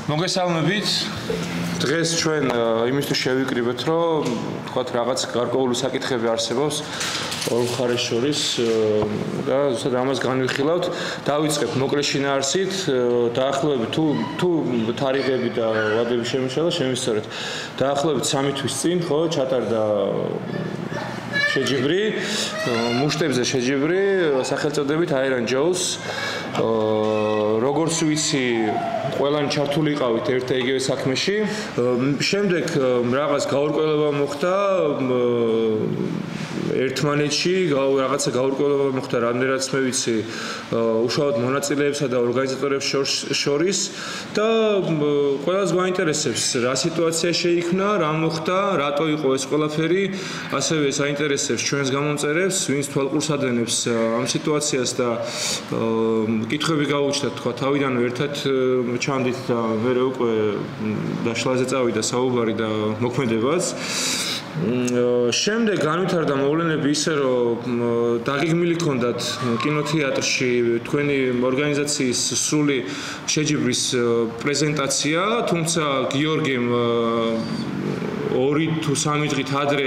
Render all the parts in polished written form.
მოგესალმებით. დღეს ჩვენ იმისთვის შევიკრიბეთ, რომ თქვათ რაღაც გარკვეული საკითხები არსებობს ორ მხარეს შორის და ზუსტად ამას განვიხილავთ. დავიწყებთ მოკლე შინაარსით, დაახლოებით თუ თარიღები და ვადები შემიშალა, შემისწორეთ. დაახლოებით 3 თვის წინ, ხო, ჩატარდა შეჯიბრი, მუშტებზე შეჯიბრი, სახელწოდებით Iron Joe's. როგორც ვიცი, ყველანი ჩართული იყავით ერთ და იგივე საქმეში. შემდეგ რაღაც გაურკვევება მოხდა ერთმანეთში, რაღაცა გაურკვევება მოხდა რამდენადაც მე ვიცი, უშუალოდ მონაწილეებსა და ორგანიზატორებს შორის და ყველას გვაინტერესებს რა სიტუაცია შეიქმნა, რა მოხდა, რატო იყო ეს ყველაფერი, ასევე საინტერესებს ჩვენს გამომწერებს, ვინც თვალყურს ადენებს ამ სიტუაციას და კითხვები გაუჩნდათ, თქვა თავიდანვე ერთად ჩამდით და მე უკვე დაშლაზე წავიდა საუბარი და მოქმედებაც. შემდეგ განვითარდა მოვლენები ისე, რომ დაგეგმილი ჰქონდათ კინოთეატრში თქვენი ორგანიზაციის სრული შეჯიბრის პრეზენტაცია, თუმცა გიორგიმ 2 თუ 3 დღით ადრე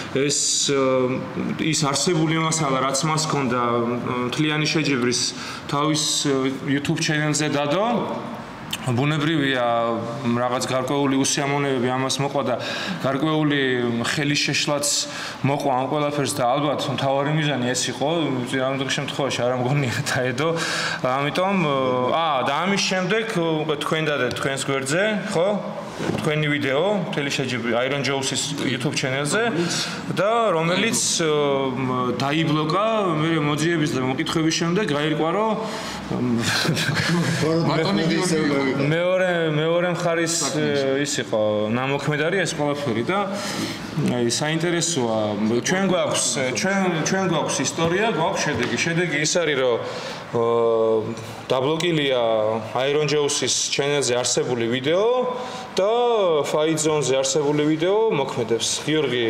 ის არსებული მასალა, რაც მას ჰქონდა მთლიანი შეჯიბრის თავის YouTube channel-ზე დადო. ბუნებრივია, რაღაც გარკვეული უსიამოვნებები ამას მოყვა და გარკვეული ხელის შეშლაც მოყვა ამ ყველაფერს და ალბათ მთავარი მიზანი ეს იყო, რამდენიმე შემთხვევაში არ ამგონია დაედო. ამიტომ და ამის შემდეგ თქვენ დადეთ თქვენს გვერდზე, ხო? თქვენი ვიდეო, მთელი შეჯიბრი Iron Joe's-ის YouTube channel-ზე და რომელიც დაიბლოკა მე მოძიების და მოკითხების შემდეგ გაირკვა, რომ მეორე მხარის ის იყო ნამოქმედარი ეს ყველაფერი და აი საინტერესოა ჩვენ გვაქვს ისტორია, გვაქვს შედეგი. შედეგი ის არის, რომ დაბლოკილია Iron Joe's-ის channel-ზე არსებული ვიდეო და Fight Zone-ზე არსებული ვიდეო მოქმედებს. გიორგი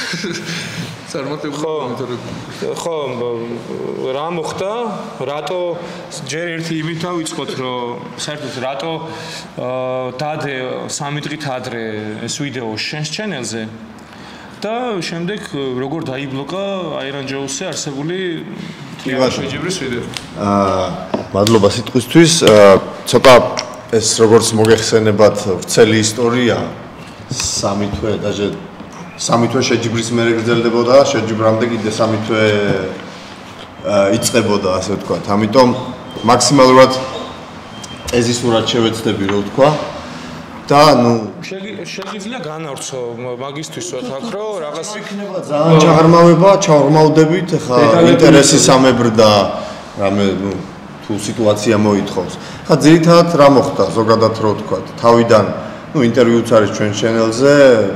ხო, რა მოხდა? რატო ჯერ ერთი იმით დავიწყოთ, რომ საერთოდ რატო დადე 3 დღით ადრე ეს ვიდეო შენს channel-ზე და შემდეგ როგორ დაიბლოკა Iron Joe's-ზე არსებული შეჯიბრის ვიდეო. მადლობა სიტყვისთვის. ცოტა ეს როგორც მოგეხსენებათ, ვრცელი ისტორია 3 თვე დაჟე 3 თვე შეჯიბრის მერე გრძელდებოდა, შეჯიბრამდე კიდე 3 თვე იწყებოდა, ასე ვთქვათ. ამიტომ მაქსიმალურად ეზისურად შევეცდები, რო ვთქვა. და შეიძლება განავრცო მაგისტვის ვთქვა, რომ რაღაც იქნება ძალიან ჩაღრმავება, ჩაღრმავდებით, ხა ინტერესისამებრ და რამე თუ სიტუაცია მოითხოვს. ხა ძირითადად რა მოხდა, ზოგადად რო ვთქვა, თავიდან, ინტერვიუც არის ჩვენ channel-ზე,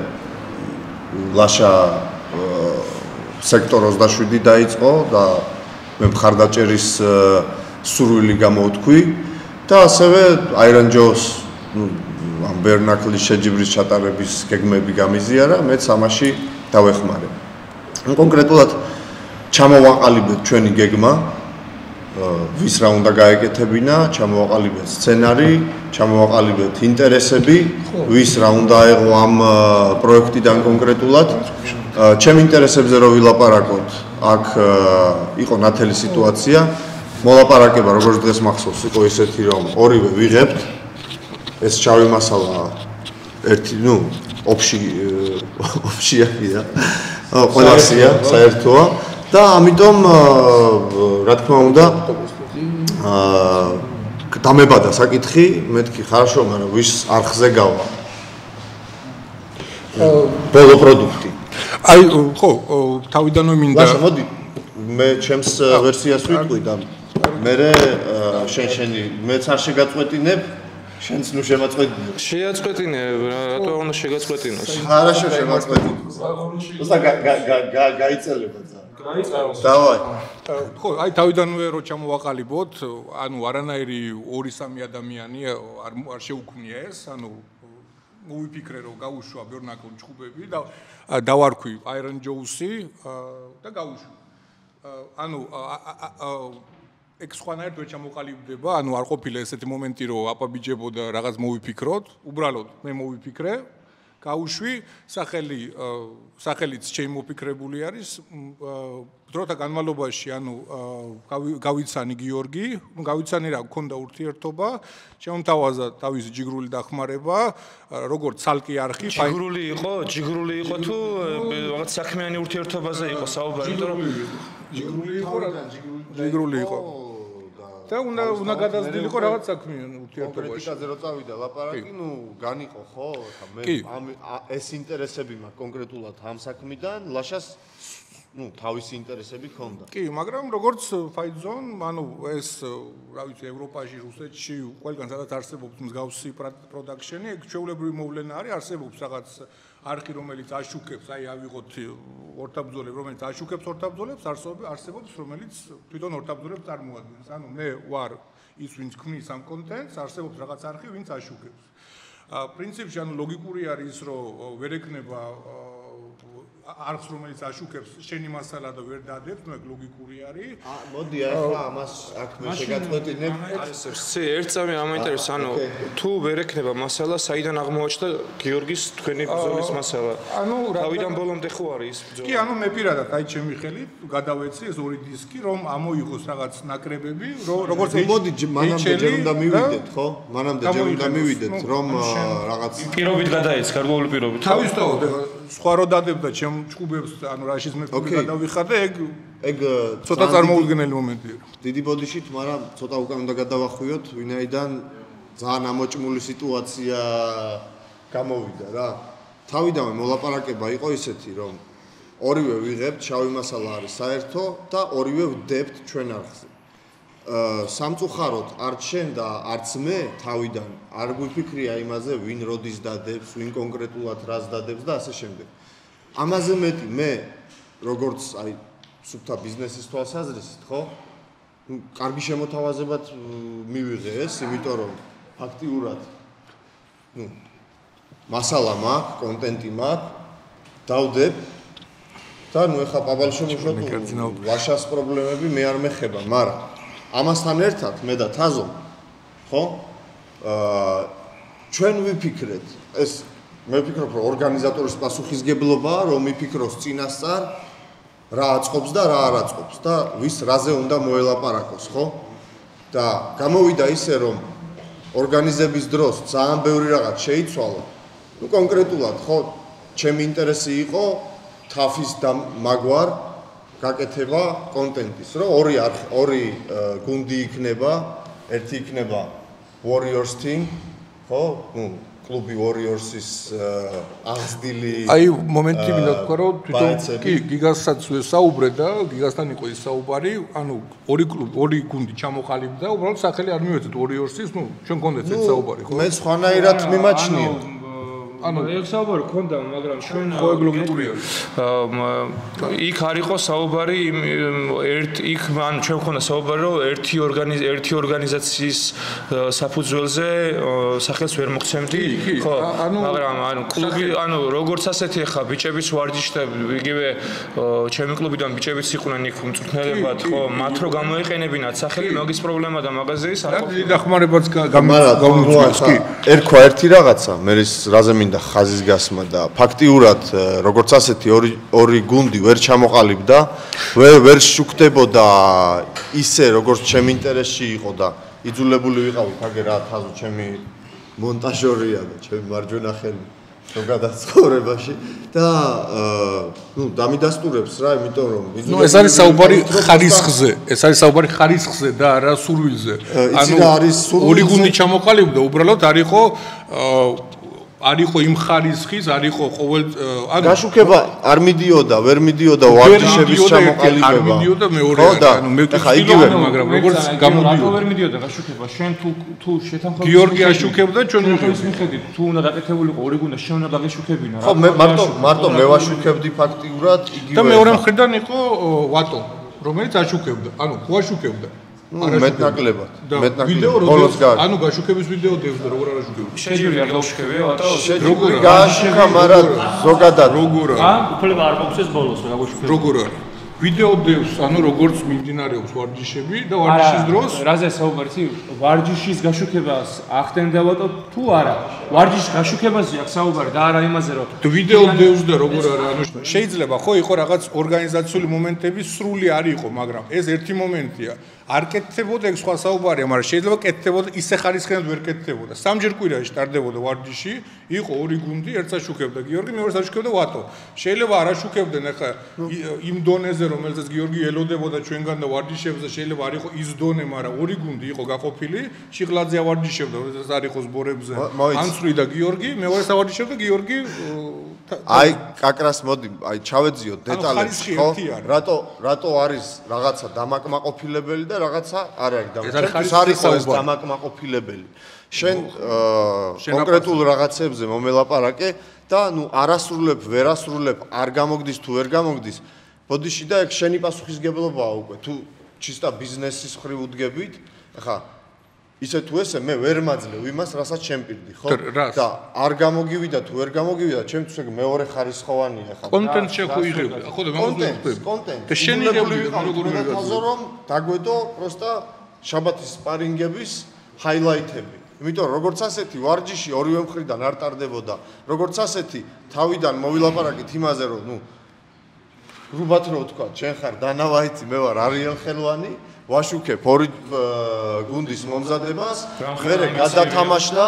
ლაშა სექტორ 27 დაიწყო და მე მხარდაჭერის სურვილი გამოვთქვი და ასევე Iron Joe's ამ ბერნაკლის შეჯიბრის ჩატარების გეგმები გამიზიარა, მეც ამაში დავეხმარე. კონკრეტულად ჩამოვაყალიბეთ ჩვენი გეგმა, ვის რა უნდა გაეკეთებინა, ჩამოვაყალიბეთ სცენარი, ჩამოვაყალიბეთ ინტერესები, ვის რა უნდა აეღო ამ პროექტიდან კონკრეტულად. ჩემ ინტერესებზე რო ვილაპარაკოთ, აქ იყო ნათელი სიტუაცია. მოლაპარაკება როგორც დღეს მახსოვს, იყო ისეთი, რომ ორივე ვიღებთ. ეს შავი მასალა ერთი, ოფშიაა. ყველასია, საერთოა და ამიტომ რა თქმა უნდა დამებადა საკითხი, მეთქი ხარშო, მაგრამ ვის არხზე გავა. ბოლო პროდუქტი. აი, ხო, თავიდანვე მინდა. ლაშა, მოდი. მე ჩემს ვერსიას ვიტყვი და მე შენი მეც არ შეგაწყვეტინებ. შენც ნუ შემაწყვეტინე. შეაწყვეტინე, რატო უნდა შეგაწყვეტინოს? არაშო შემაწყვეტინოს. უცა გაიწელება ძა. დავაი. ხო, აი თავიდანვე რო ჩამოვაყალიბოთ, ანუ არანაირი 2-3 ადამიანი არ შეუქმნია ეს, ანუ მოვიფიქრე რომ გავუშვა ბერნაკლის ჩხუბები და დავარქვი Iron Joe's-ი და გავუშვა. ანუ ეგ სხვანაირად ვერ ჩამოყალიბდება, ანუ არ ყოფილა ესეთი მომენტი, რომ აპაბიჯებოდა რაღაც მოვიფიქროთ, უბრალოდ მე მოვიფიქრე, გავუშვი, სახელიც ჩემი მოფიქრებული არის, დროთა განმავლობაში, ანუ გავიცანი გიორგი, გავიცანი რა გქონდა ურთიერთობა, შემომთავაზა თავისი ჯიგრული დახმარება, როგორც ცალკე არხი, ჯიგრული იყო თუ რაღაც საქმიანი ურთიერთობაზე იყო საუბარი, იმიტომ რომ ჯიგრული იყო. და უნდა გადაზრდილიყო რაღაც საქმიანი ურთიერთობაში. კონკრეტიკაზე რო წავიდა ლაპარაკი, განიყო ხო? მე ეს ინტერესები მაქვს კონკრეტულად ამ საქმიდან, ლაშას თავისი ინტერესები ჰქონდა. კი, მაგრამ როგორც Fight-Zone, ანუ ეს, რა ვიცი, ევროპაში, რუსეთში, ყველგან სადაც არსებობს მსგავსი production-ი, ეგ ჩვეულებრივი მოვლენა არის, არსებობს რაღაც არხი, რომელიც აშუქებს, აი ავიღოთ ორთაბრძოლებს, რომელიც აშუქებს ორთაბრძოლებს, არსებობს, რომელიც თვითონ ორთაბრძოლებს წარმოადგენს. ანუ მე ვარ ის, ვინც ქმნის ამ კონტენტს, არსებობს რაღაც არხი, ვინც აშუქებს. პრინციპში, ანუ ლოგიკური არის ის, რომ ვერ ექნება არხს, რომელიც აშუქებს შენი მასალა და ვერ დადებს, ეგ ლოგიკური არის. მოდი ახლა ამას აქ მე შეგაწყვეტინებ. ერთ წამი ამაინტერესებს, ანუ თუ ვერ ექნება მასალა, საიდან აღმოაჩნდა გიორგის თქვენი ბრძოლის მასალა? თავიდან ბოლომდე ხო არის ის ბრძოლა? კი, ანუ მე პირადად აი ჩემი ხელით გადავეცი ეს ორი დისკი, რომ ამოიღოს რაღაც ნაკრებები, როგორც მოდი მანამდე ჯერ უნდა მივიდეთ, ხო? მანამდე ჯერ უნდა მივიდეთ, რომ რაღაც პირობით გადაეც, გარკვეული პირობით. თავისთავად სხვა რო დადებდა ჩემ ჭუბებს, ანუ რაშიც მე გადავიხადე, ეგ ცოტა წარმოუდგენელი მომენტია. დიდი ბოდიშით, მაგრამ ცოტა უკან უნდა გადავახვიოთ, ვინაიდან ძალიან ამოჭმული სიტუაცია გამოვიდა რა. თავიდანვე მოლაპარაკება იყო ისეთი, რომ ორივე ვიღებთ, შავი მასალა არის საერთო და ორივე ვდებთ ჩვენ არხზე. სამწუხაროდ არც შენ და არც მე თავიდან არ გვიფიქრია იმაზე, ვინ როდის დადებს, ვინ კონკრეტულად რას დადებს და ასე შემდეგ. ამაზე მეტი მე როგორც აი სუფთა ბიზნესის თვალსაზრისით, ხო? კარგი შემოთავაზებად მივიღე ეს, იმიტომ რომ ფაქტიურად მასალა მაქვს, კონტენტი მაქვს, დავდებ და ეხა პაბალშემუშოთ ლაშას პრობლემები მე არ მეხება, მაგრამ ამასთან ერთად მე და თაზო, ხო? ჩვენ ვიფიქრეთ, ეს მე ვფიქრობ, რომ ორგანიზატორის პასუხისგებლობაა, რომ იფიქროს წინასწარ რა აწყობს და რა არ აწყობს და ვის რაზე უნდა მოელაპარაკოს, ხო? და გამოვიდა ისე, რომ ორგანიზების დროს ძალიან ბევრი რაღაც შეიცვალა. კონკრეტულად, ხო, ჩემი ინტერესი იყო თაფის და მაგვარ გაკეთება კონტენტის, რომ ორი გუნდი იქნება, ერთი იქნება Warriors team, ხო? კლუბი Warriors-ის აღზრდილი. აი, მომენტი მინდა თქვა, რომ თვითონ კი გიგასაც ვესაუბრე და გიგასთან იყო ის საუბარი, ანუ ორი გუნდი ჩამოყალიბდა, უბრალოდ სახელი არ მივეცეთ Warriors-ის, ჩვენ გქონდეთ ეს საუბარი, ხო? მე სხვანაირად მიმაჩნია. ანუ ეგ საუბარი ქონდა, მაგრამ ჩვენ ხო ეგ ლოგიკურია. იქ არ იყო საუბარი იქ ანუ ჩვენ ქონდა საუბარი, რომ ერთი ორგანიზაციის საფუძველზე სახელს ვერ მოხსენდი, ხო? მაგრამ ანუ კლუბი, ანუ როგორც ასეთი ახლა ბიჭების ვარჯიში და იგივე ჩემი კლუბიდან ბიჭებიც იყვნენ იქ მწვრთნელებად, ხო? მათ რო გამოეყენებინათ სახელი, მაგის პრობლემა და მაღაზიის არ ყოფილა. დახმარებაც გამოიწვიეს, კი. ერქვა ერთი რაღაცა, მე რაზე მინდა ხაზის გასმა და ფაქტიურად როგორც ასეთი ორი გუნდი ვერ ჩამოყალიბდა, ვერ შუქდებოდა ისე როგორც ჩემი ინტერესში იყო და იძულებული ვიყავით აგერ რა თაზო ჩემი მონტაჟორია და ჩემი მარჯვენა ხელი გადაცხოვრებაში და დამიდასტურებს რა, იმიტომ რომ ეს არის საუბარი ხარისხზე, ეს არის საუბარი ხარისხზე და არა სურვილზე. ანუ ორი გუნდი ჩამოყალიბდა, უბრალოდ არ იყო იმ ხარისხის, არ იყო ყოველ გაშუქება არ მიდიოდა, ვერ მიდიოდა ვარჯიშების ჩამოყალიბება. არ მიდიოდა მეორე, ანუ მე ვთქვი, მაგრამ როგორც გამოდიოდა. ვერ მიდიოდა გაშუქება, შენ თუ შეთანხმებით გიორგი აშუქებდა, ჩვენ მიხედით, თუ უნდა დაკეთებულიყო ორი გუნდა, შენ უნდა დაგეშუქებინა რა. ხო, მე მარტო მე ვაშუქებდი ფაქტიურად იგივე. და მეორე მხრიდან იყო ვატო, რომელიც აშუქებდა, ანუ ხო აშუქებდა. მეტნაკლებად. ბოლოს გააკეთა. ანუ გაშუქების ვიდეო დევს და როგორ არ აშუქებდა. შეჯიბრი არ გავშუქებია, ვატო. როგორ გააშუქა, მაგრამ ზოგადად როგორ არა? უფლება არ მოგვცეს ბოლოს რა გავშუქებია. როგორ არის? ვიდეო დევს, ანუ როგორც მიმდინარეობს ვარჯიშები და ვარჯიშის დროს რაზე საუბარი იცი? ვარჯიშის გაშუქებას ახდენდებოდა თუ არა? ვარჯიშის გაშუქებაზე აქვს საუბარი და არა იმაზე, რომ ვიდეო დევს და როგორ არა, ანუ შეიძლება ხო იყო რაღაც ორგანიზაციული მომენტები სრული არ იყო, მაგრამ ეს ერთი მომენტია. არ კეთდებოდა ეგ სხვა საუბარია, მაგრამ შეიძლება კეთდებოდა ისე ხარისხენად ვერ კეთდებოდა. სამჯერ კვირაში ტარდებოდა ვარჯიში, იყო ორი გუნდი, ერთს აშუქებდა გიორგი, მეორეს აშუქებდა ვატო. შეიძლება არ აშუქებდნენ ახლა იმ დონეზე, რომელზეც გიორგი ელოდებოდა ჩვენგან და ვარჯიშებზე, შეიძლება არ იყო ის დონე, მაგრამ ორი გუნდი იყო გაყოფილი, შიღლაძე ავარჯიშებდა, როდესაც არ იყო ზბორებზე. ანცვლი და გიორგი, მეორე ავარჯიშებდა გიორგი. აი, კაკრას მოდი, აი ჩავეძიოთ დეტალებში, ხო? რატო არის რაღაცა დამაკმაყოფილებელი და რაღაცა არ არის დამაკმაყოფილებელი. არის ეს დამაკმაყოფილებელი. შენ კონკრეტულ რაღაცებზე მომელაპარაკე და ნუ არასრულებ, ვერასრულებ, არ გამოგდის თუ ვერ გამოგდის. ბოდიში და ეგ შენი პასუხისგებლობაა უკვე. თუ ჩისტა ბიზნესის ხრივ უდგებით, ახლა ისე თუ ესე მე ვერ მაძლევ იმას, რასაც ჩემპირდი, ხო? და არ გამოგივიდა თუ ვერ გამოგივიდა, ჩემთვის ეგ მეორე ხარისხოვანია ხა. კონტენტ შეგვიღებდი. ხო და კონტენტ. და შენი როგორ რომ დაგვედო პროსტა შაბათის სპარინგების ჰაილაითები. იმიტომ როგორც ასეთი ვარჯიში ორივე მხრიდან არ ტარდებოდა, როგორც ასეთი თავიდან მოვილაპარაკით იმაზე, რომ ნუ რუბათ რო თქვა, ჩვენ ხარ დანავაიცი, მე ვარ არიელ ხელვანი, ვაშუქებ ორი გუნდის მომზადებას, მერე გადათამაშდა,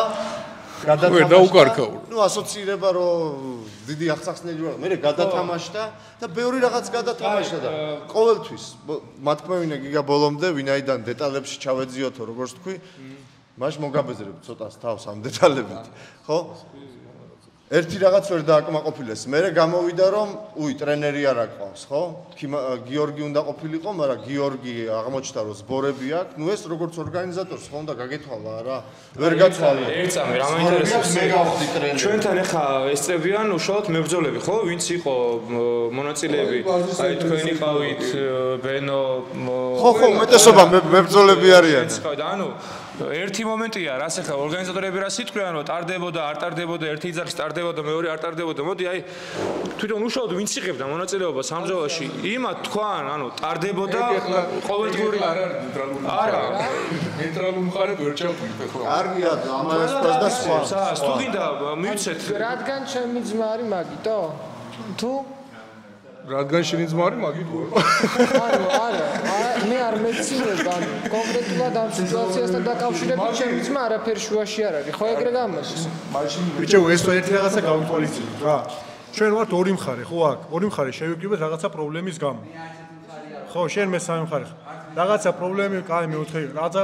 ნუ ასოცირება რომ დიდი ახსახსნელი ვარ, მერე გადათამაშდა და ბევრი რაღაც გადათამაშდა და ყოველთვის მათ თქმა უნდა გიგა ბოლომდე ვინაიდან დეტალებში ჩავეძიოთო როგორც თქვი, მაშ მოგაბეზრებ ცოტას თავს ამ დეტალებით, ხო? ერთი რაღაც ვერ დააკმაყოფილეს. მე გამოვიდა რომ უი ტრენერი არ აყვავს, ხო? გიორგი უნდა ყოფილიყო, მაგრამ გიორგი აღმოჩნდა რომ ზბორები აქვს. ნუ ეს როგორც ორგანიზატორს ხო უნდა გაგეთვალა რა? ვერ გაცვალა. ერთ წამი რა მაინტერესებს? მე გავხდი ტრენერი. ჩვენთან ახლა ესწრებიან უშუალოდ მებრძოლები, ხო? ვინც იყო მონაწილეები? აი თქვენი ყავით, ბენო, ხო, უმეტესობა მებრძოლები არიან. ანუ ერთი მომენტია, რას ახლა ორგანიზატორები რას იტყვიან, რომ ტარდებოდა, არ ტარდებოდა, ერთი იძახის ტარდებოდა, მეორე არ ტარდებოდა. მოდი, აი თვითონ უშუალოდ ვინც იღებდა მონაწილეობას ამ ბრძოლაში, იმათ თქვან, ანუ ტარდებოდა ყოველდღიური არ არის ნეიტრალური არა ნეიტრალური მხარე ვერ ჩავთვლით ხო კარგია ამას და სხვა თუ გინდა მივცეთ რადგან ჩემი ძმა არის მაგიტო თუ რადგან შენი ძმა არის მაგიტო ანუ არა მე არ მეცინებ ანუ კონკრეტულად ამ სიტუაციასთან დაკავშირებით ჩემი ძმა არაფერ შუაში არ არის ხო ეგრე გამოდის ბიჭო ეს ერთი რაღაცა გავიტვალისწინოთ რა ჩვენ ვართ ორი მხარე ხო აქ ორი მხარე შევიკრიბეთ რაღაცა პრობლემის გამო ხო შენ მესამე მხარე რაღაცა პრობლემი კაი მეოთხე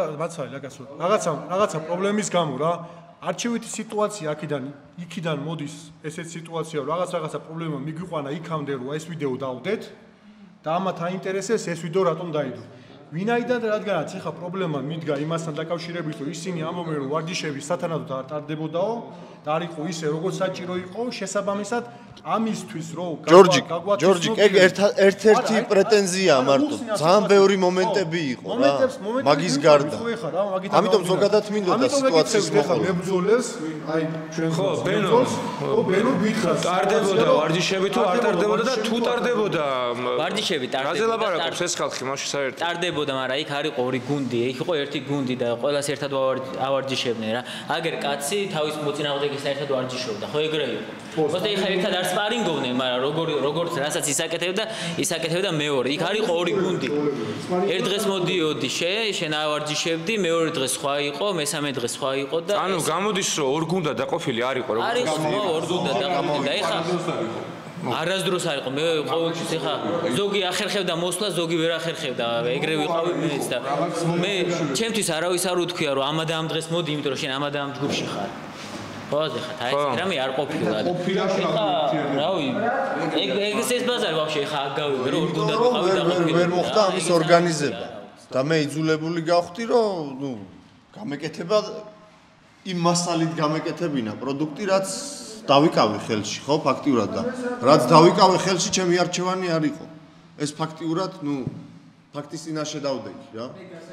რაღაცა პრობლემის გამო რა არჩევითი სიტუაცია იქიდან მოდის ესეთ სიტუაცია რომ რაღაცა პრობლემა მიგვიყვანა იქამდე რომ ეს ვიდეო დავდეთ და ამათ აინტერესებს ეს ვიდეო რატომ დაიდო ვინაიდან რადგანაც ეხა პრობლემა მიდგა იმასთან დაკავშირებით რომ ისინი ამბობენ რომ ვარჯიშები სათანადოდ არ ტარდებოდაო და არ იყო ისე როგორც საჭირო იყო შესაბამისად ამისთვის რომ ჯორჯი ერთ-ერთი პრეტენზიაა მარტო ძალიან ბევრი მომენტები იყო რა მაგის გარდა ამიტომ ზოგადად მინდოდა სიტუაციის მოყოლა მებრძოლებს აი ჩვენ ხო ბენო გითხრას ტარდებოდა ვარჯიშები თუ არ ტარდებოდა და თუ ტარდებოდა ვარჯიშები ტარდებოდა რაზე ლაპარაკობს ეს ხალხი მაშინ საერთოდ ტარდებოდა მაგრამ იქ არ იყო ორი გუნდი იქ იყო ერთი გუნდი და ყველას ერთად ავარჯიშებდნენ რა აგერ კაცი თავის მოწინააღმდეგეს ერთად ვარჯიშობდა ხო ეგრე იყო მოდი ხა ერთად არ სპარინგობდნენ მაგრამ როგორც რასაც ისაკეთებდა მეორე იქ არ იყო ორი გუნდი ერთ დღეს მოდიოდი შენ ავარჯიშებდი მეორე დღეს სხვა იყო მესამე დღეს სხვა იყო და ანუ გამოდის რომ ორ გუნდა დაყოფილი არ იყო როგორ არის ხო ორ გუნდა დაყოფილი და ეხა არასდროს არ იყო მე ყოველთვის ეხა ზოგი ახერხებდა მოსვლა ზოგი ვერ ახერხებდა ეგრე ვიყავი მეც და მე ჩემთვის არავის არ უთქვია რომ ამადა ამ დღეს მოდი იმიტომ რომ შენ ამადა ამ ჯგუფში ხარ ხო ეხა აი ეს რამე არ ყოფილა ეხა რავი ეგ ეს ბაზარი ვაფშე ეხა აგავი რომ ორ გუნდა ვიყავი და ვერ მოხდა ამის ორგანიზება და მე იძულებული გავხდი რომ ნუ გამეკეთება იმ მასალით გამეკეთებინა პროდუქტი რაც დავიკავე ხელში ხო ფაქტიურად და რაც დავიკავე ხელში ჩემი არჩევანი არ იყო ეს ფაქტიურად ნუ ფაქტის წინაშე დავდექი რა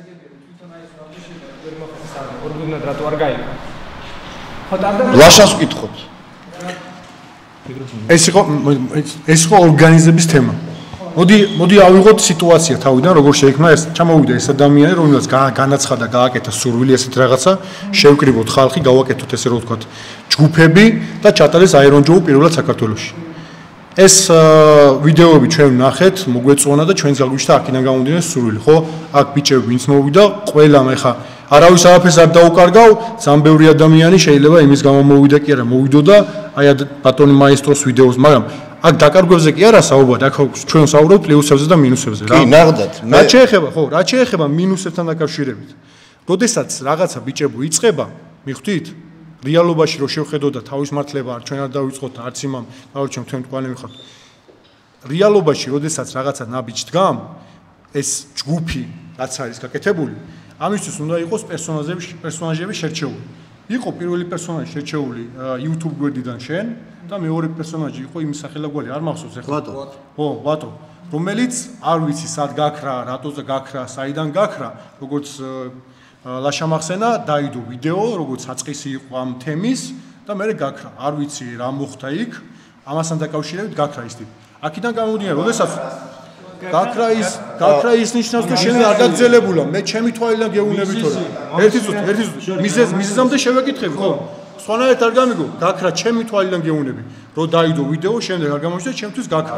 ორგუნდა რატო არ გაიგო ხო და ლაშას ვკითხოთ ეს იყო ორგანიზების თემა მოდი ავიღოთ სიტუაცია თავიდან, როგორ შეიქმნა ეს. ჩამოვიდა ეს ადამიანი, რომელსაც განაცხადა, გააკეთა სურვილი ესეთ რაღაცა, შევკრიბოთ ხალხი, გავაკეთოთ ესე რომ ვთქვათ, ჯგუფები და ჩატარეს აერონჯოუ პირველად საქართველოში. ეს ვიდეოები ჩვენ ვნახეთ, მოგვეწონა და ჩვენს გაგვიჩნდა აქედან გამომდინარე სურვილი, ხო? აქ ბიჭები ვინც მოვიდა, ყველამ ეხა არავის არაფერს არ დაუკარგავ, ძალიან ბევრი ადამიანი შეიძლება იმის გამო მოვიდა კი არა, მოვიდოდა აი ბატონი მაესტროს ვიდეოს, მაგრამ აქ დაკარგვებზე კი არა საუბარი, აქ ჩვენ საუბრობთ პლუსებზე და მინუსებზე რა. კი, ნახდათ. რაც შეეხება, ხო, რაც შეეხება მინუსებთან დაკავშირებით. როდესაც რაღაცა ბიჭებო იწყება, მიხვდით? რეალობაში რო შევხედოთ და თავის მართლება არ ჩვენ არ დავიწყოთ არც იმამ, გავარჩევთ თქვენ თქვენი მიხართ. რეალობაში, როდესაც რაღაცა ნაბიჯ დგამ, ეს ჯგუფი რაც არის გაკეთებული, ამისთვის უნდა იყოს პერსონაჟები შერჩეული. იყო პირველი პერსონაჟი შერჩეული YouTube გვერდიდან შენ და მეორე პერსონაჟი იყო იმის სახელაგვარი, არ მახსოვს ეხლა. ხო, ბატო, რომელიც არ ვიცი სად გაქრა, რატოზე გაქრა, საიდან გაქრა, როგორც ლაშა მახსენა, დაიდო ვიდეო, როგორც საწყისი იყო ამ თემის და მე გაქრა. არ ვიცი რა მოხდა იქ, ამასთან დაკავშირებით გაქრა ის ტიპი. აქედან გამომდინარე, როდესაც გაქრა ის ნიშნავს, რომ შენ არ დაგძელებულა, მე ჩემი თვალიდან გეუნები თორე. ერთი წუთი, მიზეზამდე შევეკითხები, ხო? სხვანაირად არ გამიგო, გაქრა ჩემი თვალიდან გეუნები, რომ დაიდო ვიდეო, შემდეგ არ გამოჩნდა ჩემთვის გაქრა.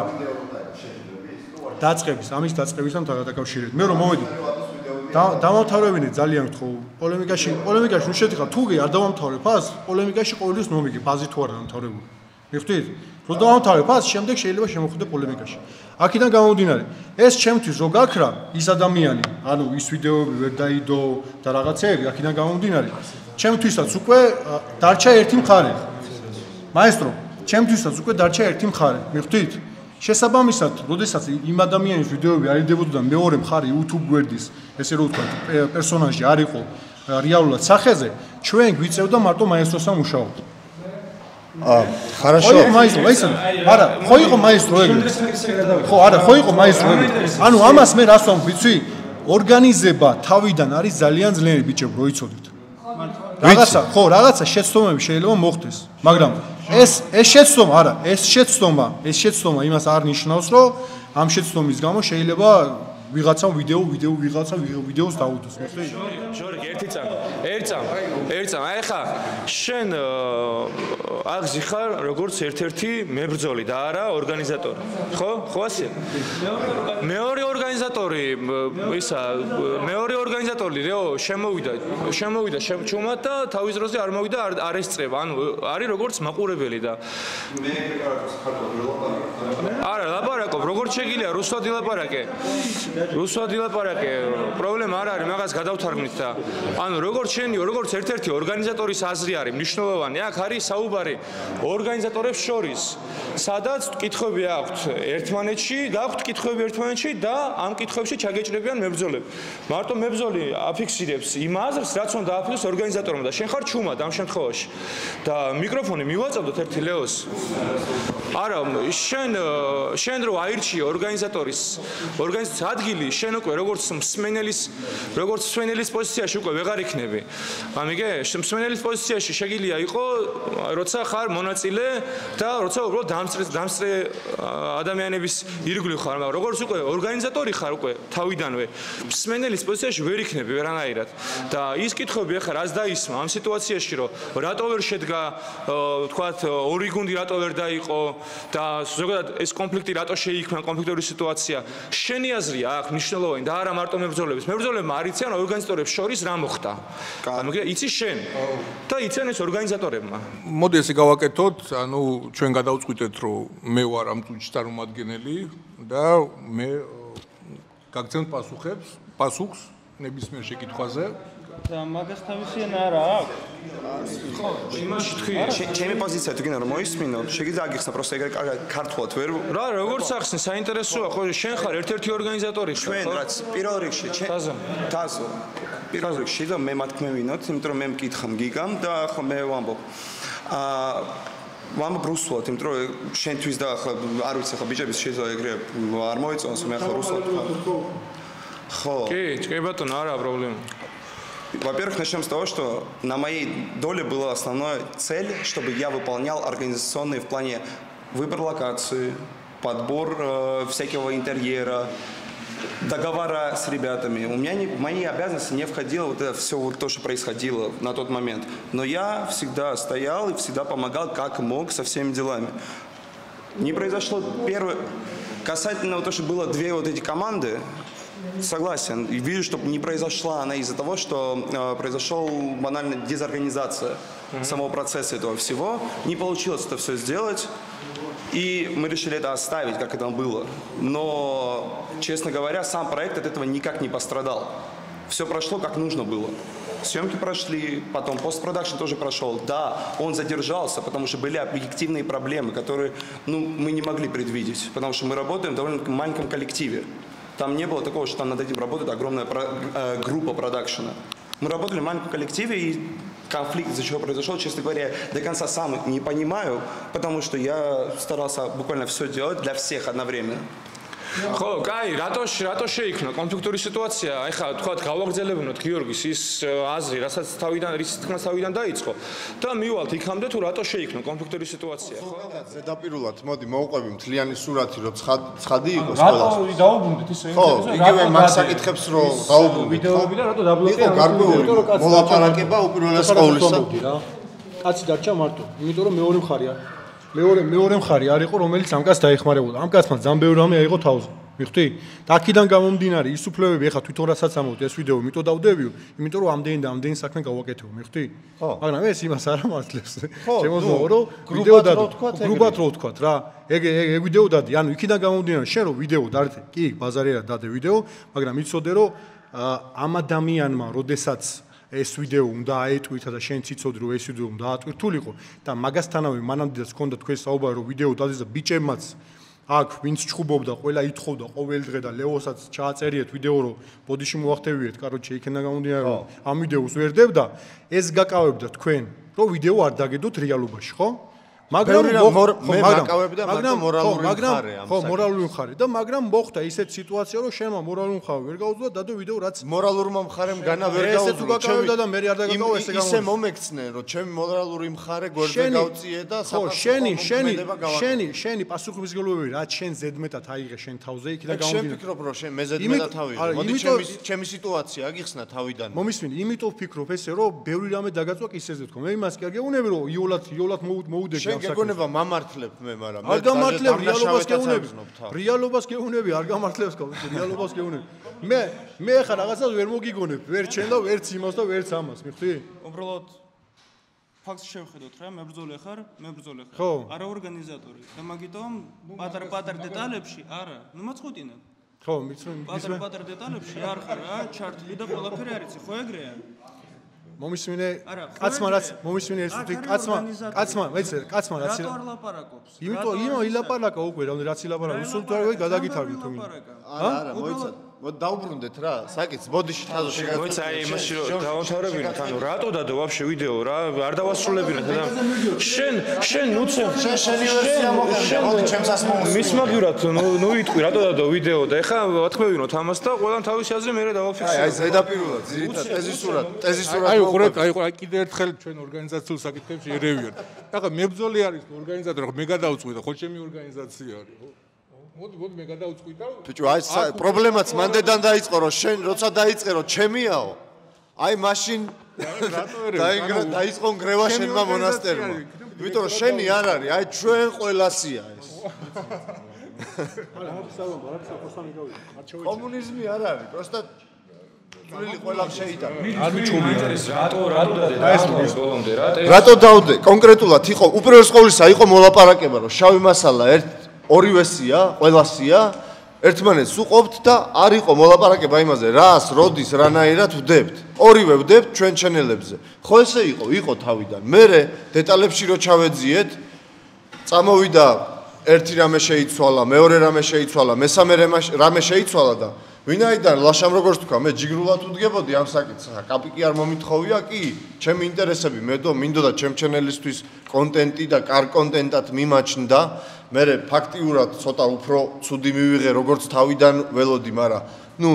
დაწყების, ამის დაწყებისთან დაკავშირებით. მე რომ მოვედი დავამთავრებინე ძალიან გთხოვ პოლემიკაში ნუ შედიხარ თუ კი არ დავამთავრებ ფას პოლემიკაში ყოველთვის მომიგი ბაზი თუ არ დამთავრებული მიხვდით რომ დავამთავრებ ფას შემდეგ შეიძლება შემოხვიდე პოლემიკაში აქედან გამომდინარე ეს ჩემთვის რო გაქრა ის ადამიანი ანუ ის ვიდეოები ვერ დაიდო და რაღაცეები აქედან გამომდინარე ჩემთვისაც უკვე დარჩა ერთი მხარე მაესტრო ჩემთვისაც უკვე დარჩა ერთი მხარე მიხვდით შესაბამისად, როდესაც იმ ადამიანის ვიდეოები არიდებოდა და მეორე მხარე YouTube გვერდის, ესე რომ ვთქვათ, პერსონაჟი არ იყო რეალურად სახეზე, ჩვენ გვიწევდა მარტო მაესტროსთან მუშაობა. Хорошо. არა, ხო იყო მაესტრო ეგრე. ხო, არა, ხო იყო მაესტრო ეგრე. ანუ ამას მე რას ვამბობ, ვიცი? ორგანიზება თავიდან არის ძალიან ძლიერი ბიჭები, რო იცოდით. რაღაცა შეცდომები შეიძლება მოხდეს, მაგრამ ეს შეცდომა იმას არ ნიშნავს, რომ ამ შეცდომის გამო შეიძლება ვიღაცა ვიდეოს დაუდოს, მოხდეს? ჟორიკ, ერთ წამ. აი ხა შენ აღზი ხარ როგორც ერთ-ერთი მებრძოლი და არა ორგანიზატორი. ხო? ხო ასეა? მეორე ორგანიზატორი რეო შემოვიდა შემჩუმად და თავის დროზე არ მოვიდა არ ესწრება. ანუ არის როგორც მაყურებელი და არა, ლაპარაკობ, როგორც შეგიძლია რუსულად ილაპარაკე, პრობლემა არ არის, მაგას გადავთარგმნით და ანუ როგორც ერთ-ერთი ორგანიზატორის აზრი არის მნიშვნელოვანი, აქ არის საუბარი ორგანიზატორებს შორის, სადაც კითხვები აქვთ ერთმანეთში და ამ კითხვებში ჩაგეჭრებიან მებრძოლები. მარტო მებრძოლი აფიქსირებს იმ აზრს, რაც უნდა ააფიქსიროს ორგანიზატორმა და შენ ხარ ჩუმად ამ შემთხვევაში. და მიკროფონი მივაწოდოთ ერთი ლეოს. არა, შენ რო აირჩიე ორგანიზატორის ადგილი, შენ უკვე როგორც მსმენელის პოზიციაში უკვე ვეღარ იქნები. ამიგე, მსმენელის პოზიციაში შეგიძლია იყო, როცა ხარ მონაწილე და როცა უბრალოდ დამსწრე ადამიანების ირგვლივ ხარ, მაგრამ როგორც უკვე ორგანიზატორი ხარ უკვე თავიდანვე, მსმენელის პოზიციაში ვერ იქნები ვერანაირად. და ის კითხვები ახლა რაც დაისმა ამ სიტუაციაში, რომ რატო ვერ შედგა, თქვათ, ორი გუნდი რატო ვერ დაიყო და ზოგადად ეს კონფლიქტი რატო შეიქმნა, კონფლიქტური სიტუაცია. შენი აზრია აქ მნიშვნელოვანი და არა მარტო მებრძოლების. მებრძოლებმა არ იციან ორგანიზატორებს შორის რა მოხდა. ამიტომ იცი შენ და იციან ეს ორგანიზატორებმა. მოდი ესე გავაკეთოთ, ანუ ჩვენ გადავწყვიტეთ, რომ მე ვარ ამ ტუჩის წარმომადგენელი და მე გაგცემთ პასუხს ნებისმიერ შეკითხვაზე. და მაგას თავისიან არა აქვს. ხო, იმაში თქვი, ჩემი პოზიცია თუ გინდა რომ მოისმინოთ, შეგიძლია აგიხსნა პროსტა ეგრე ქართულად ვერ რა, როგორც ახსნე, საინტერესოა, ხო, შენ ხარ ერთ-ერთი ორგანიზატორი ხარ, ხო? ჩვენ რაც პირველ რიგში თაზო. პირველ რიგში და მე მათქმევინოთ, იმიტომ რომ მე მკითხა გიგამ და ახლა მე ვამბობ. ვამბობ რუსულად, იმიტომ რომ შენთვის და ახლა არ ვიცი, ახლა ბიჭების შეიძლება ეგრე არ მოეწონოს, მე ახლა რუსულად. ხო. კი, ბატონო, არა პრობლემა. Во-первых, начнем с того, что на моей доле была основная цель, чтобы я выполнял организационные в плане выбор локации, подбор всякого интерьера, договора с ребятами. У меня в мои обязанности не входило вот это все вот то, что происходило на тот момент. Но я всегда стоял и всегда помогал, как мог, со всеми делами. Не произошло первое... Касательно того, что было две вот эти команды, согласен. И вижу, что не произошла она из-за того, что произошла банальная дезорганизация самого процесса этого всего. Не получилось это все сделать. И мы решили это оставить, как это было. Но, честно говоря, сам проект от этого никак не пострадал. Все прошло, как нужно было. Съемки прошли, потом постпродакшн тоже прошел. Да, он задержался, потому что были объективные проблемы, которые мы не могли предвидеть. Потому что мы работаем в довольно маленьком коллективе. Там не было такого, что там над этим работает огромная группа продакшена. Мы работали в маленьком коллективе, и конфликт, из-за чего произошел, честно говоря, до конца сам не понимаю, потому что я старался буквально все делать для всех одновременно. ხო, კაი, რატო შეიქმნა კონფლიქტური სიტუაცია? აი ხა, თქვათ, გავაგრძელებინოთ გიორგის ის აზრი, რასაც რის თქმას თავიდან დაიწყო და მივალთ იქამდე თუ რატო შეიქმნა კონფლიქტური სიტუაცია, ხო? ზედაპირულად, მოდი მოვყვები მთლიანი სურათი, რომ ცხადი იყოს ყველას. რატო დაუბრუნდით ისე ხო, იგივე მაგ საკითხებს რომ დაუბრუნდით. ვიდეოები და რატო დაბლოკე? იყო გარკვეული მოლაპარაკება უპირველეს ყოვლისა. კაცი დარჩა მარტო, იმიტომ რომ მეორე მხარე არ მეორე მხარე არ იყო, რომელიც ამ კაცს დაეხმარებოდა. ამ კაცმა ძალიან ბევრი რამე აიღო თავზე. მიხდი? და აქედან გამომდინარე ის უფლებები, ეხლა თვითონ რასაც ამოვთ ეს ვიდეო, იმიტომ დავდევიო, იმიტომ რომ ამდენი და ამდენი საქმე გავაკეთებო, მიხდი? მაგრამ ეს იმას არ ამართლებს. შემოძმოო, რომ ვიდეო დადო, გრუბად რო ვთქვათ რა. ეგ ვიდეო დადი, ანუ იქიდან გამომდინარე, შენ რო ვიდეო დადე, კი, ბაზარიერად დადე ვიდეო, მაგრამ იცოდე რომ ამ ადამიანმა, როდესაც ეს ვიდეო უნდა აეტყვითა და შენ ციცოდი რომ ეს ვიდეო უნდა აატვირთულიყო და მაგასთანავე მანამდეც ჰქონდა თქვენ საუბარი რომ ვიდეო დადეს და ბიჭებმაც აქ ვინც ჩხუბობდა ყველა ითხოვდა ყოველ დღე და ლეოსაც ჩააწერიეთ ვიდეო რომ ბოდიში მოახტევიეთ კაროჩე იქნება გამომდინარე რომ ამ ვიდეოს ვერ დებდა ეს გაკავებდა თქვენ რომ ვიდეო არ დაგედოთ რეალობაში ხო მაგრამ მე მაკავებდა მაგრამ მორალური მხარე ამ ხო მორალური მხარე და მაგრამ მოხდა ისეთ სიტუაცია რომ შენმა მორალური მხარე ვერ გაუძლო დადო ვიდეო რაც მორალურმა მხარემ განა ვერ გაუძლო ესე თუ გაკავებდა და მე არ დაგაკავო ესე გამო ისე მომექცნენ რომ ჩემი მორალური მხარე გვერდზე გავწიე და შენი პასუხისმგებლობები რაც შენ ზედმეტად აიღე შენ თავზე იქიდან გამომდინარე შენ ფიქრობ რომ შენ მე ზედმეტად თავია მოდი ჩემი სიტუაცია აგიხსნა თავიდან მომისმინე იმიტომ ვფიქრობ ესე რომ ბევრი რამე დაგაწვა კისერზე თქო მე იმას კი არ გეუბნები რომ იოლად მოუდექი გეგონება მამართლებ მე მაგრამ არ გამართლებ რეალობას გეუბნები არ გამართლებს ხო რეალობას გეუბნები მე ხა რაღაცას ვერ მოგიგონებ ვერ ჩენ და ვერც იმას და ვერც ამას მიხდი უბრალოდ ფაქტს შევხედოთ რა მებრძოლი ხარ არა ორგანიზატორი და მაგიტომ პატარ დეტალებში არა ნუ მაწყვეტინა ხო მიცნე პატარ დეტალებში არ ხარ რა ჩარტი და ყველაფერი არის ხო ეგრეა მომისმინე კაცმა რაც მომისმინე ეს კაცმა მეცე კაცმა რაც იმიტომ ილაპარაკა უკვე რაც ილაპარაკა უსულთ არ გადაგითარგეთ თუ არა მოიცა მოდი დაუბრუნდეთ რა საკითხს ბოდიში თაზოში მოიცა აი იმაში რომ დავამთავრებინოთ ანუ რატო დადო ვაფშე ვიდეო რა არ დავასრულებინოთ და შენ ნუცე შენი ვერსია მოხდა მოდი ჩემს ასმოუსმენ მის მაგივრად ნუ იტყვი რატო დადო ვიდეო და ეხლა ვათქმევინოთ ამას და ყველამ თავისი აზრი მე დავაფიქსირებ აი ზედაპირულად ძირითადად ტეზისურად აი ყურეთ აი კიდე ერთხელ ჩვენ ორგანიზაციულ საკითხებში ერევიან ახლა მებრძოლი არის ორგანიზატორი მე გადავწყვი და ხო ჩემი ორგანიზაცია არის ხო მოდი მე გადავწყვი და ბიჭო აი პრობლემაც მანდედან დაიწყო რომ შენ როცა დაიწყე რომ ჩემიაო აი მაშინ დაიწყო ნგრევა შენმა მონასტერმა იმიტომ რომ შენი არ არის აი ჩვენ ყველასია ეს კომუნიზმი არ არის პროსტა წვლილი ყველა შეიტანა არ მიჩვენე რატო დავდე კონკრეტულად იყო უპირველეს ყოვლისა იყო მოლაპარაკება რომ შავი მასალა ორივესია ყველასია ერთმანეთს უყოფთ და არ იყო მოლაპარაკება იმაზე რას როდის რანაირად ვდებთ ორივე ვდებთ ჩვენ ჩენელებზე ხო ესე იყო თავიდან მე დეტალებში რო ჩავეძიეთ წამოვიდა ერთი რამე შეიცვალა მეორე რამე შეიცვალა მესამე რამე შეიცვალა და ვინაიდან ლაშამ როგორც თქვა მე ჯიგრულად უდგებოდი ამ საკითხს კაპიკი არ მომითხოვია კი ჩემი ინტერესები მინდოდა ჩემ ჩენელისთვის კონტენტი და კარ კონტენტად მიმაჩნდა მე ფაქტიურად ცოტა უფრო ცუდი მივიღე როგორც თავიდან ველოდი მაგრამ ნუ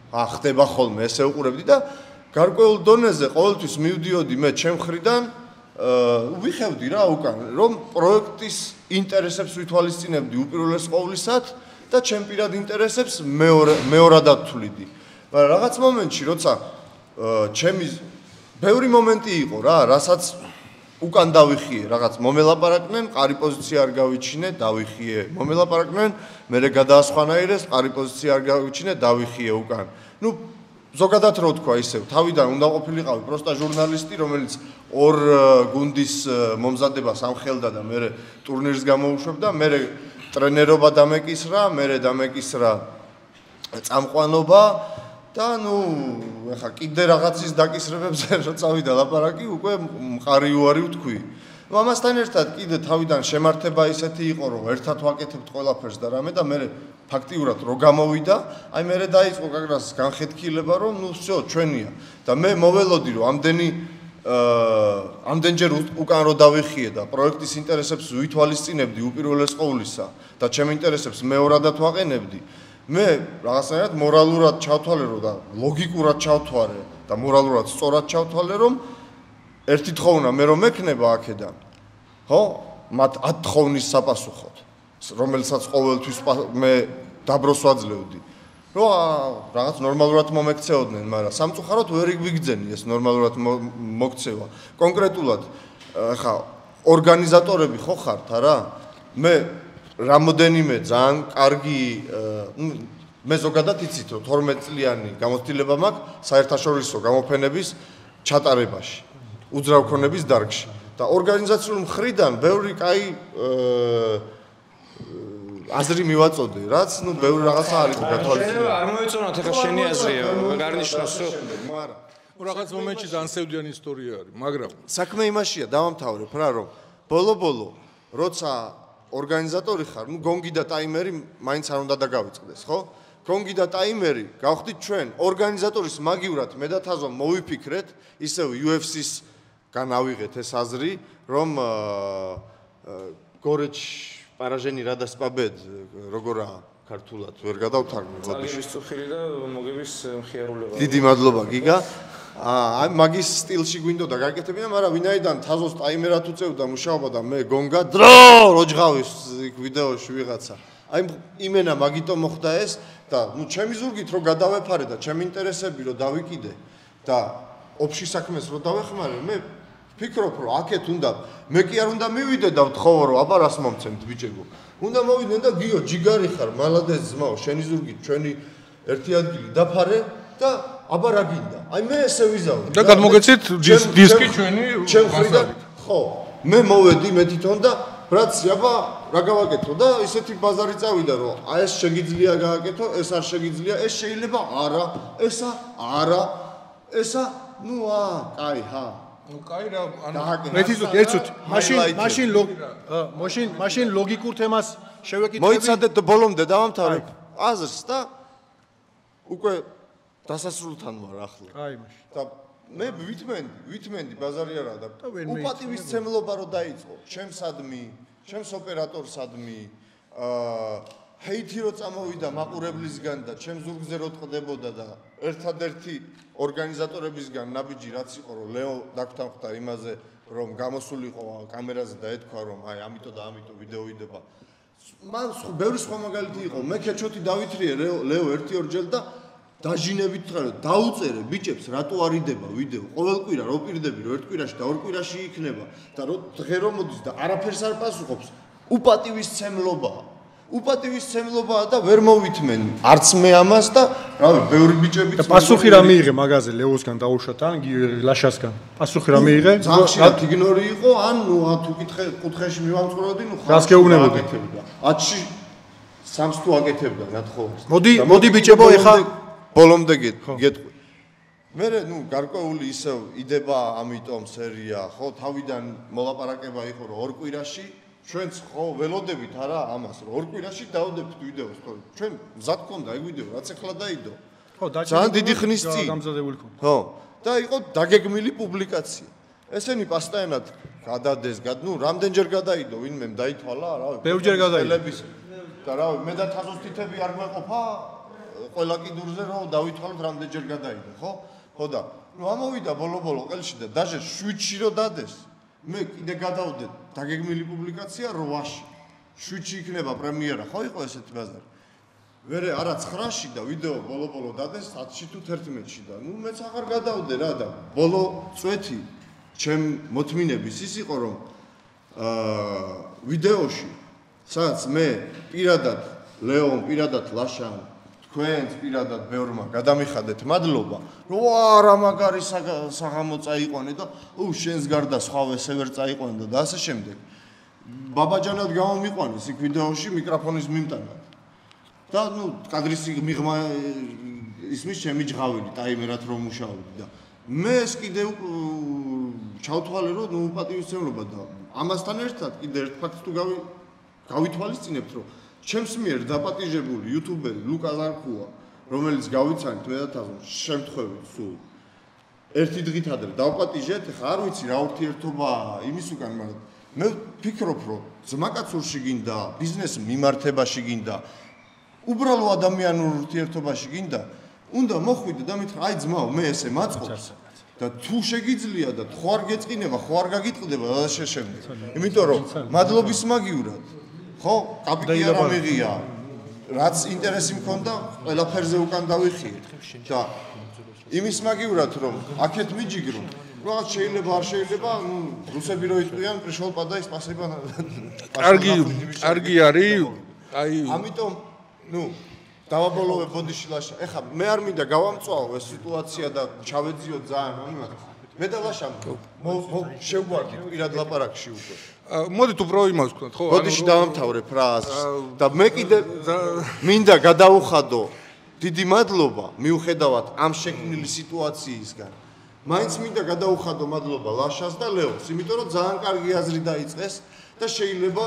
ხდება ხოლმე ესე უყურებდი და გარკვეულ დონეზე ყოველთვის მივდიოდი მე ჩემ ხრიდან ვიხევდი რა უკან, რომ პროექტის ინტერესებს ვითვალისწინებდი უპირველეს ყოვლისად და ჩემ პირად ინტერესებს მეორადად თვლიდი. მაგრამ რაღაც მომენტში, როცა ჩემი ბევრი მომენტი იყო რა, რასაც უკან დავიხიე, რაღაც მომელაპარაკნენ, ყარი პოზიცია არ გავიჩინე, დავიხიე. მომელაპარაკნენ, მერე გადაასხვანაირეს, ყარი პოზიცია არ გავიჩინე, დავიხიე უკან. ნუ ზოგადად რო თქვა ისევ, თავიდან უნდა ყოფილიყავი პროსტა ჟურნალისტი, რომელიც ორ გუნდის მომზადებას ამხელდა და მერე ტურნირს გამოუშვებდა, მერე ტრენერობა დამეკისრა, მერე დამეკისრა წამყვანობა და ნუ ეხა კიდე რაღაცის დაკისრებებზე რო წავიდა ლაპარაკი, უკვე მყარი უარი ვთქვი. ნუ ამასთან ერთად კიდე თავიდან შემართება ისეთი იყო, რომ ერთად ვაკეთებთ ყველაფერს და რამე და მე ფაქტიურად რო გამოვიდა, აი მე დაიწყო კაკრას განხეთქილება, რომ ნუ всё, ჩვენია. და მე მოველოდი, რომ ამდენჯერ უკან რო დავიხიე და პროექტის ინტერესებს ვითვალისწინებდი უპირველეს ყოვლისა და ჩემ ინტერესებს მეორადად ვაყენებდი. მე რაღაცნაირად მორალურად ჩავთვალე რომ და ლოგიკურად ჩავთვალე და მორალურად სწორად ჩავთვალე რომ ერთი თხოვნა მე რომ მექნება აქედან ხო მათ 10 თხოვნის საპასუხოდ რომელსაც ყოველთვის მე დაბროს ვაძლევდი რომ რაღაც ნორმალურად მომექცეოდნენ მაგრამ სამწუხაროდ ვერ ვიგძენი ეს ნორმალურად მოქცევა კონკრეტულად ხა ორგანიზატორები ხო ხართ არა მე რამოდენიმე ძალიან კარგი მე ზოგადად იცით რომ 12 წლიანი გამოცდილება მაქვს საერთაშორისო გამოფენების ჩატარებაში უძრავქონების დარგში და ორგანიზაციულ მხრიდან ბევრი კაი აზრი მივაწოდე რაც ნუ ბევრი რაღაცა არის გათვალისწინებული არ მოეწონათ ახლა შენი აზრია გარნიშნოს მაგრამ რაღაც მომენტში ძალიან სევდიანი ისტორია არის მაგრამ საქმე იმაშია დავამთავრებ რა რომ ბოლო როცა ორგანიზატორი ხარ, ნუ გონგი და ტაიმერი მაინც არ უნდა დაგავიწყდეს, ხო? გონგი და ტაიმერი გავხდით ჩვენ ორგანიზატორის მაგივრად მე და თაზო მოვიფიქრეთ, ისევ UFC-სგან ავიღეთ ეს აზრი, რომ გორეჩ პარაჟენი რადას პაბედ როგორა ქართულად ვერ გადავთარგმნი ბოდიში წუხილი და მოგების მხიარულება. დიდი მადლობა გიგა. აი მაგის სტილში გვინდოდა გაკეთებინა, მაგრამ ვინაიდან თაზოს ტაიმერად უწევდა მუშაობა და მე გონგა დრო როჯღავის ვიდეოში ვიღაცა. აი იმენა მაგიტომ მოხდა ეს და ნუ ჩემი ზურგით რო გადავეფარე და ჩემი ინტერესები რო დავიკიდე და ოფში საქმეს რო დავეხმარე, მე ვფიქრობ რომ აქეთ უნდა მე კი არ უნდა მივიდე და ვთხოვო რომ აბა რას მომცემთ ბიჭებო. უნდა მოვიდნენ და გიო ჯიგარი ხარ, მალადეს ძმაო, შენი ზურგით ჩვენი ერთი ადგილი დაფარე და აბა რა გინდა? აი მე ესე ვიზავდი. და გადმოგეცით დისკი ჩვენი ბაზარით. ხო, მე მოვედი მე თვითონ და ბრაცი, აბა რა გავაკეთო და ისეთი ბაზარი წავიდა რომ აი ეს შეგიძლია გააკეთო, ეს არ შეგიძლია, ეს შეიძლება არა, ესა არა, ესა ნუ კაი ჰა. ნუ კაი რა, ანუ მე თვითონ ერთუთ, მაშინ ლოგიკურ თემას შევეკითხები. მოიცადეთ და ბოლომდე დავამთავრებ აზრს და უკვე დასასრულთან ვარ ახლა. აი მაშინ. და მე ვითმენდი ბაზარი არა და უპატივისცემლობა რო დაიწყო. ჩემსადმი, ჩემს ოპერატორსადმი, ჰეითი რო წამოვიდა მაყურებლისგან და ჩემ ზურგზე რო ტყდებოდა და ერთადერთი ორგანიზატორებისგან ნაბიჯი რაც იყო რომ ლეო დაგთანხმდა იმაზე რომ გამოსულიყო კამერაზე და ეთქვა რომ აი ამიტომ და ამიტომ ვიდეო იდება. მან ბევრი სხვა მაგალითი იყო. მე ქეჩოთი დავითრიე ლეო 1-2 და დაჟინებით ხარ დაუწერე ბიჭებს რატო არ იდება ვიდეო ყოველ კვირა რო პირდები რომ ერთ კვირაში და ორ კვირაში იქნება და რო დღე რომ მოდის და არაფერს არ პასუხობს უპატივისცემლობაა და ვერ მოვითმენ არც მე ამას და რავი ბევრი ბიჭებიც და პასუხი რა მიიღე მაგაზე ლეოსგან დაუშვათ ან ლაშასგან პასუხი რა მიიღე ზამშად იგნორი იყო ან ნუ თუ კუთხეში მივამწყროდი ნუ ხას გეუბნებოდი 10-ში 3-ს თუ აკეთებდა გათხოვეს მოდი ბიჭებო ეხა ბოლომდე გეტყვი. მე ნუ გარკვეული ისევ იდება ამიტომ სერია, ხო, თავიდან მოლაპარაკება იყო რომ ორ კვირაში ჩვენც ხო ველოდებით არა ამას რომ ორ კვირაში დავდებთ ვიდეოს, ხო. ჩვენ მზად გქონდა ეგ ვიდეო, რაც ახლა დაიდო. ხო, ძალიან დიდი ხნის წინ. გამზადებული ქონდა. ხო. და იყო დაგეგმილი პუბლიკაცია. ესენი პასტაენად გადადეს, ნუ რამდენჯერ გადაიდო, ვინმე დაითვალა, რავი. ბევრჯერ გადაიდო. და რავი, მე და თაზოს თითები არ მეყოფა ყველა კიდურზე რომ დავითვალოთ რამდენჯერ გადაიდო, ხო? ხო და ნუ ამოვიდა ბოლო-ბოლო ყელში და დაჟე 7-ში რო დადეს. მე კიდე გადავდეთ დაგეგმილი პუბლიკაცია 8-ში. 7-ში იქნება პრემიერა, ხო იყო ესეთი ბაზარი? ვერე არა 9-ში და ვიდეო ბოლო დადეს 10-ში თუ 11-ში და ნუ მეც აღარ გადავდე რა და ბოლო წვეთი ჩემ მოთმინების ის იყო რომ ვიდეოში სადაც მე პირადად ლეონ პირადად ლაშან თქვენს პირადად ბევრმა გადამიხადეთ მადლობა რომ არა მაგარი საღამო წაიყვანე და შენს გარდა სხვავ ესე ვერ წაიყვანე და ასე შემდეგ ბაბაჯანად გამომიყვანეს იქ ვიდეოში მიკროფონის მიმტანად და ნუ კადრის მიღმა ისმის ჩემი ჯღავილი ტაიმერად რომ მუშაობდი და მე ეს კიდე ჩავთვალე რომ ნუ პატივისცემლობა და ამასთან ერთად კიდე ერთ ფაქტს თუ გავითვალისწინებთ რომ ჩემს მიერ დაპატიჟებული იუთუბერი ლუკა ლარქუა რომელიც გავიცანით მე და თაზო შემთხვევით სულ ერთი დღით ადრე დავპატიჟეთ ხა არ ვიცი რა ურთიერთობა იმის უკან მაგრამ მე ვფიქრობ რომ ძმაკაცურში გინდა ბიზნეს მიმართებაში გინდა უბრალო ადამიანურ ურთიერთობაში გინდა უნდა მოხვიდე და მითხრა აი ძმაო მე ესე მაწყობს და თუ შეგიძლია და თუ არ გეწყინება ხო არ გაგიტყდება და შეშემდე იმიტომ რომ მადლობის მაგიურად ხო კაპიტალი არ მიღია რაც ინტერესი მქონდა ყველაფერზე უკან დავიხიე და იმის მაგიურად რომ აქეთ მიჯიგრო რაღაც შეიძლება არ შეიძლება ნუ რუსები რო იტყვიან პრიშოლ პადა სპასიბა კარგი არის აი ამიტომ ნუ დავაბოლოვე ბოდიში ლაშა ეხა მე არ მინდა გავამწვავო ეს სიტუაცია და ჩავეძიო ძალიან ამათ მე და ლაშა შევგვარდით პირად ლაპარაკში უკვე მოდით უფრო იმას ვქნათ ხო ბოდიში დავამთავრე ფრაზს და მე კიდე მინდა გადავუხადო დიდი მადლობა მიუხედავად ამ შექმნილი სიტუაციისგან მაინც მინდა გადავუხადო მადლობა ლაშას და ლეონს იმიტომ რომ ძალიან კარგი აზრი დაიწყეს და შეიძლება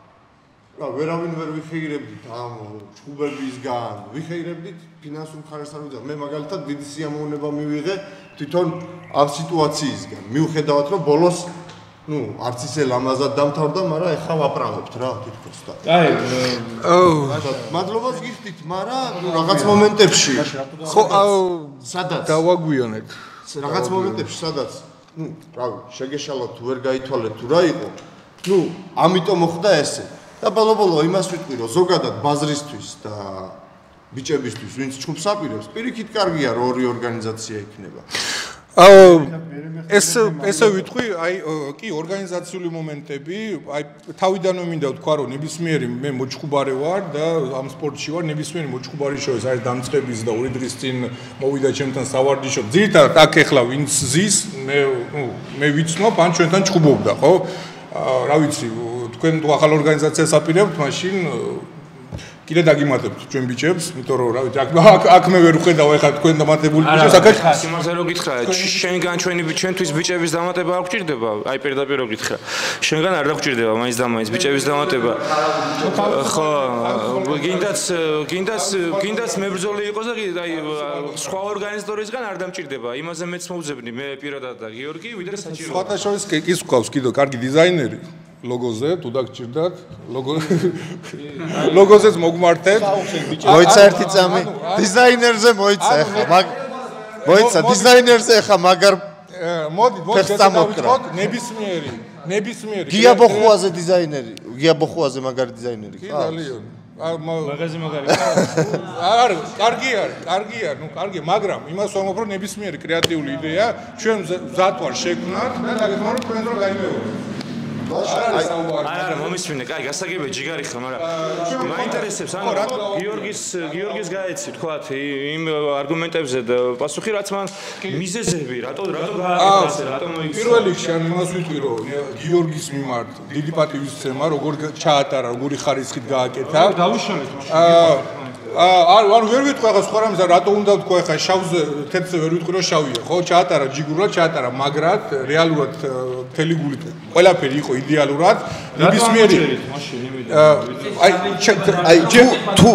რა ვერავინ ვერ ვიხეირებდით ამ ჭუბებისგან ვიხეირებდით ფინანსურ მხარეს არ ვიძახ მე მაგალითად დიდი სიამოვნება მივიღე თვითონ ამ სიტუაციისგან მიუხედავად რომ ბოლოს ნუ არც ისე ლამაზად დამთავრდა მაგრამ ეხა ვაправებთ რა თითქოს და აი მადლობას გიხდით მაგრამ რაღაც მომენტებში ხო სადაც დავაგვიანეთ რაღაც მომენტებში სადაც ნუ რავი შეგეშალოთ თუ ვერ გაითვალეთ თუ რა იყო ნუ ამიტომ მოხდა ესე და ბოლო იმას ვიტყვი რომ ზოგადად ბაზრისთვის და ბიჭებისთვის ვინც ჩუბს აპირებს პირიქით კარგია რომ ორი ორგანიზაცია იქნება ესე ვიტყვი აი კი ორგანიზაციული მომენტები აი თავიდანვე მინდა ვთქვა რომ ნებისმიერი მე მოჭხუბარე ვარ და ამ სპორტში ვარ ნებისმიერი მოჭხუბარი შორის არის დამწყების და 2 დღის წინ მოვიდა ჩემთან სავარჯიშო ძირითადად აქ ეხლა ვინც ზის მე ვიცნობ ან ჩვენთან ჭხუბობდა ხო რა ვიცი თქვენ თუ ახალ ორგანიზაციას აპირებთ მაშინ კიდე დაგიმატებთ ჩვენ ბიჭებს, იმიტომ რომ რა ვიცი, აქ მე ვერ ვხედავ ეხლა თქვენ დამატებული ბიჭებს, აქ სიმართლე რო გითხრა, შენგან ჩვენთვის ბიჭების დამატება არ გვჭირდება, აი პირდაპირ რო გითხრა. შენგან არ დაგჭირდება მაინც და მაინც ბიჭების დამატება. ხო, გინდაც მებრძოლი იყოს და აი სხვა ორგანიზატორისგან არ დამჭირდება. იმაზე მეც მოვძებნი მე პირადად და გიორგი, ვიდრე საჭირო. სხვათა შორის კი გვყავს კიდე კარგი დიზაინერი. ლოგოზე თუ დაგჭირდათ ლოგოზეც მოგმართეთ მოიცა ერთი წამი დიზაინერზე მოიცა ახლა მოიცა დიზაინერზე ახლა მაგარ მოდით ნებისმიერი გია ბოხუაზე დიზაინერი გია ბოხუაზე მაგარი დიზაინერი ხა ძალიან მაგაზი მაგარი არა კარგია ნუ კარგია მაგრამ იმას ვამბობ რომ ნებისმიერი კრეატიული იდეა ჩვენ მზად ვარ შექმნათ და დაგეხმაროთ თქვენ რომ გაიმეოროთ არა მომისმინე, კაი, გასაგებია ჯიგარი ხარ, მაგრამ მაინტერესებს, ანუ გიორგის გაეცი, თქვათ, იმ არგუმენტებზე და პასუხი რაც მან მიზეზები, რატო გააკეთა, რატო მოიქცა. პირველ რიგში ან იმას ვიტყვი, რომ გიორგის მიმართ დიდი პატივისცემა, როგორ ჩაატარა, როგორი ხარისხით გააკეთა. დავუშალეთ მაშინ. ანუ ვერ ვიტყვი ახლა სხვა რამეს, რატო უნდა ვთქვა ახლა შავზე, თეთრზე ვერ ვიტყვი რომ შავია, ხო? ჩაატარა ჯიგურად, ჩაატარა მაგრად, რეალურად მთელი გულით ყველაფერი იყო იდეალურად. ნებისმიერი აი თუ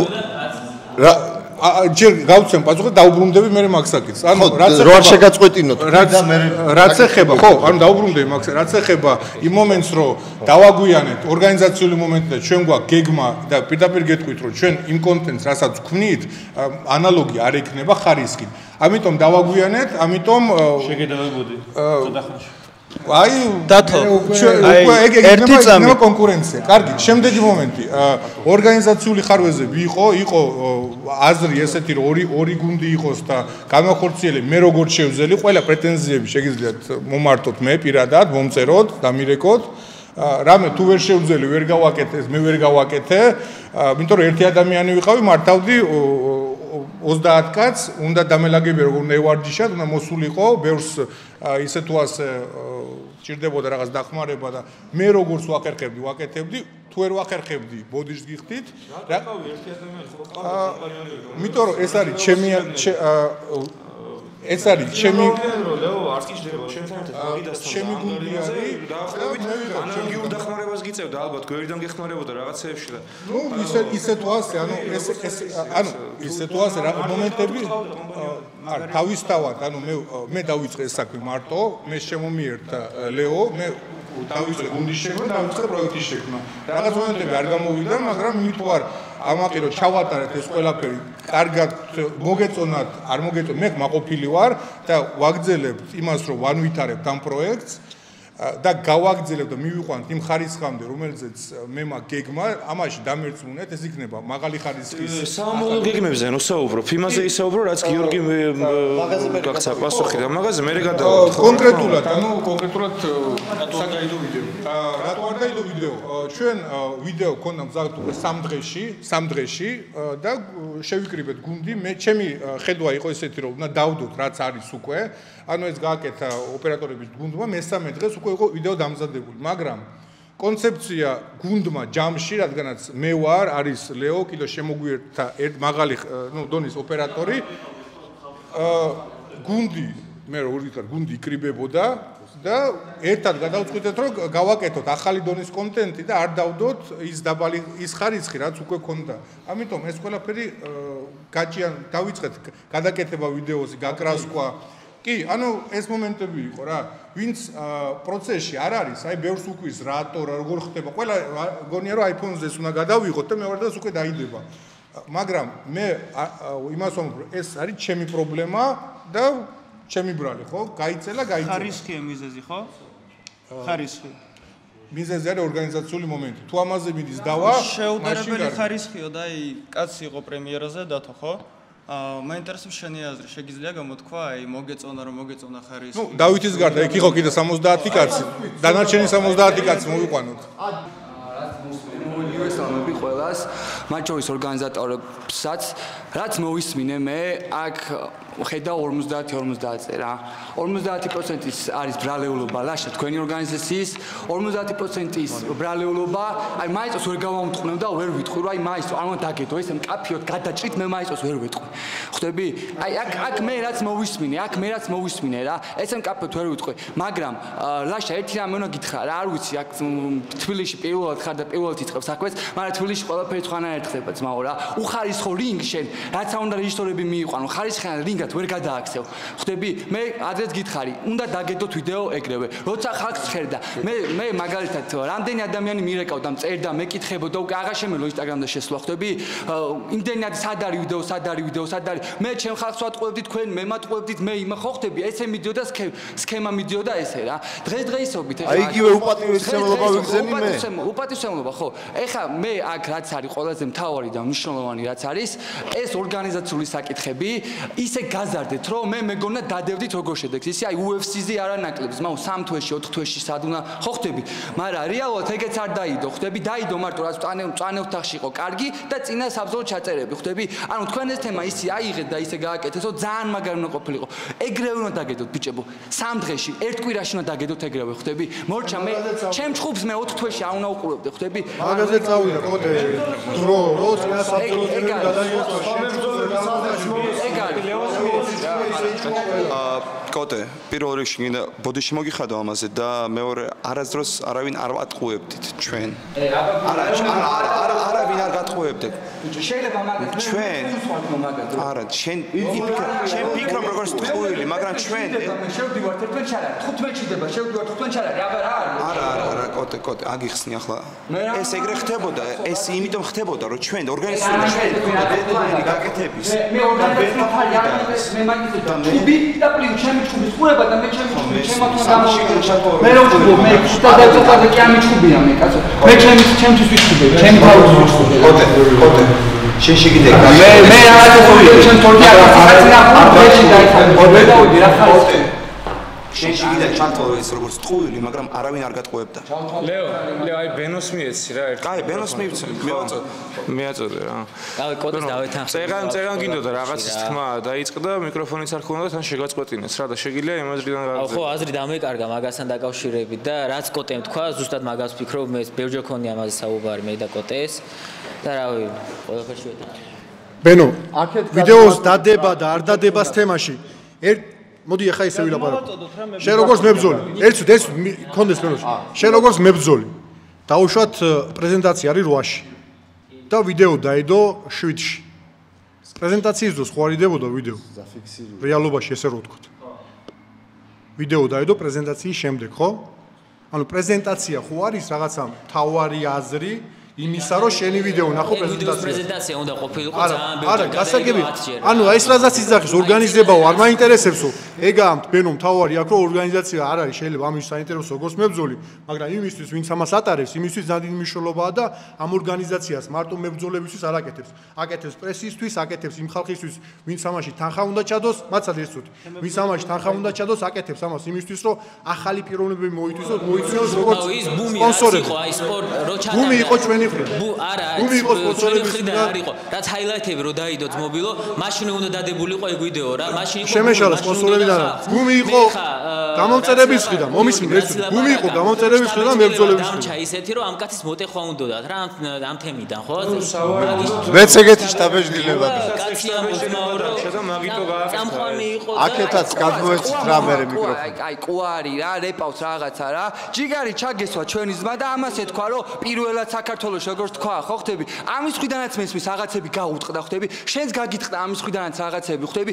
ჯერ გავცემ პასუხი დაუბრუნდები მე მაქსაკից. ანუ რო არ შეგაწყვეტინოთ რაც ეხება, ხო, ანუ დაუბრუნდები მაქსაკ, რაც ეხება იმ მომენტს, რომ დავაგვიანეთ ორგანიზაციული მომენტი და ჩვენ გვაქვს გეგმა და პირდაპირ გეტყვით, რომ ჩვენ იმ კონტენტს, რასაც ვქმნით, ანალოგი არ ექნება ხარისხით. ამიტომ დავაგვიანეთ, ამიტომ შეგედავებოდი ცოტა ხანში. აი დათო ერთი წამი კონკურენცია. კარგი, შემდეგი მომენტი. ორგანიზაციული ხარვეზები იყო აზრი ესეთი რომ ორი გუნდი იყოს და განახორციელე მე როგორ შევძელი, ყველა პრეტენზიები შეგიძლიათ მომართოთ მე პირადად, მომწეროთ, დამირეკოთ. რამე თუ ვერ შევძელი, ვერ გავაკეთე, მე ვერ გავაკეთე, იმიტომ რომ ერთი ადამიანი ვიყავი, მართავდი 30 კაცს, უნდა დამელაგებია როგორ უნდა ევარჯიშათ, უნდა მოსულიყო, ბევრს ისე თუ ასე ჭირდებოდა რაღაც დახმარება და მე როგორც ვახერხებდი, ვაკეთებდი, თუ ვერ ვახერხებდი, ბოდიშს გიხდით. რა ყავი ერთი ადამიანი ხო ყავდა? იმიტომ რომ ეს არის ჩემი ლეო არ გიждდება შენთან ერთად მაგიდასთან ჩემი გუნდი არის ანალოგიურ დახმარებას გიწევდა ალბათ გვერდიდან გეხმარებოდა რაღაცეებში და ნუ ისე თუ ასე ისე თუ ასე რა მომენტები არ თავისთავად მე დავიწყე ეს საქმე მარტო მე შემომიერთა ლეო მე დავიწყე გუნდის შექმნა დავიწყე პროექტის შექმნა რაღაც მომენტები არ გამოვიდა მაგრამ იმით ვარ ამაყი რომ ჩავატარეთ ეს ყველაფერი კარგად მოგეწონათ არ მოგეწონათ მე მაყოფილი ვარ და ვაგრძელებთ იმას რომ ვანვითარებთ ამ პროექტს და გავაგრძელებთ და მივიყვანთ იმ ხარისხამდე რომელზეც მე მაგ გეგმა ამაში დამერწმუნეთ ეს იქნება მაღალი ხარისხის საამოვნო გეგმებზე ნუ საუბრობ იმაზე ისაუბრო რაც გიორგი გახსა პასუხი და მაღაზე მე გადავ კონკრეტულად რატო არ დაიდო ვიდეო ჩვენ ვიდეო გქონდა მზად უკვე 3 დღეში და შევიკრიბეთ გუნდი მე ჩემი ხედვა იყო ესეთი რომ უნდა დავდოთ რაც არის უკვე ანუ ეს გააკეთა ოპერატორების გუნდმა მესამე დღეს უკვე იყო ვიდეო დამზადებული მაგრამ კონცეფცია გუნდმა ჯამში რადგანაც მე ვარ არის ლეო კიდე შემოგვიერთა ერთ მაღალი დონის ოპერატორი გუნდი მე რო ვიყავ გუნდი იკრიბებოდა და ერთად გადავწყვიტეთ რომ გავაკეთოთ ახალი დონის კონტენტი და არ დავდოთ ის დაბალი ის ხარისხი რაც უკვე ქონდა ამიტომ ეს ყველაფერი გაჭიან დავიწყეთ გადაკეთება ვიდეოზე გაკრასკვა კი, ანუ ეს მომენტები იყო რა, ვინც პროცესში არ არის, აი ბევრს უკვის რატო, როგორ ხდება, ყველა გონია რომ iPhone-ზე უნდა გადავიღოთ და მეორე დღეს უკვე დაიდება. მაგრამ მე იმას ვამბობ, ეს არის ჩემი პრობლემა და ჩემი ბრალი, ხო? გაიწელა. ხარისხია მიზეზი, ხო? ხარისხი. მიზეზი არის ორგანიზაციული მომენტი. თუ ამაზე მიდის დავა, შეუდარებელი ხარისხიო და აი კაცი იყო პრემიერაზე დათო, ხო? მაინტერესებს შენი აზრი, შეგიძლია გამოთქვა, აი მოგეწონა რომ მოგეწონა ხარისხი. ნუ დავითის გარდა იქ იყო კიდე 70 კაცი. დანარჩენი 70 კაცი მოვიყვანოთ. მოვიესალმები ყველას, მათ შორის ორგანიზატორებსაც, რაც მოვისმინე მე, აქ ხედა 50-50-ზე რა. 50%-ის არის ბრალეულობა, ლაშა თქვენი ორგანიზაციის, 50%-ის ბრალეულობა, აი მაიწოს ვერ გავამტყუნებ და ვერ ვიტყვი, რომ აი მაიწო, არ უნდა დაგედო, ესე მკაფიოდ გადაჭრით, მე მაიწოს ვერ ვიტყვი. ხვდები? აი აქ მე რაც მოვისმინე რა, ესე მკაფიოდ ვერ ვიტყვი, მაგრამ ლაშა ერთი რამე უნდა გითხრა რა, არ ვიცი, აქ თბილისში პირველად ხარ და პირველად იწყებ საქმეს, მაგრამ თბილისში ყველაფერი თქვენანაირად ხდება ძმაო რა. უხარისხო რინგ შენ, რაც არ უნდა რეჟისორები მიიყვანო, ხარისხიან რინგად ვერ გადააქცევ. ხვდები? მე ადრეც გითხარი, უნდა დაგედოთ ვიდეო ეგრევე. როცა ხალხს ხედა, მე მაგალითად რამდენი ადამიანი მირეკავდა, წერდა, მეკითხებოდა, უკვე აღარ შემეძლო ინსტაგრამზე შესვლა, ხვდები? იმდენად სად არის ვიდეო, სად არის. მე ჩემ ხალხს ვატყუებდი თქვენ, მე მატყუებდით, მე იმა ხო ხვდები? ესე მიდიოდა სქემა მიდიოდა ესე რა. დღესდღეობით აი იგივე უპატივისმცემლობა ვიგზენი მე. უპატივისმცემლობა ხო. ეხა მე აქ რაც არის ყველაზე მთავარი და მნიშვნელოვანი რაც არის, ეს ორგანიზაციული საკითხები, ისე გაზარდეთ, რომ მე მეგონა დადევდით როგორ შედეგს. ისე აი UFC-ზე არ ანაკლებს, მაუ 3 თვეში, 4 თვეში სად უნდა ხო ხვდები? მაგრამ რეალურად ეგეც არ დაიდო, ხვდები? დაიდო მარტო რაც წანე ოთახში იყო კარგი და წინა საბრძოლო ჩაწერები, ხვდები? ანუ თქვენ ეს თემა ისე აიღეთ და ისე გააკეთეთ, რომ ძალიან მაგარი უნდა ყოფილიყო. ეგრევე უნდა დაგედოთ ბიჭებო. 3 დღეში, ერთ კვირაში უნდა დაგედოთ ეგრევე, ხვდები? მორჩა მე ჩემ ჩხუბს მე 4 თვეში არ უნდა უყურებდე, ხვდები? მაგაზე წავიდა კოტე. დრო საბრძოლო გადაიღეს კოტე, პირველ რიგში გინდა ბოდიში მოგიხადო ამაზე და მეორე არასდროს არავინ არ ვატყუებდით ჩვენ. არავინ არ გატყუებდით. შეიძლება მაგას ჩვენ არა, შენ ფიქრობ როგორც ტყუილი, მაგრამ ჩვენ შევდივართ ერთმანეთს არა, 15-ში დება, შევდივართ 15-ში არა, რა არის? არა, კოტე. კოტე, აგიხსნი ახლა. ეს ეგრე ხდებოდა, ეს იმიტომ ხდებოდა, რომ ჩვენ ორგანიზაცია ჩვენ გაკეთების. მე ორგანიზაცია მე მაგითი ჩუბი და პლინ ჩემი ჩუბის ყურება და მე ჩემი ჩუბი ჩემთან გამოვიდა. მე რო ჩუბო მე და დაწყდა კი ამი ჩუბია მე კაცო. მე ჩემთვის ვიჩუბე, ჩემი თავის ვიჩუბე. კოტე. შენ შეგიდე. მე რაღაცა ვიყო, ჩემ თორდი აკაცნა არდეში დაიხარ. მე დავიდი რა ხარ. შენ შეგიდე ჩანთო ეს როგორც ტყუილი, მაგრამ არავინ არ გატყუებდა. ლეო, აი ბენოს მიეცი რა ერთ. კაი, ბენოს მივცე, მეაწოდე რა. აი კოტეს დავეთანხმე. წეგან გინდოდა რაღაცის თქმა დაიწყდა, მიკროფონიც არ ხონდა, თან შეგაწყვეტინეს რა და შეგიძლია იმ აზრიდან გავიგე. ხო, აზრი დამეკარგა მაგასთან დაკავშირებით და რაც კოტემ თქვა, ზუსტად მაგას ვფიქრობ, მე ბევრჯერ ქონია ამაზე საუბარი მე და კოტეს და რავი, ყველაფერში ვეთანხმე. ბენო, ვიდეოს დადება და არ დადებას თემაში მოდი ახლა ისე ვილაპარაკო. შენ როგორც მებრძოლი, ეს კონდეს ბენოში. შენ როგორც მებრძოლი. დაუშვათ პრეზენტაცია არის 8-ში. და ვიდეო დაიდო 7-ში. პრეზენტაციის დროს ხო არ იდებოდა ვიდეო? რეალობაში ესე რო ვთქვათ. ვიდეო დაიდო პრეზენტაციის შემდეგ, ხო? ანუ პრეზენტაცია ხო არის რაღაცა მთავარი აზრი იმისა რომ შენი ვიდეო ნახო პრეზენტაცია უნდა ყოფილიყო ძალიან ბევრი. არა, გასაგები. ანუ ეს რაზეც იძახის ორგანიზებაო, არ მაინტერესებსო. ეგაა ბენო მთავარი აქ რომ ორგანიზაცია არ არის, შეიძლება ამის საინტერესო როგორც მებრძოლი, მაგრამ იმისთვის ვინც ამას ატარებს, იმისთვის ძალიან მნიშვნელოვანია და ამ ორგანიზაციას მარტო მებრძოლებისთვის არ აკეთებს. აკეთებს პრესისთვის, აკეთებს იმ ხალხისთვის, ვინც ამაში თანხა უნდა ჩადოს, მაცად ეს წუთი. ვინც ამაში თანხა უნდა ჩადოს, აკეთებს ამას იმისთვის რომ ახალი პიროვნებები მოითვისოს, მოიცნოს როგორც სპონსორები. ბუმი იყო ჩვენი არა, სპონსორების ხრიდან არ იყო. რაც ჰაილაითები რო დაიდო ძმობილო, მაშინ უნდა დადებულიყო ეგ ვიდეო რა, მაშინ იყო შემეშალა სპონსორები და ბუმი იყო გამომწერების ხრიდან, მომისმინე ეს ბუმი იყო გამომწერების ხრიდან მებრძოლების ხრიდან. დამჭა ისეთი რომ ამ კაცის მოტეხვა უნდათ რა ამ თემიდან, ხო? მეც ეგეთი შტაბეჭდილება და კაცია მოძმაურო, შედა მაგიტო გააკეთა. სამხამი იყო და აკეთაც გადმოეცით რა მე მიკროფონი. აი კუარი რა, რეპავს რაღაცა რა. ჯიგარი ჩაგესვა ჩვენი ზმა და ამას ეთქვა რომ პირველად საქართველოს როგორც თქვა, ხო ხტები? ამის ხვიდანაც მესმის რაღაცები გაუტყდა ხტები. შენს გაგიტყდა ამის ხვიდანაც რაღაცები ხტები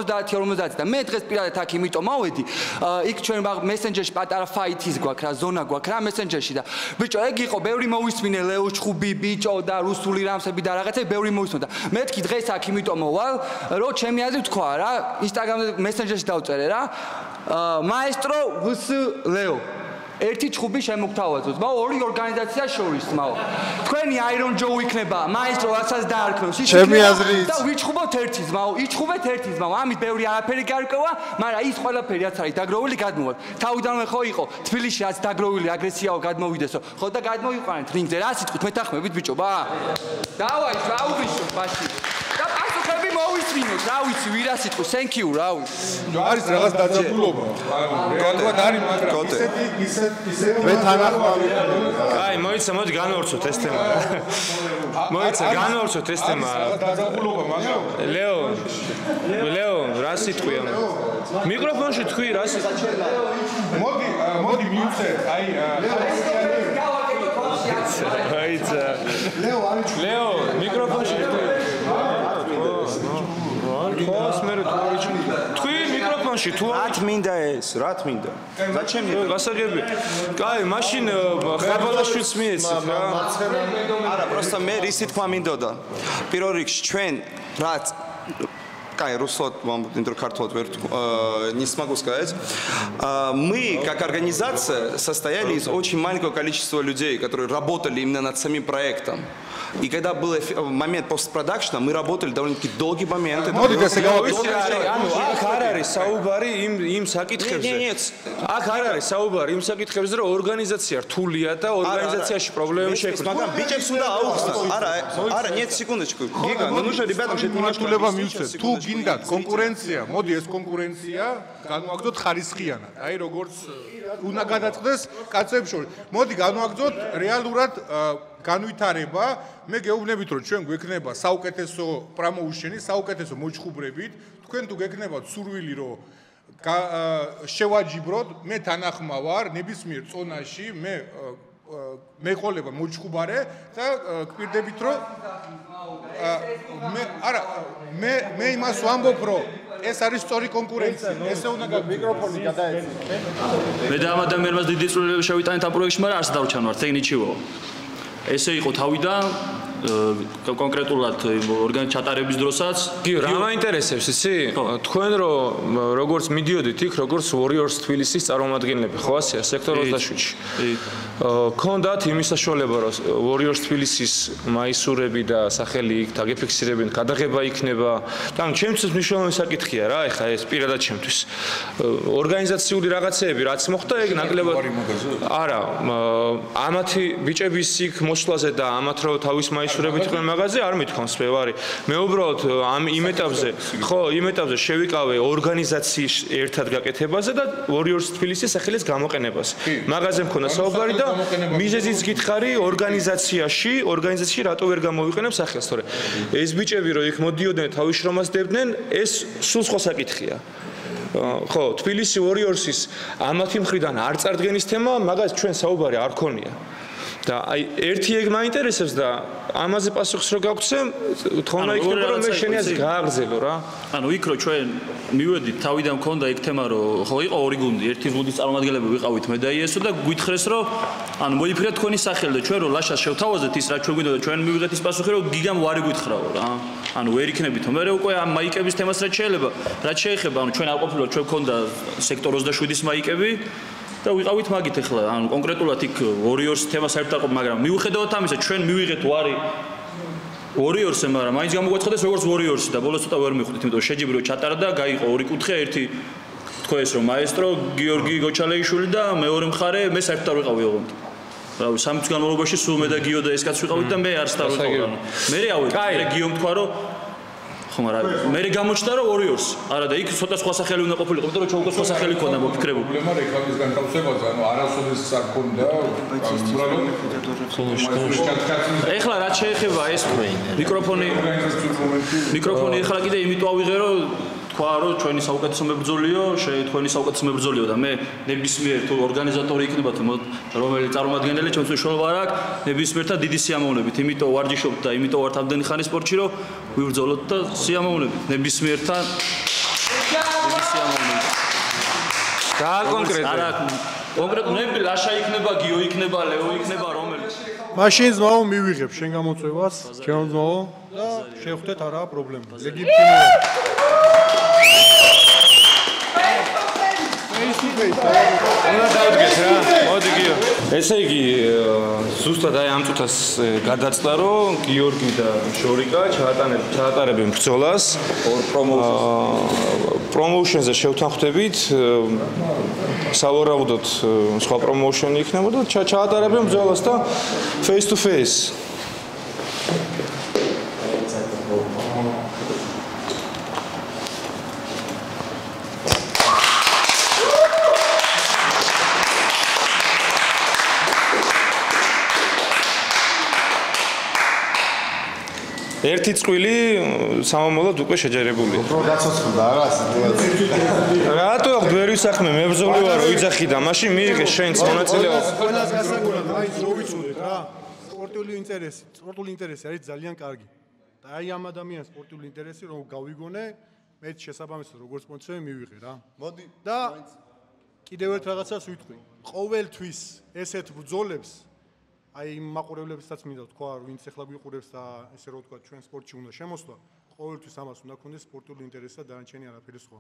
50 და მე დღეს პირადად აქ იმიტომ მოვედი. იქ ჩვენ მესენჯერში პატარა ფაითის გვაქვს რა, ზონა გვაქვს რა მესენჯერში და ბიჭო, ეგ იყო ბევრი მოვისმინე ლეო ჩხუბი, ბიჭო და რუსული რამსები და რაღაცები ბევრი მოვისმინე და მეთქი დღეს აქ იმიტომ მოვალ, რომ ჩემი აზრით თქვა რა, ინსტაგრამზე მესენჯერში დავწერე რა. მაესტრო ვს ლეო ერთი ჩხუბი შემოგთავაზოთ, მაო ორი ორგანიზაცია შორის, მაო. თქვენი Iron Joe იქნება, მაესტრო რასაც დაარქმევს, ის და ვიჩხუბოთ ერთის, მაო, იჩხუბეთ ერთის, მაო. ამით ბევრი არაფერი გარკვევა, მაგრამ ის ყველაფერი რაც არის დაგროვილი გადმოვარ. თავიდანვე ხო იყო თბილისში რაც დაგროვილი აგრესიაო გადმოვიდესო. ხო და გადმოვიყვანეთ რინგზე, რა სიტყვით მეთანხმებით ბიჭო, ბა. დავაი, რა უბრიშოთ ბაში. და პასუხები მოვისმინოთ, რა ვიცი, ვირა სიტყვის, thank you, რა ვიცი. არის რაღაც დაძაბულობა. კონტროლ არის, მაგრამ ისე მე თანახმავი. აი, მოიცა, მოდი განვავრცოთ ეს თემა. მოიცა, განვავრცოთ ეს თემა. დაძაბულობა, მაგრამ ლეო, რა სიტყვია? მიკროფონში თქვი, რა სიტყვია? მოდი მივცეთ, აი მოიცა. ლეო, მიკროფონში თქვი. თქვი მიკროფონში თუ რა თმინდა ეს? რა თმინდა? ზაჩემ გასაგები. კაი, მაშინ ხაბალაშვილს მიეცით რა. არა, просто მე ისი თქვა მინდოდა. პირველ რიგში ჩვენ რაც Кай, русло, вам интеркартот не смогу сказать. Мы, как организация, состояли из очень маленького количества людей, которые работали именно над самим проектом. И когда был момент постпродакшна, мы работали довольно-таки долгий момент. Нет, Ахарари, Саубари, им საკითხებს რომ ორგანიზაცია რთულია და ორგანიზაციაში პრობლემები შექმნა. მაგრამ ბიჭებს უნდა აუხსნათ. არა, нет, секундочку. Гига, ну нужно ребятам что-то немножко მივცეთ. თუ გინდათ კონკურენცია, მოდი ეს კონკურენცია განვაგრძოთ ხარისხიანად. აი როგორც უნდა გადაწყდეს კაცებს შორის. მოდი განვაგრძოთ რეალურად განვითარება. მე გეუბნებით რომ ჩვენ გვექნება საუკეთესო პრომოუშენი, საუკეთესო მოჩხუბრებით. თქვენ თუ გექნებათ სურვილი რომ შევაჯიბროთ, მე თანახმა ვარ ნებისმიერ წონაში, მე მეყოლება მოჩხუბარე და გვირდებით რომ მე იმას ვამბობ რომ ეს არის სწორი კონკურენცია ესე უნდა მიკროფონი გადაეცეს მე და ამ ადამიანს დიდი წვლილი შევიტანეთ ამ პროექტში მაგრამ არც დავჩანვარ ტექნიჩიო ესე იყო თავიდან კონკრეტულად ორგანიზ ჩატარების დროსაც გიო რა მაინტერესებს იცი თქვენ როგორც მიდიოდით იქ როგორც Warriors თბილისის წარმომადგენლები ხო ასეა სექტორ 27-ში ქონდათ იმის საშუალება რომ Warriors თბილისის მაისურები და სახელი იქ დაგეფიქსირებინ გადაღება იქნება და ჩემთვის მნიშვნელოვანი საკითხია რა ეხა ეს პირადად ჩემთვის ორგანიზაციული რაღაცეები რაც მოხდა ეგ ნაკლებად არა ამათი ბიჭების იქ მოსვლაზე და ამათ რო თავის მაისურებით თქვენ მაღაზია არ მithქვამს მე ვარი მე უბრალოდ ამ იმ ეტაპზე შევიკავე ორგანიზაციის ერთად გაკეთებაზე და Warriors თბილისის სახელის გამოყენებას მაღაზია მქონდა საუბარი და მიზეზიც გითხარი ორგანიზაციაში რატო ვერ გამოვიყენებ სახელს თორე ეს ბიჭები რო იქ მოდიოდნენ თავის შრომას დებდნენ ეს სულ სხვა საკითხია ხო თბილისი Warriors-ის ამათი მხრიდან არ წარდგენის თემა მაგას ჩვენ საუბარი არ ქონია და აი ერთი ეგ მაინტერესებს და ამაზე პასუხს რო გავცემ თხოვნა იქნება რომ მე შენი აზრი გააგრძელო რა ანუ იქ რო ჩვენ მივედით თავიდან მქონდა ეგ თემა რომ ხო იყო ორი გუნდი ერთი გუნდის წარმომადგენლები ვიყავით მე და იესო და გვითხრეს რომ ანუ მოიფიქრეთ თქვენი სახელი და ჩვენ რო ლაშას შევთავაზეთ ის რა ჩვენ გვინდა და ჩვენ მივიღეთ ის პასუხი რომ გიგამ ვარი გვითხრაო რა ანუ ვერ იქნებით მე უკვე ამ მაიკების თემას რაც შეეხება ანუ ჩვენ არ ყოფილვართ ჩვენ მქონდა სექტორ 27-ის მაიკები და ვიყავით მაგით ახლა ანუ კონკრეტულად იქ Warriors თემას საერთოდ არ ყოფ მაგრამ მიუხედავად ამისა ჩვენ მივიღეთ ვარი Warriors-ზე მაგრამ მაინც გამოგვაცხადეს როგორც Warriors-ი და ბოლოს ცოტა ვერ მიხვდით იმიტომ შეჯიბრო ჩატარა და გაიყო ორი კუთხე ერთი თქვა ეს რომ მაესტრო გიორგი გოჩალეიშვილი და მეორე მხარე მე საერთოდ არ ვიყავი ოღონდ რავი სამი წლის განმავლობაში სულ მე და გიო და ეს კაცი ვიყავით და მე არც არ ვიყავი მე ავე გიომ თქვა რომ ხო მაგრამ მე გამოჩნდა რომ Warriors არა და იქ ცოტა სხვა სახელი უნდა ყოფილიყო იმიტომ რომ ჩვენ უკვე სხვა სახელი ქონდა მოფიქრებული პრობლემა რეკლამის განთავსებაზე ანუ არასოდეს არ ქონდა ეხლა რაც შეეხება ეს მიკროფონი ეხლა კიდე იმიტომ ავიღე რომ თქვა რომ ჩვენი საუკეთესო მებრძოლიო თქვენი საუკეთესო მებრძოლიო და მე ნებისმიერ თუ ორგანიზატორი იქნება თუ რომელიც წარმომადგენელი ჩვენს უშუალოდ არ აქვს ნებისმიერთა დიდი სიამოვნებით იმიტომ ვარჯიშობთ და იმიტომ ვართ ამდენი ხანი სპორტში რომ ვიბრძოლოთ და სიამოვნებით ნებისმიერთან დიდი სიამოვნებით და კონკრეტულად არა კონკრეტულად ნები ლაშა იქნება გიო იქნება ლეო იქნება რომელიც მაშინ ძმაო მივიღებ შენ გამოწვევას ჩემო ძმაო და შევხვდეთ არა პრობლემა ლეგიტიმურია უნდა დავდგეთ რა მოდი გიო ესე იგი ზუსტად აი ამ წუთას გადაწყდა რომ გიორგი და შორიკა ჩაატარებენ ბრძოლას პრომოუშენზე შევთანხმდებით სავარაუდოდ სხვა პრომოუშენი იქნებოდა ჩაატარებენ ბრძოლას და face to face ერთი წვილი სამომავლოდ უკვე შეჯერებულია. რო გაცოცხლდა რა სიტუაცია. რატო ვერ ვისახმე მებრძოლი ვარო იძახი და მაშინ მიიღე შენც მონაწილეობა. ყველას გასაგონად მაინც რო ვიცოდეთ რა. სპორტული ინტერესი არის ძალიან კარგი. და აი ამ ადამიანს სპორტული ინტერესი რომ გავიგონე, მეც შესაბამისად როგორც სპონსორი მივიღე რა. მოდი და კიდევ ერთ რაღაცას ვიტყვი. ყოველთვის ესეთ ბრძოლებს აი იმ მაყურებლებსაც მინდა თქვა, ვინც ახლა გვიყურებს და ესე რომ ვთქვა, ჩვენ სპორტში უნდა შემოსვლა, ყოველთვის ამას უნდა ქონდეს სპორტული ინტერესი და დანარჩენი არაფერი სხვა.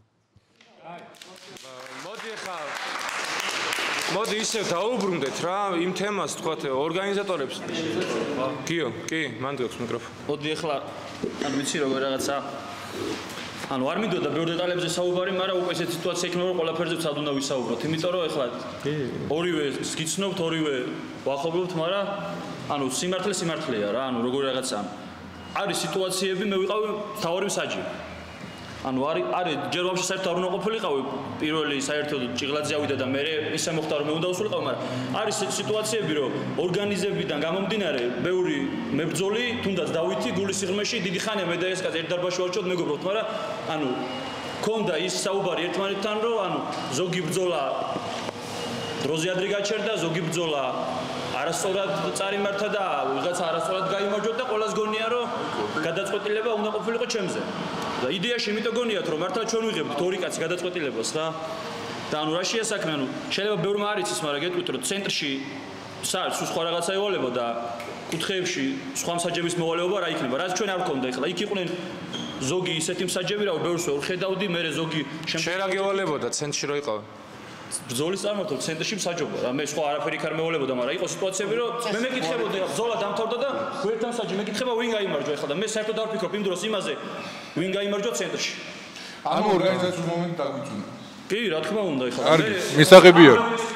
მოდი ისევ დაუბრუნდეთ რა იმ თემას თქვა ორგანიზატორებს. გიო, კი, მან დიოხ მიკროფონი. მოდი ახლა ანუ ვიცი როგორ რაღაცა ანუ არ მინდოდა ბევრ დეტალებზე საუბარი, მაგრამ უკვე ესეთი სიტუაცია იქნება რომ ყველაფერზე ვცად უნდა ვისაუბროთ. იმიტომ რომ ახლა ორივე გიცნობთ, ორივე ვახობთ, მაგრამ ანუ სიმართლეა რა, ანუ როგორ რაღაცა არის სიტუაციები, მე ვიყავი თავი მსაჯი. ანუ არის ჯერ ვაფშე საერთოდ არ უნდა ყოფილიყავი პირველი საერთოდ ჭიღლაძე ავიდა და მე ისე მოხდა რომ მე უნდა ვსულიყავ, მაგრამ არის სიტუაციები რომ ორგანიზებიდან გამომდინარე ბევრი მებრძოლი თუნდაც დავითი გულისიღრმეში დიდი ხანია მე და ეს კაცი ერთ დარბაზში ვარჩევთ მეგობრობთ, მაგრამ ანუ ქონდა ის საუბარი ერთმანეთთან რომ ანუ ზოგი ბრძოლა დროზე ადრე გაჩერდა, ზოგი ბრძოლა არასწორად წარიმართა და ვიღაცა არასწორად გაიმარჯვოთ და ყველას გონია რომ გადაწყვეტილება უნდა ყოფილიყო ჩემზე. და იდეაში იმიტომ გონიათ რომ მართლა ჩვენ ვიღებთ ორი კაცი გადაწყვეტილებას რა. და ანუ რა შეასაქმე, ანუ შეიძლება ბევრმა არ იცის, მაგრამ გეტყვით რომ ცენტრში სულ სხვა რაღაცა ევალება და კუთხეებში სხვა მსაჯების მოვალეობა რა იქნება, რაც ჩვენ არ გქონდა ეხლა. იქ იყვნენ ზოგი ისეთი მსაჯები, რა ბევრს ვერ ხედავდი, მე ზოგი შენ რა გევალებოდა ცენტრში რო იყავ? ბრძოლის წარმართო ცენტრში მსაჯობდა რა, მე სხვა არაფერი არ მევალებოდა, მაგრამ იყო სიტუაციები, რომ მე მეკითხებოდი, ბრძოლა დამთავრდა და გვერდთან მსაჯი მეკითხება ვინ გაიმარჯვა ეხლა და მე საერთოდ არ ვფიქრობ იმ დროს იმაზე, ვინ გაიმარჯვა ცენტრში. ანუ ორგანიზაციის მომენტი დაგვიწუნა. კი, რა თქმა უნდა ეხლა. არის, მისაღებია.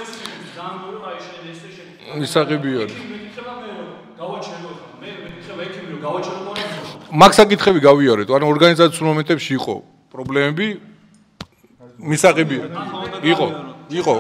მისაღებია. მაგ საკითხები გავიარეთ, ანუ ორგანიზაციულ მომენტებში იყო პრობლემები, მისაღებია. იყო.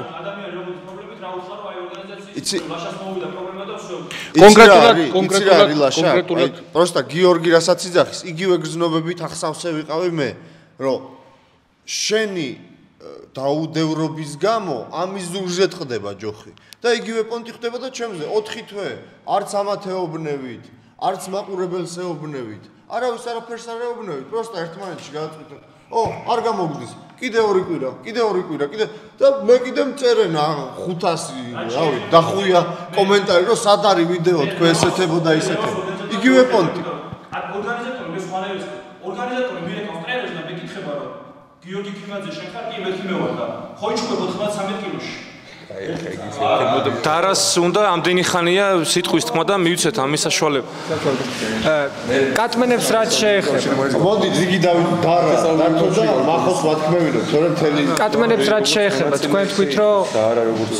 კონკრეტულად პროსტა გიორგი რასაც იძახის, იგივე გზნობებით ახსავსე ვიყავი მე, რომ შენი დაუდევრობის გამო ამის ზურგზე ტყდება ჯოხი და იგივე პონტი ხდება და ჩემზე 4 თვე არც ამათეობნევით, არც მაყურებელს ეუბნევით, არავის არაფერს არ ეუბნევით, პროსტა ერთმანეთში გადაწყვეტეთ. არ გამოგდის. კიდე 2 კვირა, კიდე და მე კიდე მწერენ 500, რავი, დახუია კომენტარი, რომ სად არის ვიდეო თქვენ ესეთებო და ისეთებო. იგივე პონტი. ორგანიზატორი მე სხვანაირს, ორგანიზატორი მირეკავს ტრენერს და მეკითხება რომ გიორგი ქიმაძე შენ ხარ კი მეთქი მე ვარ და ხო იჭმებოდ 93 კილოში. დარას უნდა ამდენი ხანია სიტყვის თქმა და მივიცეთ ამის საშუალება. კატმენებს რაც შეეხება. მოდი ზიგი დარა დართო და მახოს ვათქმევინოთ, თორემ მთელი კატმენებს რაც შეეხება, თქვენ თქვით რომ და არა როგორც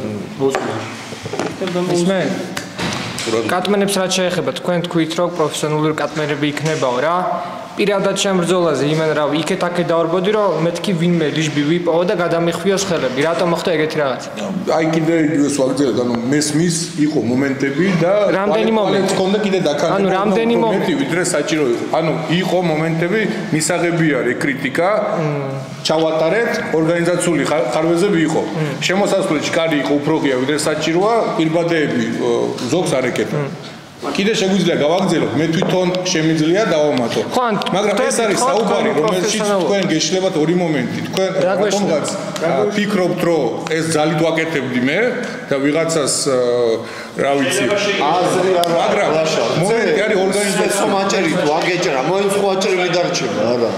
ისმენ კატმენებს რაც შეეხება, თქვენ თქვით რომ პროფესიონალური კატმენები იქნებაო რა. პირადად შემბრძოლაზე იმენ რა იქეთ აქეთ დავარბოდი რომ მეთქი ვინმე ლიჟბი ვიპოვო და გადამიხვიოს ხელები. რატომ მოხდა ეგეთი რაღაც? აი კიდე იგივეს ვაგრძელებ, ანუ მესმის იყო მომენტები და რამდენი მომენტი ჰქონდა კიდე დაქანებული. ანუ რამდენი მომენტი ვიდრე საჭირო იყო. ანუ იყო მომენტები, მისაღები არის კრიტიკა, ჩავატარეთ, ორგანიზაციული ხარვეზები იყო. შემოსასვლელში კარი იყო უფრო ღია, ვიდრე საჭიროა, პირბადეები ზოგს არ ეკეთა. კიდე შეგვიძლია გავაგრძელოთ, მე თვითონ შემიძლია დავამატო. მაგრამ ეს არის საუბარი, რომელშიც თქვენ გეშლებათ ორი მომენტი. თქვენ რატომღაც ფიქრობთ, რომ ეს ძალით ვაკეთებდი მე და ვიღაცას რა ვიცი, აზრი არა, მაგრამ მომენტი არის ორგანიზაცია მაჭერით ვაგეჭრა, მოიწყო აჭრილი დარჩება, არა.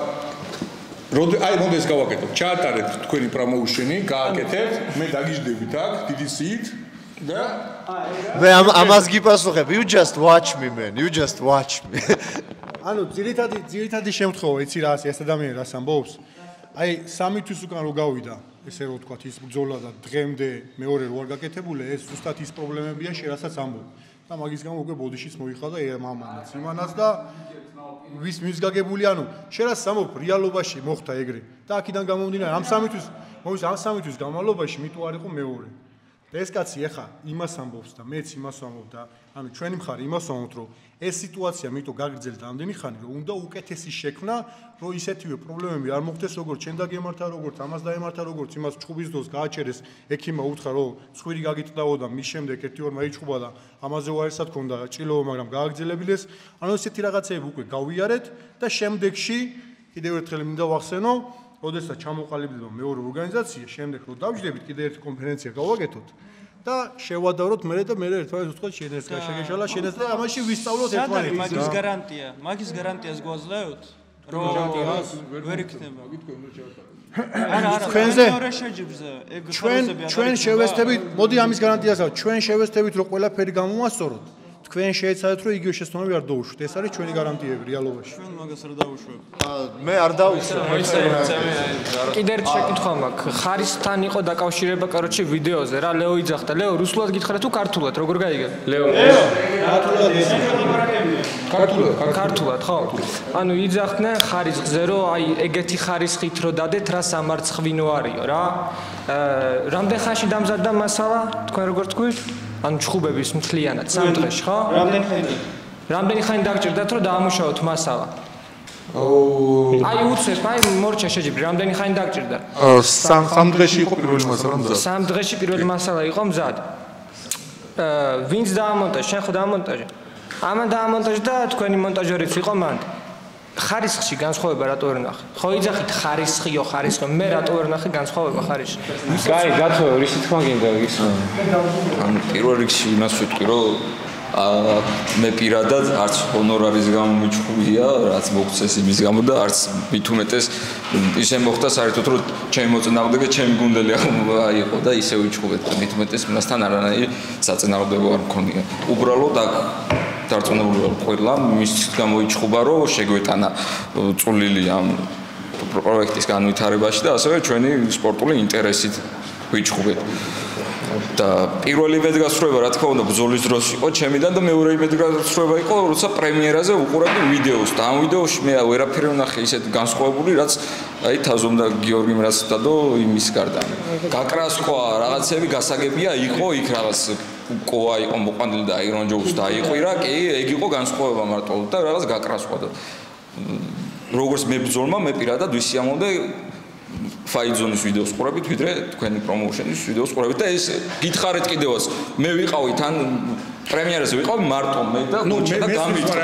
აი მოდეს გავაკეთოთ. ჩაატარეთ თქვენი პრომოუშენი, გააკეთეთ, მე დაგიждდებით აქ დიდი სიით. მე ამას გიპასუხებ, you just watch me man, you just watch me. ანუ ძირითადი შემთხვევა, იცი რა ეს ადამიანი რას ამბობს? აი 3 თვის უკან რო გავიდა, ესე რომ ვთქვათ, ის ბრძოლა და დღემდე მეორე რო არ გაკეთებული, ეს ზუსტად ის პრობლემებია, რასაც ამბობ. და მაგის გამო უკვე ბოდიშიც მოიხადა მამანაც, იმანაც და ვის გაგებული, ანუ შენ რას ამბობ, რეალობაში მოხდა ეგრე. და აქედან გამომდინარე, ამ 3 თვის განმავლობაში მიტო არ იყო მეორე. და ეს კაცი ახლა იმას ამბობს და მეც იმას ვამბობ და ანუ ჩვენი მხარე იმას ვამბობთ რომ ეს სიტუაცია მიტო გაგრძელდა ამდენი ხანი რომ უნდა უკეთესი შექმნა რომ ისეთივე პრობლემები არ მოხდეს როგორც ჩვენ დაგემართა როგორც ამას დაემართა როგორც იმას ჩხუბის დროს გააჩერეს ექიმმა უთხრა რომ ცხვირი გაგიტყდაო და მის შემდეგ 1-2 მაიჩხუბა და ამაზე უარესად ქონდა ჭილოვა მაგრამ გააგრძელებიდეს ანუ ესეთი რაღაცეები უკვე გავიარეთ და შემდეგში კიდევ ერთხელ მინდა ვახსენო როდესაც ჩამოყალიბდება მეორე ორგანიზაცია, შემდეგ რომ დავждდებით კიდე ერთი კონფერენცია გავაკეთოთ და შევადაროთ მე და მე ერთმანეთს ვთქვათ შენ ეს გაშეგეშალა შენ ეს და ამაში ვისწავლოთ ერთმანეთს. მაგის გარანტიას გვაძლევთ? რომ ვერ იქნება. არა, მეორე შეჯიბზე ეგ ხარებები არა. ჩვენ შევესწრებით, მოდი ამის გარანტიას ავ, ჩვენ შევესწრებით რომ ყველაფერი გამოვასწოროთ. თქვენ შეეცადეთ რომ იგივე შეცდომები არ დაუშვით. ეს არის ჩვენი გარანტიები რეალობაში. ჩვენ მაგას არ დავუშვებ. მე არ დავუშვებ. კიდე ერთი შეკითხვა მაქვს. ხარისთან იყო დაკავშირება, კაროჩე ვიდეოზე რა ლეო იძახდა. ლეო რუსულად გითხრა თუ ქართულად? როგორ გაიგე? ლეო. ქართულად, ხო? ანუ იძახდნენ ხარისხზე რომ აი ეგეთი ხარისხით რომ დადეთ რა სამარცხვინო არისო რა. რამდენ ხანში დამზადდა მასალა? თქვენ როგორ თქვით? ანუ ჩხუბების მთლიანად 3 დღეში, ხო? რამდენი ხანი დაგჭირდათ რომ დაამუშავოთ მასალა? აი უცებ, აი მორჩა შეჯიბრი, რამდენი ხანი დაგჭირდა? 3 დღეში იყო პირველი მასალა მზად. 3 დღეში პირველი მასალა იყო მზად. ვინც დაამონტაჟა, შენ ხო დაამონტაჟა. ამან დაამონტაჟა და თქვენი მონტაჟერიც იყო მან. ხარისხში განსხვავება რატო ვერ ნახე? ხო იძახით ხარისხიო, ხარისხიო, მე რატო ვერ ნახე განსხვავება ხარისხში? კაი, გათო, რისი თქმა გინდა ის? ანუ პირველ რიგში იმას ვიტყვი, რომ მე პირადად არც ჰონორარის გამო მიჩხუბია, რაც მოგწეს იმის გამო და არც მით უმეტეს ისე მოხდა საერთოდ რომ ჩემი მოწინააღმდეგე ჩემი გუნდელი იყო და ისე ვიჩხუბეთ და მით უმეტეს მასთან არანაირი საწინააღმდეგო არ მქონია. უბრალოდ აქ დარწმუნებული ვარ ყველა მის გამო იჩხუბა რომ შეგვეტანა წვლილი ამ პროექტის განვითარებაში და ასევე ჩვენი სპორტული ინტერესით ვიჩხუბეთ. და პირველი მედგასრუება რა თქმა უნდა ბრძოლის დროს იყო ჩემიდან და მეორე მედგასრუება იყო როცა პრემიერაზე უყურებდი ვიდეოს და ამ ვიდეოში მე ვერაფერი ვნახე ისეთ განსხვავებული რაც აი თაზობდა გიორგიმ რაც დადო იმის გარდა გაკრასკვა რაღაცები გასაგებია იყო იქ რაღაც კოა იყო მოყვანილი და აირონ ჯოუს დაიყვირა კი ეგ იყო განსხვავება მარტო და რაღაც გაკრასკვა და როგორც მე ბრძოლმა მე პირადად ვისიამოვნე ფაიძონის ვიდეოს ყურებით ვიდრე თქვენი პრომოუშენის ვიდეოს ყურებით და ეს გითხარით კიდევაც მე ვიყავი თან პრემიერაზე ვიყავი მარტო მე და მოჭა და გამიწდა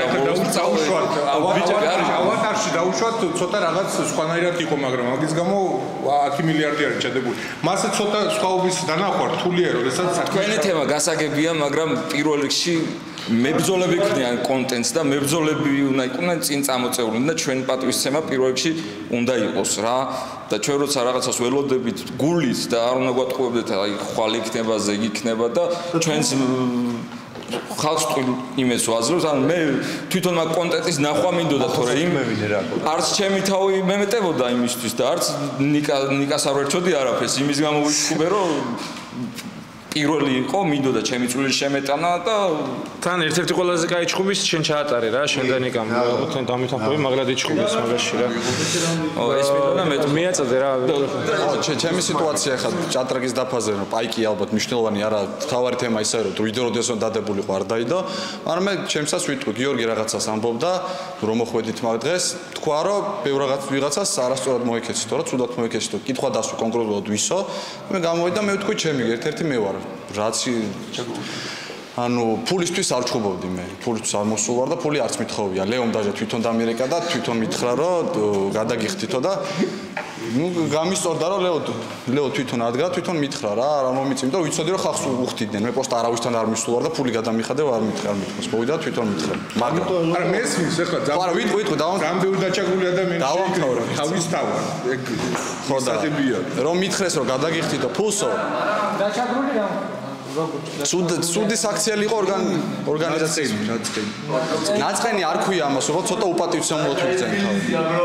ავატარში დაუშვათ ცოტა რაღაც სხვანაირად იყო მაგრამ მაგის გამო 10 მილიარდი არის ჩადებული მასე ცოტა სხვაობის დანახვა რთულია როდესაც თქვენი თემა გასაგებია მაგრამ პირველ რიგში მებრძოლები ქნიან კონტენტს და მებრძოლები უნდა იყვნენ წინ წამოწეულნი და ჩვენი პატივისცემა პირველ რიგში უნდა იყოს რა და ჩვენ როცა რაღაცას ველოდებით გულით და არ უნდა გვატყუებდეთ აი ხვალ იქნება ზეგი იქნება და ჩვენს ხალხს იმეს ვაძლევს ან მე თვითონ მაგ კონტენტის ნახვა მინდოდა თორე იმ არც ჩემი თავი მემეტებოდა იმისთვის და არც ნიკას არ ვერჩოდი არაფერს იმის გამო ვიჩხუბე რომ პირველი იყო მინდოდა ჩემი წვლილი შემეტანა და თან ერთ-ერთი ყველაზე კაი ჩხუბის შენ ჩაატარე რა შენ და ნიკამ თან დამეთანხმები მაგალითად იჩხუბეს მაგაში რა ეს მინდოდა მე მიაწოდე რა ჩემი სიტუაცია ხა ჭატრაკის დაფაზე რომ პაიკი ალბათ მნიშვნელოვანი არა თავარი თემა ისაა რომ ვიდეოროდეს რომ დადებულიყო არ დაიდო მაგრამ მე ჩემსაც ვიტყვი გიორგი რაღაცას ამბობდა რომ მოხვედით მაგ დღეს თქვა რომ ბევრ ვიღაცას არასწორად მოეკეციტო რა ცუდად მოეკეციტო კითხვა დასვი კონკრეტულად ვისო მე გამოვიდა მე ვიტყვი ჩემი ერთ-ერთი მე ვარ რაც ანუ ფულისთვის არ ჩხუბობდი მე ფულისთვის არ მოსულ ვარ და ფული არც მithოვია ლეომ დაჟე თვითონ დამირეკა და თვითონ მითხრა რომ გადაგიხდითო და ნუ გამისწორდა რომ ლეო თვითონ ადგა თვითონ მითხრა რა მომიწიმდა და ვიცოდი რომ ხახს უხდიდნენ მე პოსტ არავისთან არ მისულ ვარ და ფული გადამიხადე არ მითხრა მოვიდა თვითონ მითხრა მაგრამ არა მესმის ახლა არა ვიტყვი რამდენი დაჭაგული ადამიანი დავამთავრე თავის თავად ეგ ხო და რომ მითხრეს რომ გადაგიხდითო ფულსო დაჭაგული რა სუდის აქციელი იყო ორგანიზაციის ნაწყენი არ ქვია ამას რომ ცოტა უპატივცემულოდ ვიგზენ თავი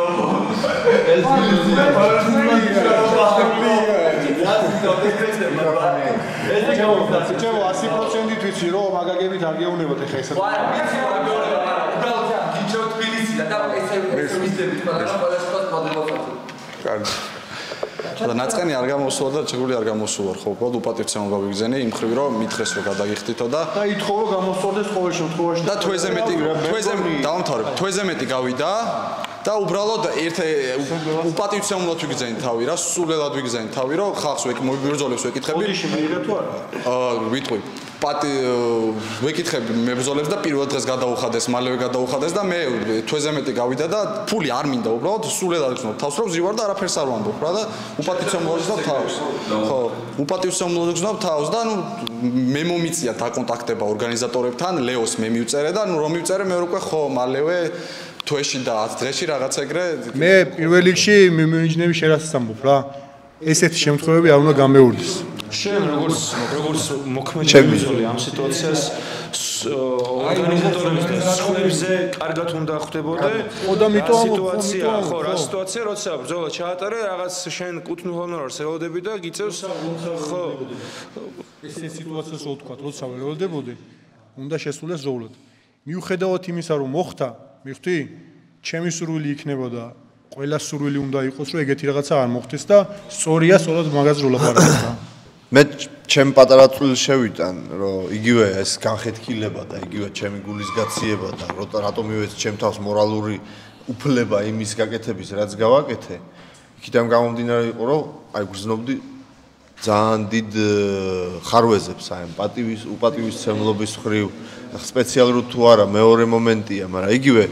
ეს გამოვხდა ჩემო 100%-ით ვიცი რომ მაგაგებით არ გეუნებოდ ეხა ესა უბრალოდ გიჩო თბილისი და ესე მისდებით ყველა კარგი და ნაწყენი არ გამოსულა და ჩეგული არ გამოსულა ხო უბრალოდ უპატივცემობა ვიგზენე იმ ხრივ რომ მითხრეს რომ გადაგიხდითო და ითხოვ რომ გამოსწორდეს ყოველ შემთხვევაში და თვეზე დავამთავრებ თვეზე მეტი გავიდა და უბრალოდ უპატივცემულად ვიგზენი თავი რა სულელად ვიგზენი თავი რომ ხალხს მებრძოლებს ვეკითხები ოდიში მეირა თუ არა ვიტყვი ვეკითხები მებრძოლებს და პირველ დღეს გადაუხადეს მალევე გადაუხადეს და მე თვეზე მეტი გავიდა და ფული არ მინდა უბრალოდ სულელად ვიგზნობ თავს რომ ზივარ და არაფერს არ ვამბობ რა და უპატივცემულად ვიგზნობ თავს ხო უპატივცემულად ვიგზნობ თავს და ნუ მე მომიწია დაკონტაქტება ორგანიზატორებთან ლეოს მე მივწერე და ნუ რომ მივწერე მე უკვე ხო მალევე თვეში და 10 დღეში რაღაც ეგრე მე პირველ რიგში მიმიჯნები შერასას ამბობ რა ესეთი შემთხვევები არ უნდა გამეორდეს შენ როგორც მოქმედი ბრძოლი ამ სიტუაციას ორგანიზატორებს და სხვებზე კარგად უნდა ხვდებოდე სიტუაცია ხო რა სიტუაცია როცა ბრძოლა ჩაატარე რაღაც შენ კუთვნილ ჰონორარს ელოდები და გიწევს ხო ესე სიტუაციას რო ვთქვა როცა ველოდებოდი უნდა შესულეს ზოვლად მიუხედავად იმისა რომ მოხდა მიხდი ჩემი სურვილი იქნებოდა ყველა სურვილი უნდა იყოს რომ ეგეთი რაღაცა არ მოხდეს და სწორია სწორად მაგაზე რო ლაპარაკობ რა მე ჩემ პატარა წვლილი შევიტან რომ იგივე ეს განხეთქილება და იგივე ჩემი გულის გაციება და რატომ მივეც ჩემ თავს მორალური უფლება იმის გაკეთების რაც გავაკეთე იქიდან გამომდინარე იყო რომ აი გრძნობდი ძალიან დიდ ხარვეზებს აი უპატივისცემლობის ხრივ სპეციალურად თუ არა მეორე მომენტია, მაგრამ იგივე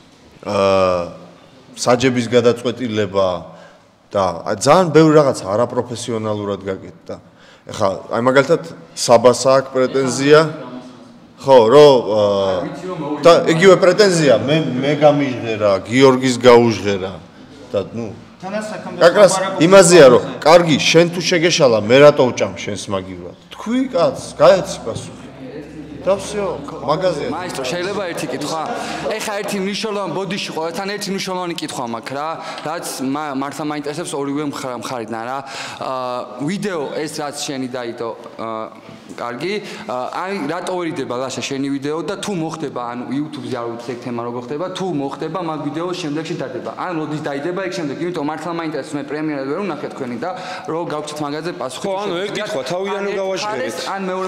საჯების გადაწყვეტილება და ძალიან ბევრი რაღაცა არაპროფესიონალურად გაკეთდა. ეხლა აი მაგალითად საბას აქვს პრეტენზია ხო, და იგივე პრეტენზია მე გამიჟღერა, გიორგის გაუჟღერა და ნუ კაკრას იმაზეა რომ კარგი შენ თუ შეგეშალა მე რატო ვჭამ შენს მაგივრად თქვი კაც გაეცი პასუხი და всё მაგაზია მაესტრო შეიძლება ერთი კითხვა ეხა ერთი მნიშვნელოვანი ბოდიში ყოველთან ერთი მნიშვნელოვანი კითხვა მაქვს რა რაც მართლა მაინტერესებს ორივე მხარიდან რა ვიდეო ეს რაც შენი დაიდო კარგი აი რატო ვერიდება ლაშა შენი ვიდეო და თუ მოხდება ანუ YouTube-ზე არ ვიცი ეგ თემა როგორ ხდება თუ მოხდება მაგ ვიდეოს შემდეგში დადება ან როდის დაიდება ეგ შემდეგ იმიტომ მართლა მაინტერესებს მე პრემიერად ვერ ვნახე თქვენი და რო გავჩით მაგაზე პასუხი ხო ანუ ეგ კითხვა თავიდანვე გავაშერეთ ან მეორე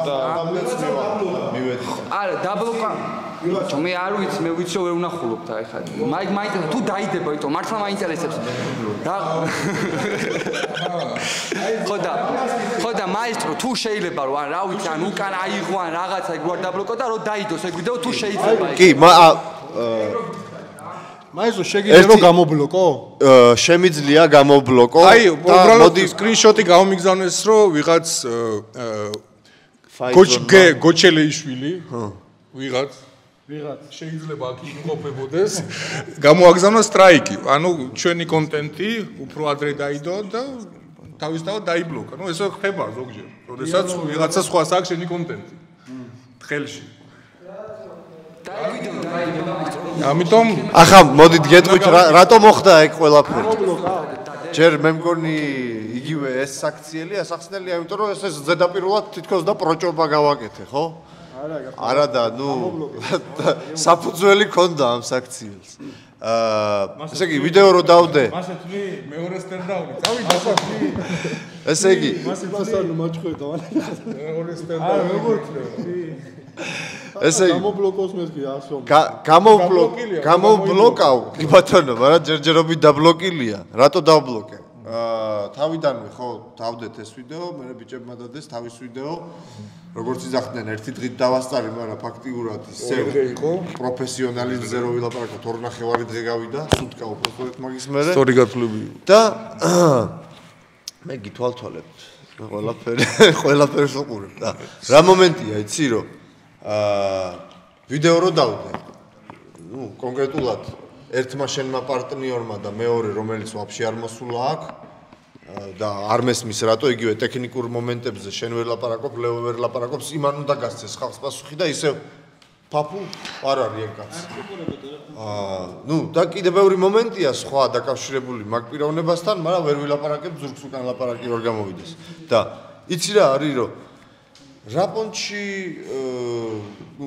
არა დაბლოკა მე არ ვიცი მე ვიცი რომ ვერ ვნახულობ და ეხლა მაიგ მაინტერესებს თუ დაიდება იმიტომ მართლა მაინტერესებს რა ხოდა მაესტრო თუ შეიძლება რომ რა ვიცი ან უკან აიღო ან რაღაცა ეგ რო დაბლოკო და რო დაიდოს ეგ ვიდეო თუ შეიძლება კი მაესტრო შეგიძლია რომ გამობლოკო შემიძლია გამობლოკო აი უბრალოდ სკრინშოტი გამიგზავნეს რომ ვიღაც გოჩელეიშვილი ვიღაც შეიძლება აქ იმყოფებოდეს გამოაგზავნა სტრაიკი ანუ ჩვენი კონტენტი უფრო ადრე დაიდო და თავისთავად დაიბლოკა ნუ ესე ხდება ზოგჯერ როდესაც ვიღაცა სხვას აქვს შენი კონტენტი ხელში ამიტომ ახლა მოდით გეტყვით რატო მოხდა ეგ ყველაფერი ჯერ მე მგონი იგივე ეს საქციელია სახსნელია იმიტომ რომ ეს ზედაპირულად თითქოს და პროჭობა გავაკეთე ხო არა და ნუ საფუძველი ქონდა ამ საქციელს ესე იგი ვიდეო რო დავდე მასე თვლი მეორე სტენდაუნი წავიდე სასი ესე იგი მასე ფასალო მაჩხვედა მეორე სტენდაუნი როგორ თვლი ესე იგი გამობლოკოს მეთქი ასო გამობლოკავ კი ბატონო მაგრამ ჯერჯერობით დაბლოკილია რატო დაბლოკე თავიდანვე ხო დავდეთ ეს ვიდეო მე ბიჭებმა დადეს თავის ვიდეო როგორც იძახდნენ ერთი დღით დავასწარი მაგრამ ფაქტიურად ისე პროფესიონალიზმზე რო ვილაპარაკოთ 2.5 დღე გავიდა სუტკა უბრალოდ მაგის მერე სტორი გათვლები და მე გითვალთვალებთ ყველაფერს უყურებ და რა მომენტია იცი რომ ვიდეო რო დავდე ნუ კონკრეტულად ერთმა შენმა პარტნიორმა და მეორე რომელიც ვაფშე არ მოსულა აქ და არ მესმის რატო იგივე ტექნიკურ მომენტებზე შენ ვერ ლაპარაკობ, ლეო ვერ ლაპარაკობს, იმან უნდა გასცეს ხალხს პასუხი და ისევ ფაფუ არ არის ეგ კაცი. ნუ და კიდე ბევრი მომენტია სხვა დაკავშირებული მაგ პიროვნებასთან, მაგრამ ვერ ვილაპარაკებ ზურგს უკან ლაპარაკი ვერ გამოვიდეს. და იცი რა არის რომ რაპონჩი ნუ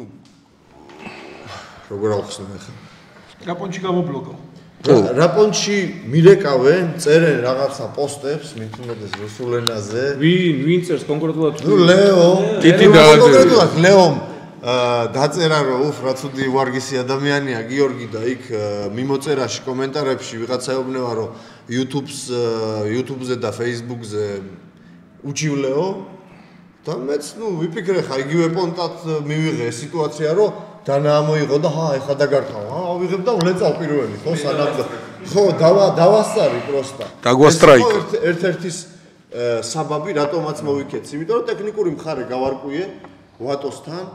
როგორ ახსნე ხა რაპონჩი გამობლოკო რაპონჩი მირეკავენ წერენ რაღაცა პოსტებს მithumedes რუსულ ენაზე ვინ წერს კონკრეტულად ნუ ლეო ტიტი კონკრეტულად ლეომ დაწერა რომ უფ რა ცუდი ვარგისი ადამიანია გიორგი და იქ მიმოწერაში კომენტარებში ვიღაცა ეუბნება რომ YouTube-ზე და Facebook-ზე უჩივლეო და მეც ნუ ვიფიქრე ხა იგივე პონტად მივიღე სიტუაცია რომ დანა ამოიღო და ეხა დაგართავ ავიღებ და ვლეწავ პირველი ხო სანამ ხო დავასწარი პროსტა დაგვასტრაიკა ერთ-ერთის საბაბი რატომაც მოვიქეცი იმიტომ რომ ტექნიკური მხარე გავარკვიე ვატოსთან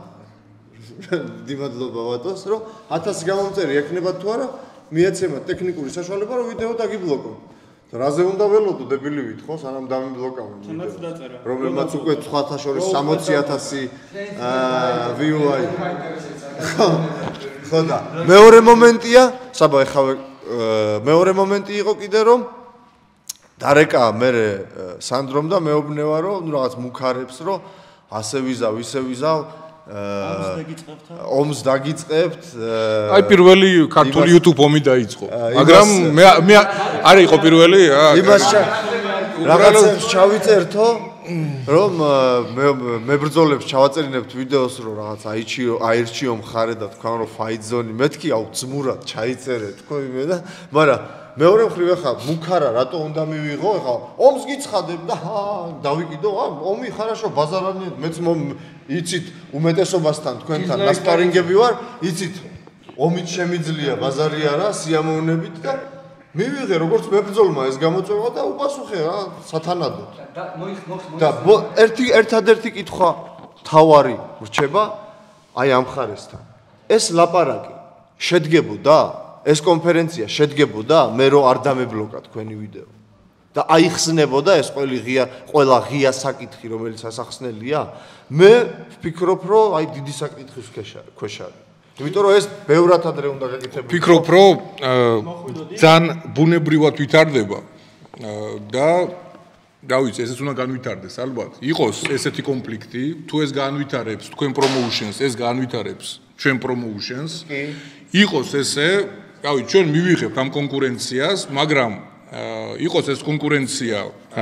დიმადლობა ვატოს რომ 1000 გამომწერი ექნება თუ არა მიეცემა ტექნიკური საშუალება რომ ვიდეო დაგიბლოკო რაზე უნდა ველოდო დებილივით ხო სანამ დამიბლოკავენ ვიდეო რომელმაც უკვე სხვათა შორის 60000 view აი ხო და მეორე მომენტია საბა ეხა მეორე მომენტი იყო კიდე რომ დარეკა მე სანდრომ და მეუბნება რომ ნუ რაღაც მუქარებს რომ ასე ვიზავ ისე ვიზავ ომს დაგიწყებთ აი პირველი ქართული YouTube ომი დაიწყო მაგრამ მე არ იყო პირველი იმას რაღაცებს ჩავიწერთო რომ მე ბრძოლებს ჩავაწერინებთ ვიდეოს რომ რაღაც აირჩიო მხარე და თქვა რომ fight zone მეთქი აუ ძმურად ჩაიწერე თქვი მე და მაგრამ მეორე მხრივ ახლა მუქარა რატო უნდა მივიღო ახლა ომს გიცხადებ და დავიკიდო ომი ხარაშო ბაზარანი მეც იცით უმეტესობასთან თქვენთან ნასპარინგები ვარ იცით ომით შემიძლია ბაზარი არა სიამოვნებით და მივიღე როგორც მებრძოლმა ეს გამოწვევა და უპასუხე რა სათანადოდ და ერთადერთი კითხვა თავარი რჩება აი ამ ხარესთან ეს ლაპარაკი შედგებოდა ეს კონფერენცია შედგებოდა მე რო არ დამებლოკა თქვენი ვიდეო და აიხსნებოდა ეს ყველა ღია საკითხი რომელიც ასახსნელია მე ვფიქრობ რომ აი დიდი საკითხის ქვეშ არის იმიტომ რომ ეს ბევრად ადრე უნდა გაკეთებინა ვფიქრობ რომ ძალიან ბუნებრივად ვითარდება და დავიცი ესეც უნდა განვითარდეს ალბათ იყოს ესეთი კონფლიქტი თუ ეს განვითარებს თქვენ პრომოუშენს ეს განვითარებს ჩვენ პრომოუშენს იყოს ესე რავი ჩვენ მივიღებთ ამ კონკურენციას მაგრამ იყოს ეს კონკურენცია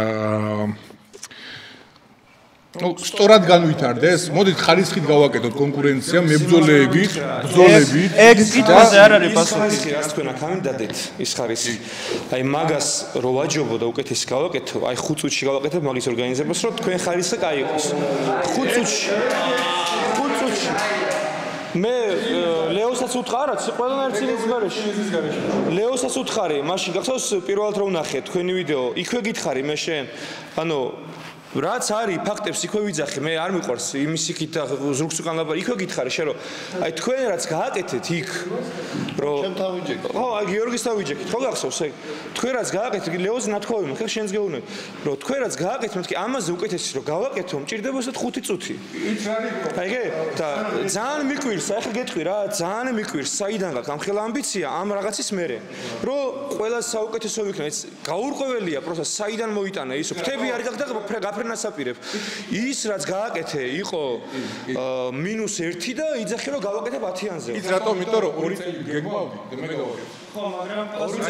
სწორად განვითარდეს მოდით ხარისხით გავაკეთოთ კონკურენცია მებრძოლეებით ბრძოლებით ეგ კითხვაზე არ არის პასუხი რაც თქვენ აქ ამიდადეთ ის ხარისხი აი მაგას რო ვაჯობო და უკეთესი გავაკეთო აი 5 წუთში გავაკეთებ მაგის ორგანიზებას რომ თქვენ ხარისხი კაი იყოს 5 წუთში მე ლეოსაც უთხარ რაც ყველანაირ ცინის გარეშე ლეოსაც უთხარი მაშინ გახსოვს პირველად რო ვნახე თქვენი ვიდეო იქვე გითხარი მე შენ ანუ რაც არის ფაქტებს იქვე ვიძახე მე არ მიყვარს იმის იქით და ზრუგს უკან ლაპარაკი იქვე გითხარი შენ რომ აი თქვენ რაც გააკეთეთ იქ რომ ჩემ თავიჯექით ხო აი გიორგის თავიჯექით ხო გახსოვს ეგ თქვენ რაც გააკეთეთ ლეოზე ნათქვამი მაგ შენს გეუბნები რომ თქვენ რაც გააკეთეთ მეთქი ამაზე უკეთესი რომ გავაკეთო მჭირდება ესეთ 5 წუთი აი ეგ და ძალიან მიკვირს აი ხა გეტყვი რა ძალიან მიკვირს საიდან გაქვს ამ ხელა ამბიცია ამ რაღაცის მერე რომ ყველა საუკეთესო ვიქნა ეს გაურკვეველია პროსა საიდან მოიტანა ის ფრთები არ გახდა ნასაპირებ ის რაც გააკეთე იყო -1 და იძახე რომ გავაკეთებ 10-იანზე ის რატომ იმიტომ რომ 2 წელი გეგმავდი და მე გავაკეთე ხო მაგრამ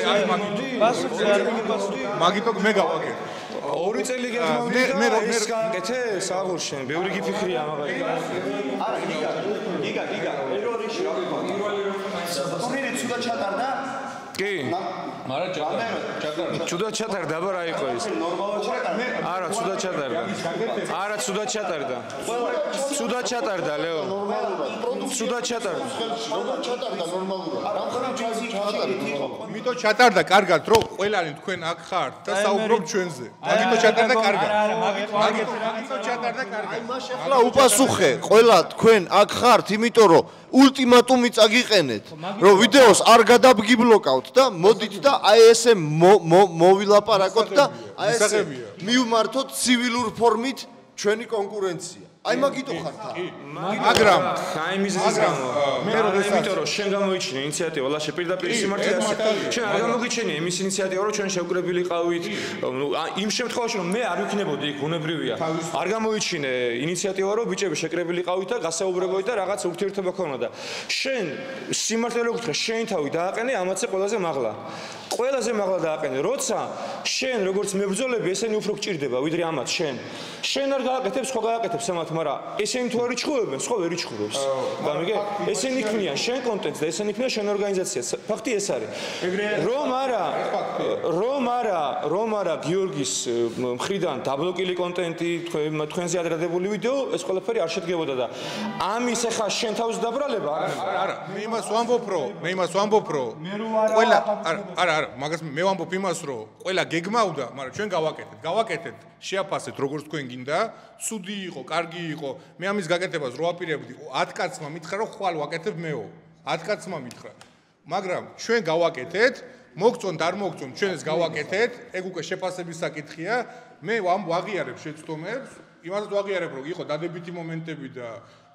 მაგითო მე გავაკეთე 2 წელი გეგმავდი და ეს გააკეთე საღურშენ ბევრი გიფიქრია მაგარი არა გიგა ერორიში რა თქვენი ცუდა ჩატარდა კი მაგრამ ჩატარდა ცუდა ჩატარდა აბა რა იყო ეს ნორმალურად ჩატარდა არა ცუდა ჩატარდა არა ცუდა ჩატარდა ცუდა ჩატარდა ლეო ცუდა ჩატარდა ნორმალურად რამხანამ ჩატარდა მითო ჩატარდა კარგად რომ ყველანი თქვენ აქ ხართ და საუბრობთ ჩვენზე მაგითო ჩატარდა კარგად მაგითო ჩატარდა კარგად ახლა უპასუხე ყველა თქვენ აქ ხართ იმიტომ რომ ულტიმატუმი წაგიყენეთ რომ ვიდეოს არ გადაბგიბლოკავთ და მოდით და აი ესე მოვილაპარაკოთ და აი ესე მივმართოთ ცივილურ ფორმით ჩვენი კონკურენცია აი მაგითო ხართ მაგრამ აი მიზეზის გამო მე იმიტომ რომ შენ გამოიჩინე ინიციატივა ლაშე პირდაპირ სიმართლე შენ არ გამოგიჩენე იმის ინიციატივა რომ ჩვენ შევკრებილი ყავით იმ შემთხვევაში რომ მე არ ვიქნებოდი იქ უნებრივია არ გამოიჩინე ინიციატივა რომ ბიჭები შეკრებილი ყავით და გასაუბრებოდი და რაღაც ურთიერთობა ქონოდა შენ სიმართლე რო გითხრა შენ თავი დააყენე ამაცე ყველაზე მაღლა დააყენე როცა შენ როგორც მებრძოლები ესენი უფრო გჭირდება ვიდრე ამათ შენ არ გააკეთებ სხვა გააკეთებს ამათ მაგრამ ესენი თუ არ იჩხუბებენ სხვა ვერ იჩხუბებს გამიგე ესენი ქმნიან შენ კონტენტს და ესენი ქმნიან შენ ორგანიზაციას ფაქტი ეს არის რომ არა გიორგის მხრიდან დაბლოკილი კონტენტი თქვენზე ადრადებული ვიდეო ეს ყველაფერი არ შედგებოდა და ამის ახლა შენ თავზე დაბრალება არა მე იმას ვამბობ რომ ყველა არა მაგას მე ვამბობ იმას რომ ყველა გეგმავდა მაგრამ ჩვენ გავაკეთეთ შეაფასეთ როგორც თქვენ გინდა ცუდი იყო კარგი იყო მე ამის გაკეთებას რო აპირებდი 10 კაცმა მითხრა რომ ხვალ ვაკეთებ მეო 10 კაცმა მითხრა მაგრამ ჩვენ გავაკეთეთ მოგწონთ არ მოგწონთ ჩვენ ეს გავაკეთეთ ეგ უკვე შეფასების საკითხია მე ვაღიარებ შეცდომებს იმასაც ვაღიარებ რომ იყო დადებითი მომენტები და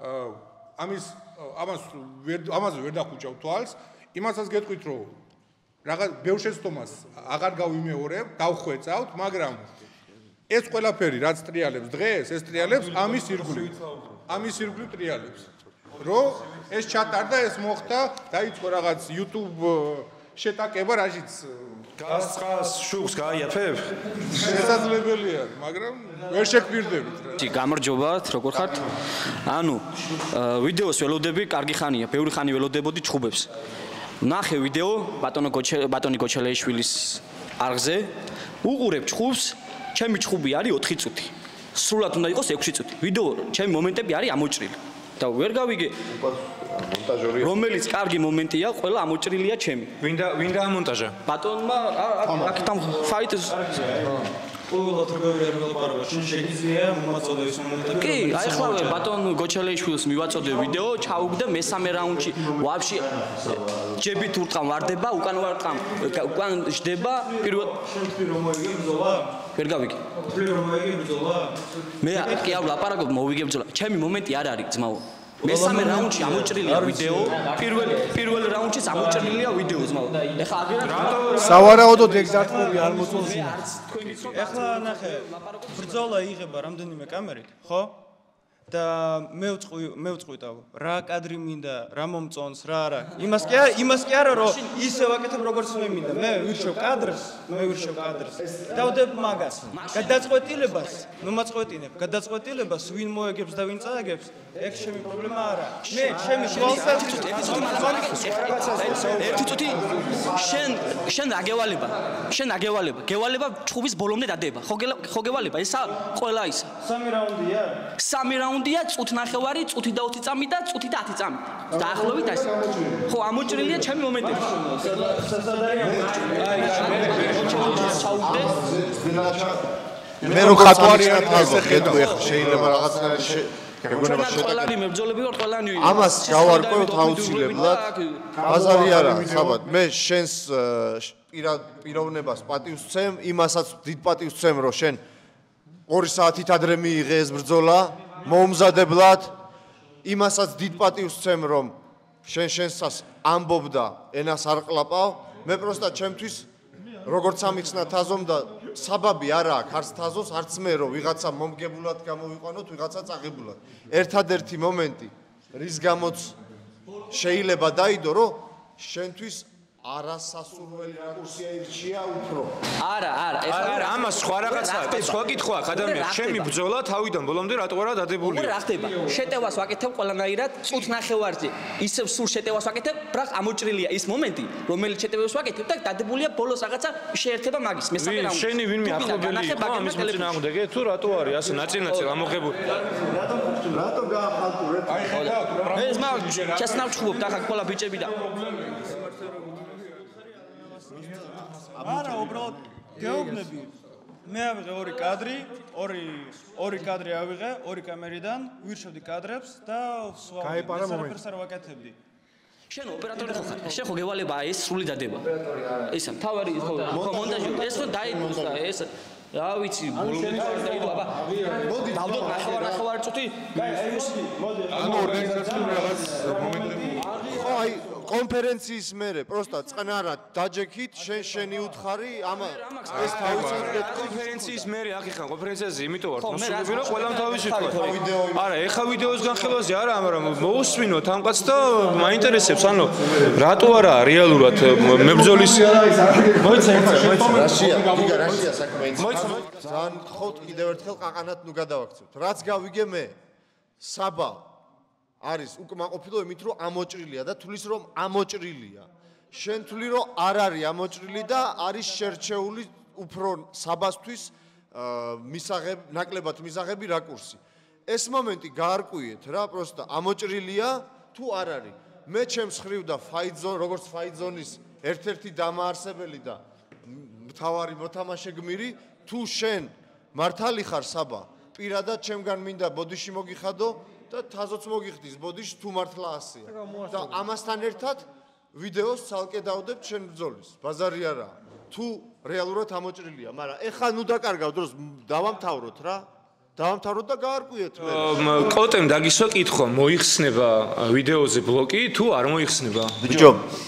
ამაზე ვერ დახუჭავ თვალს იმასაც გეტყვით რომ რაღაც ბევრ შეცდომას აღარ გავიმეორებ დავხვეწავთ მაგრამ ეს ყველაფერი რაც ტრიალებს დღეს ეს ტრიალებს ამის ირგვლივ ტრიალებს რომ ეს ჩატარდა ეს მოხდა დაიწყო რაღაც YouTube შეტაკება რაშიც გასწყას შუქს გაიაფებ შესაძლებელია მაგრამ ვერ შეგვირდებით რა გამარჯობათ როგორ ხართ ანუ ვიდეოს ველოდები კარგი ხანია ბევრი ხანი ველოდებოდი ჩხუბებს ნახე ვიდეო ბატონი გოჩელეიშვილის არხზე უყურებ ჭხუბს ჩემი ჭხუბი არის 4 წუთი სრულად უნდა იყოს 6 წუთი ვიდეო ჩემი მომენტები არის ამოჭრილი და ვერ გავიგე მონტაჟორია რომელიც კარგი მომენტია ყველა ამოჭრილია ჩემი ვინდა ამონტაჟა ბატონმა აქ ფაიტს ყველა თრგოვი არ ველაპარაკო შენ შეგიძლია მომაწოდების მომენტები კი აი ხლა ბატონ გოჩელეიშვილს მივაწოდე ვიდეო ჩაუგდე მესამე რაუნდში ვაფშე ჯებით ურტყამ ვარდება უკან ვარტყამ უკან ჟდება პირველ შენ თქვი რომ მოიგე ბრძოლა ვერ გავიგე თქვი რომ მოიგე ბრძოლა მე კი არ ვლაპარაკობ მოვიგე ბრძოლა ჩემი მომენტი არ არის ძმაო მესამე რაუნდში ამოჭრილია ვიდეო პირველ რაუნდში ამოჭრილია ვიდეო ძმაო ეხლა სავარაუდოდ ეგზაქტური არ მოწონს ეხლა ნახე ბრძოლა იღება რამდენიმე კამერით ხო და მე ვწყვიტავ რა კადრი მინდა რა მომწონს რა არა იმას კი არა რომ ისე ვაკეთებ როგორც მე მინდა მე ვირჩევ კადრს დავდებ მაგას გადაწყვეტილებას მომაწყვეტინებ გადაწყვეტილებას ვინ მოეგებს და ვინ წააგებს ეგ ჩემი პრობლემა არა მე ჩემი ერთი წუთი შენ აგევალება გევალება ჭუბის ბოლომდე დადება ხო გევალება ესა ყველა ისა სამი რაუნდია წუთი ნახევარი წუთი და 20 წამი და წუთი და 10 წამი დაახლოებით ეს ხო ამოჭრილია ჩემი მომენტები მე რომ ხატვარი არ თაზო ხედავ ეხლა შეიძლება რაღაცა გეგონება ყველანი მებრძოლები ვარ ყველანი ამას გავარკვევთ აუცილებლად ბაზარი არა ხაბათ მე შენს პიროვნებას პატივს ვცემ იმასაც დიდ პატივს ვცემ რომ შენ 2 საათით ადრე მიიღე ეს ბრძოლა მომზადებლად იმასაც დიდ პატივს ვცემ რომ შენსას ამბობ და ენას არ ყლაპავ მე პროსტა ჩემთვის როგორც ამიხსნა თაზომ და საბაბი არა აქვს არც თაზოს არც მე რომ ვიღაცა მომგებულად გამოვიყვანოთ ვიღაცა წაღებულად ერთადერთი მომენტი რის გამოც შეიძლება დაიდო რომ შენთვის არასასურველი რაკურსია ირჩია უფრო არა არა ამას სხვა რაღაცაა სხვა კითხვა აქვს ადამიანს ჩემი ბრძოლა თავიდან ბოლომდე რატო არა დადებულია რა ხდება შეტევას ვაკეთებ ყველანაირად წუთ ნახევარზე ისევ სულ შეტევას ვაკეთებ бірақ ამოჭრილია ის მომენტი რომელიც შეტევას ვაკეთებ და დადებულია ბოლოს რაღაცა შეერთება მაგის მესამე რაუნდში შენი ვინმე ახლობელი იყო ამის მოწინააღმდეგე თუ რატო არის ასე ნაწილ ამოღებული რატო გაახალტურეთ აი ხედავ ეს მაგ ჩასნავ ჭუბობ და ხა ყველა ბიჭები და არა უბრალოდ გეუბნები მე ავიღე ორი კადრი ავიღე ორი კამერიდან ვირჩევდი კადრებს და გაეპარა მომენტი ეს არ ვაკეთებდი შენ ოპერატორი ხო ხარ შენ ხო გევალება ეს სრული დადება ისა თავარი ხო მონტაჟი ეს ხო დაიდოს და ეს რა ვიცი ბოლომდე დაიდო აბა დავდოთ ნახევარ წუთი მოდი ანუ ორგანიზაციული რაღაც მომენტები ხო აი კონფერენციის მერე პროსტა წყნარად დაჯექით შენი უთხარი ამა ეს თავისუფლად კონფერენციის მერე აღიხან კონფერენციაზე იმიტომ ვარ მოსულები რომ ყველამ თავისი თქვა არა ეხა ვიდეოს განხილვაზე არა მაგრამ მოусვინოთ ამ კაცს და მაინტერესებს ანუ რატო არა რეალურად მებრძოლის მოიცა რაშია საქმე ძალიან ხოთ კიდევ ერთხელ ყაყანად ნუ გადავაქცევთ რაც გავიგე მე საბა არის უკმაყოფილო იმით რომ ამოჭრილია და თulis რომ ამოჭრილია შენ თვლი რომ არ არის ამოჭრილი და არის შერჩეული უფრო საბასთვის ნაკლებად მისაღები რაკურსი ეს მომენტი გაარკვიეთ რა პროსტა ამოჭრილია თუ არ არის მე ჩემს ხრივ და ფაიძონ როგორც ფაიძონის ერთ-ერთი დამაარსებელი და მთავარი მოთამაშე გმირი თუ შენ მართალი ხარ საბა პირადად ჩემგან მინდა ბოდიში მოგიხადო და თაზოც მოგიხდის ბოდიში თუ მართლა ასეა და ამასთან ერთად ვიდეოს ცალკე დავდებ ჩემ ბრძოლის ბაზარი არა თუ რეალურად ამოჭრილია მაგრამ ეხლა ნუ დაკარგავ დროს დავამთავროთ რა დავამთავროთ და გაარკვიეთ მე კოტემ დაგისვა კითხვა მოიხსნება ვიდეოზე ბლოკი თუ არ მოიხსნება ბიჭო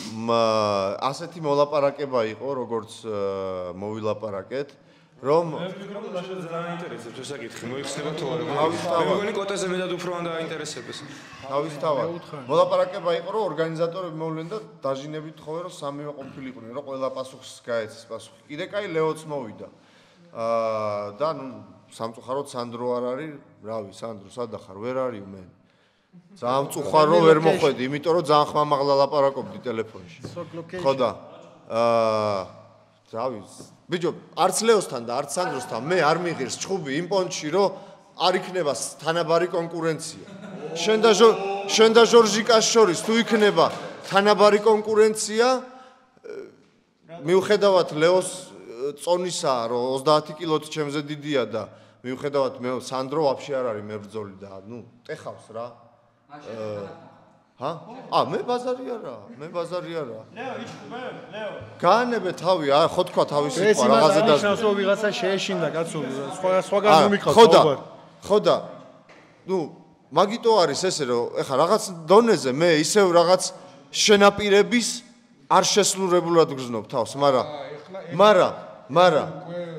ასეთი მოლაპარაკება იყო როგორც მოვილაპარაკეთ რომ მე ვფიქრობ რომ შეიძლება ძალიან ინტერესებს ეს საკითხი მოიხსნება თუ არა მე მგონი კოტაზე მეტად უფრო უნდა აინტერესებს თავისთავად მოლაპარაკება იყო რომ ორგანიზატორები მოვლენ და დაჟინებით ხოვე რომ სამივე ყოფილიყვნენ რომ ყველა პასუხს გაეცეს პასუხი კიდე კაი ლეოც მოვიდა და ნუ სამწუხაროდ სანდრო არ არის რავი სანდრო სადა ხარ ვერ არის მე ძალიან მწუხარ რომ ვერ მოხვედი, იმიტომ რომ ძალიან ხმამაღლა ლაპარაკობდი ტელეფონში. ხო და რავი, ბიჭო, არც ლეოსთან და არც სანდროსთან მე არ მიღირს ჩხუბი იმ პონჩში, რომ არ იქნება თანაბარი კონკურენცია. შენ და ჟორჟიკას შორის თუ იქნება თანაბარი კონკურენცია, მიუხედავად ლეოს წონისა, რომ 30 კილოთი ჩემზე დიდია და მიუხედავად მე სანდრო ვაფშე არ არის მებრძოლი და ტეხავს რა. მე ბაზარი არა. ლეო, იჩხუბე, ლეო. გაანებე თავი, ხო თქვა თავის სიტყვა რაღაცა და ეს იმას ვიღაცა შეეშინდა კაცო, სხვაგან მომიყავ. ხო და მაგიტო არის ესე რომ ეხა რაღაც დონეზე მე ისევ რაღაც შენაპირების არ შესრულებულად გრძნობ თავს, მაგრამ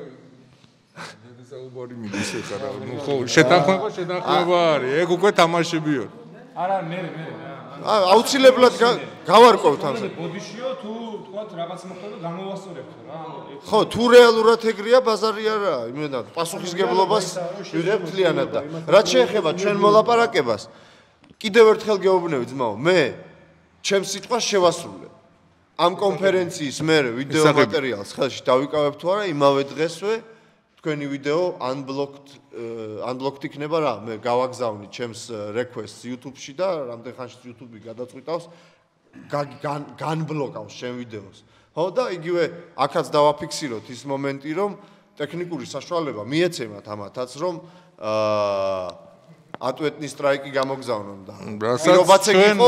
საუბარი მიდის ეხა რა, ხო, შეთანხმება არის, ეგ უკვე თამაშებია. არა, მე. აუცილებლად გავარკვევთ ამას. ბოდიშიო თუ თქვათ რაღაც მოხდა და გამოვასწორებთ რა. ხო, თუ რეალურად ეგრეა, ბაზარი არაა, იმენა პასუხისგებლობას ვიღებ მთლიანად და რაც შეეხება ჩვენ მოლაპარაკებას, კიდევ ერთხელ გეუბნები ძმაო, მე ჩემს სიტყვას შევასრულებ. ამ კონფერენციის მერე ვიდეო მატერიალს ხელში დავიკავებ თუ არა, იმავე დღესვე თქვენი ვიდეო unblocked იქნება რა, მე გავაგზავნი ჩემს requests YouTube-ში და რამდენ ხანში YouTube-ი გადაწყვიტავს განბლოკავს ჩემ ვიდეოს. ხო და იგივე აქაც დავაფიქსიროთ ის მომენტი, რომ ტექნიკური საშუალება მიეცემათ ამათაც, რომ ატვეტნის სტრაიკი გამოგზავნონ და პირობაც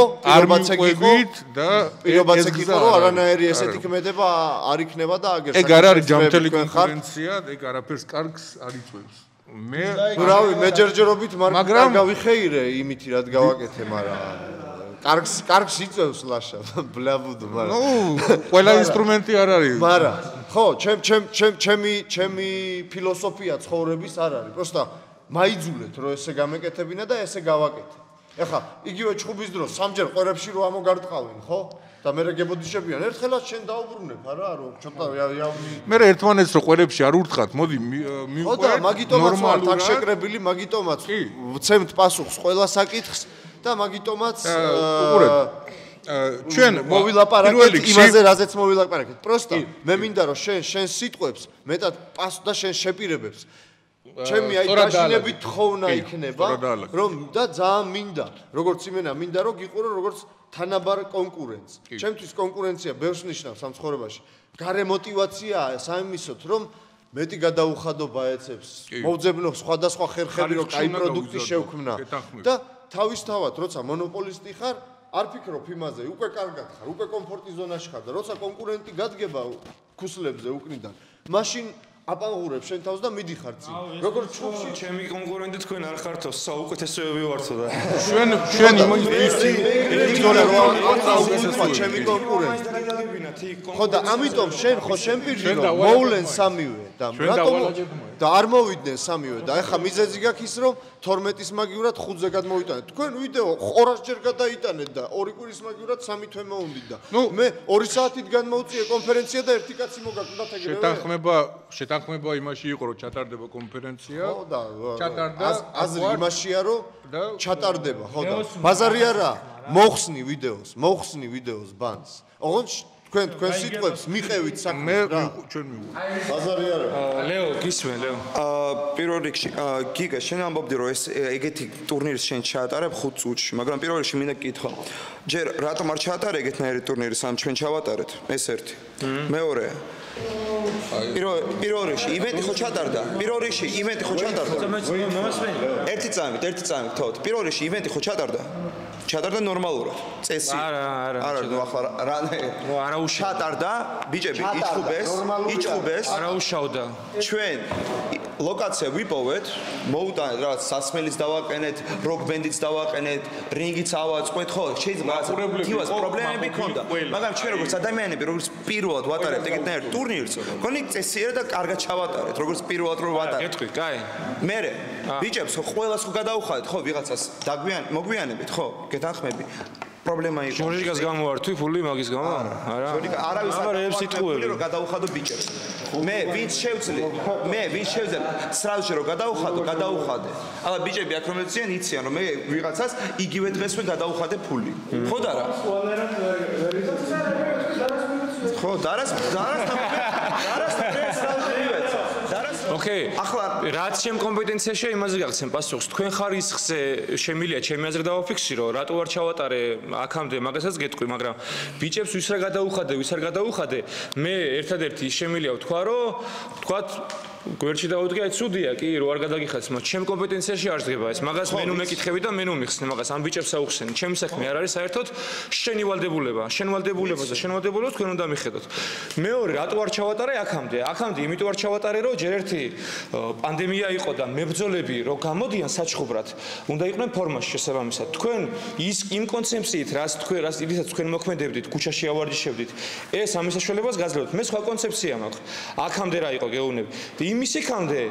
იყო, რომ არანაირი ესეთი ქმედება არ იქნება და აგერ ეგ არ არის ჯამთელი კონფერენცია, ეგ არაფერს კარგს არ იწვევს. მე რავი, მე ჯერჯერობით მაგრამ გავიხეირე იმითი რაც გავაკეთე, მაგრამ კარგს იწევს ლაშა, ბლაბუდ, მაგრამ ყველა ინსტრუმენტი არ არის. მაგრამ ხო, ჩემი ფილოსოფია ცხოვრების არ არის, პროსტა მაიძულეთ რომ ესე გამეკეთებინა და ესე გავაკეთე. ეხა იგივე ჩხუბის დროს სამჯერ ყვერებში რო ამოგარტყავენ, ხო? და მე რეგებოდიშებიან. ერთხელაც შენ დაუბრუნებ, არა, რომ ცოტა იავნი. მე ერთმანეთს რო ყვერებში არ ურტყათ, მოდი მივყვერ. ხო და მაგიტომაც ვარ თაქ შეკრებილი, მაგიტომაც ვცემთ პასუხს ყველა საკითხს და მაგიტომაც ჩვენ მოვილაპარაკეთ იმაზე, რაზეც მოვილაპარაკეთ. პროსტა მე მინდა რომ შენ სიტყვებს მეტად პასუხ და შენ შეპირებებს ჩემი აი დაშინებით თხოვნა იქნება, რომ და ძალიან მინდა, როგორც იმენა მინდა რომ გიყურო როგორც თანაბარ კონკურენტს. ჩემთვის კონკურენცია ბევრს ნიშნავს ამ ცხოვრებაში. გარე მოტივაციაა საიმისოთ, რომ მეტი გადაუხადობა ეცებს, მოვძებნო სხვადასხვა ხერხები, რომ კაი პროდუქტი შევქმნა. და თავისთავად, როცა მონოპოლისტი ხარ, არ ფიქრობ იმაზე, უკვე კარგად ხარ, უკვე კომფორტის ზონაში ხარ და როცა კონკურენტი გადგება ქუსლებზე უკნიდან, მაშინ აპანღურებ შენ თავს და მიდიხარ წინ. როგორც ჩხუბში ჩემი კონკურენტი თქვენ არ ხართო, საუკეთესოები ვართო და ჩვენ იმისი ჩემი კონკურენტი. ხო და ამიტომ შენ პირდი რომ მოვლენ სამივე და რატომ და არ მოვიდნენ სამივე და ეხა მიზეზი გაქვს ის რომ 12-ის მაგივრად 5-ზე გადმოვიტანეთ. თქვენ ვიდეო 200 ჯერ გადაიტანეთ და 2 კვირის მაგივრად 3 თვე მოუნდით და მე 2 საათით განმოვწიე კონფერენცია და ერთი კაცი მოგაკვდათ ეგრევე. შეთანხმება იმაში იყო რომ ჩატარდება კონფერენცია. ხო და ჩატარდა. აზრი იმაშია რომ ჩატარდება, ხო და ბაზარი არა, მოხსნი ვიდეოს ბანს. ოღონდ თქვენ სიტყვებს მიყევით საქმე რა. ჩვენ მივუყო. ბაზარი არა. ლეო, გისმენ, ლეო. პირველ რიგში, გიგა, შენ ამბობდი რომ ეს ეგეთი ტურნირს შენ ჩაატარებ 5 წუთში, მაგრამ პირველ რიგში მინდა გითხრა. ჯერ რატომ არ ჩაატარე ეგეთნაირი ტურნირი, სამ ჩვენ ჩავატარეთ? ეს ერთი. მეორე პირველ რიგში ივენტი ხო ჩატარდა? პირველ რიგში ივენტი ხო ჩატარდა? ერთი წამით, თოთ. პირველ რიგში ივენტი ხო ჩატარდა? ჩატარდა ნორმალურად. წესი. არა, ნუ ახლა არა ჩატარდა, ბიჭები, იჩხუბეს. არა უშავდა. ჩვენ ლოკაცია ვიპოვეთ, მოუტანეთ რაღაც სასმელიც დავაყენეთ, როკ ბენდიც დავაყენეთ, რინგიც ავაწყოთ, ხო, შეიძლება რაღაც პრობლემები ქონდა. მაგრამ ჩვენ როგორც ადამიანები, როგორც პირველად ვატარებთ ეგეთნაირ ტურნირს, გონი წესიერ და კარგად ჩავატარეთ, როგორც პირველად რო ვატარებთ. გეტყვი, კაი. მერე ბიჭებს ხო ყველას ხო გადაუხადეთ, ხო, ვიღაცას მოგვიანებით, ხო, გეთანხმები. პრობლემა იყო. ჟორჟიკას გამოვართვი ფული მაგის გამო? არა. არავის არ სიტყვები რომ გადაუხადო ბიჭებს. მე ვინც შევძლე სრაუში რომ გადაუხადე აბა ბიჭები აქ რომელიც იციან რომ მე ვიღაცას იგივე დღესვე გადაუხადე ფული ხო და რა ხო დარას ოკეი, ახლა რაც ჩემ კომპეტენციაში იმაზე გაგცემ პასუხს. თქვენ ხარისხზე შემილია ჩემი აზრით დავაფიქსირო, რატო არ ჩავატარე აქამდე, მაგასაც გეტყვი, მაგრამ ბიჭებს ვის რა გადაუხადე, მე ერთადერთი შემილია ვთქვა, რომ თქვათ გვერდში დავუდგე, აი ცუდია, კი, რო არ გადაგიხადს, მაგრამ ჩემ კომპეტენციაში არ დგება ეს. მაგას მე ნუ მეკითხები და მე ნუ მიხსნე მაგას, ამ ბიჭებს აუხსენი. ჩემი საქმე არ არის საერთოდ შენი ვალდებულება. შენ ვალდებულებაზე, შენ ვალდებულებას თქვენ უნდა მიხედოთ. მეორე, რატო არ ჩავატარე აქამდე? აქამდე იმიტომ არ ჩავატარე, რომ ჯერ ერთი პანდემია იყო და მებრძოლები რო გამოდიან საჩხუბრად, უნდა იყვნენ ფორმაში შესაბამისად. თქვენ იმ კონცეფციით, რასაც თქვენ მოქმედებდით, ქუჩაში ავარჯიშებდით, ეს ამის საშუალებას გაძლევთ. მე სხვა კონცეფცია მაქვს. აქამდე რა იყო გეუბნები. იმის იქამდე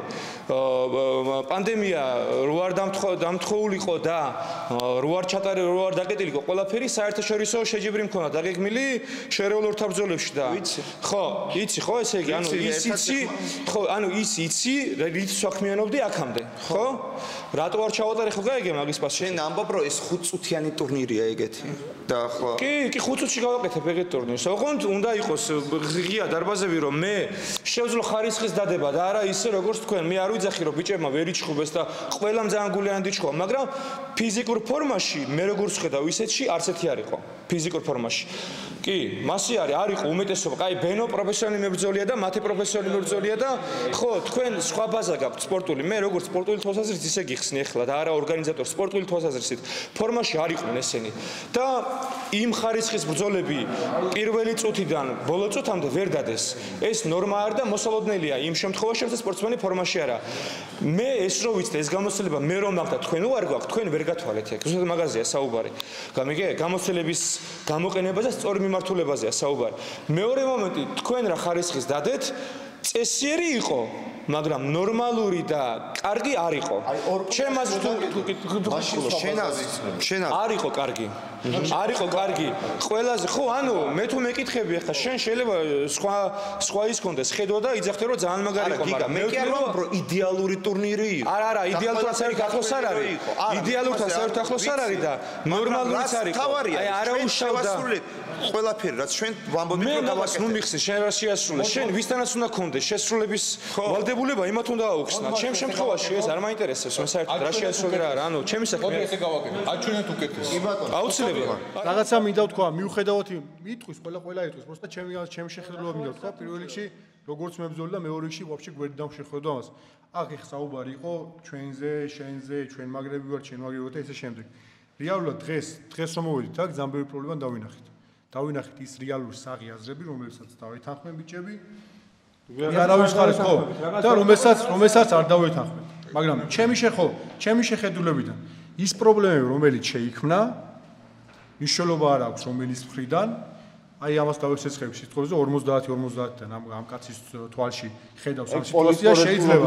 პანდემია რო არ დამთხოვულიყო და რო არ ჩატარე, რო არ დაკეტილიყო ყველაფერი საერთაშორისო შეჯიბრი მქონდა დაგეგმილი შერეულ ორთაბრძოლებში და ხო, იცი ხო ესე იგი, ანუ ის იცი, ხო, ანუ ის იცი, რით საქმიანობდი აქამდე, ხო? რატო არ ჩავატარე ხო გაიგე მაგის პასუხი? შენ ამბობ რომ ეს 5 წუთიანი ტურნირია ეგეთი და ხო კი 5 წუთში გავაკეთებ ეგეთ ტურნირს. ოღონდ უნდა იყოს ღია დარბაზები რომ მე შევძლო ხარისხის დადება და არა ისე როგორც თქვენ მე არ ვიძახი რომ ბიჭებმა ვერ იჩხუბეს და ყველამ ძალიან გულიანი დიჩხუბა, მაგრამ ფიზიკურ ფორმაში მე როგორც ხედავ ისეთში არც ერთი არ იყო ფიზიკურ ფორმაში. კი, მასი არ იყო უმეტესობა. აი ბენო პროფესიონალი მებრძოლია და მათი პროფესიონალი მებრძოლია და ხო, თქვენ სხვა ბაზა გაქვთ სპორტული. მე როგორც სპორტული თვალსაზრისით ისე გიხსნი ახლა და არა ორგანიზატორ სპორტული თვალსაზრისით. ფორმაში არ იყვნენ ესენი. და იმ ხარისხის ბრძოლები პირველი წუთიდან ბოლო წუთამდე ვერ დადეს. ეს ნორმა არ და მოსალოდნელია იმ შემთხვევაში, რომ სპორტსმენი ფორმაში არა. მე ეს რო ვიცით, ეს გამოცდილება მე რომ მაგ და თქვენ უარ გვაქვს, თქვენ ვერ გათვალეთ ეგ. ზუსტად მაგაზეა საუბარი. გამიგე? გამოცდილების გამოყენებაზე სწორი მიმართულებაზეა საუბარი. მეორე მომენტი, თქვენ რა ხარისხის დადეთ, წესიერი იყო, მაგრამ ნორმალური და კარგი არ იყო. ჩემ აზრით შენ არ იყო კარგი. არ იყო კარგი. ყველაზე ხო, ანუ მე თუ მეკითხები ახლა შენ შეიძლება სხვა ის კონდეს ხედვა და იძახდე რომ ძალიან მაგარი იყო, მაგრამ მე კი არ ვამბობ რომ იდეალური ტურნირი იყო. არა, იდეალურად საერთოდ ახლოს არ არის. იდეალურად საერთოდ ახლოს არ არის და ნორმალურიც არ იყო. აი არაუშავდა ყველაფერი რაც ჩვენ ვამბობთ რომ გავაკეთე. ნუ მიხსნი შენ რა შეასრულე. შენ ვისთანაც უნდა კონდეს შესრულების ვალდებულება იმათ უნდა აუხსნა. ჩემ შემთხვევაში ეს არ მაინტერესებს. მე საერთოდ რა შეასრულე რა არა. ანუ ჩემი საქმე ესე გავაკეთე. აჩვენეთ უკეთეს. აუცილებლად. რაღაცა მინდა ვთქვა, მიუხედავად იტყვის, ყველა იტყვის, просто ჩემი შეხედულება მინდა ვთქვა, პირველ რიგში როგორც მებრძოლი და მეორე რიგში ვაფშე გვერდიდან შეხედვა ამას. აქ ეხ საუბარი იყო ჩვენზე, შენზე, ჩვენ მაგრები ვარ, ჩვენ მაგრები ვარ და ესე შემდეგ. რეალურად დღეს რომ მოვედით, აქ ძალიან ბევრი პრობლემა დავინახეთ ის რეალური საღი აზრები, რომელსაც დავეთანხმენ ბიჭები. არავის ხარეს ხო და რომელსაც არ დავეთანხმენ. მაგრამ ჩემი შეხედულებიდან ის პრობლემები, რომელიც შეიქმნა, მნიშვნელობა არ აქვს რომელის მხრიდან. აი ამას დავეცეცხლებ სიტყვებზე 50-50-დან ამ კაცის თვალში ხედავს ამ სიტუაციას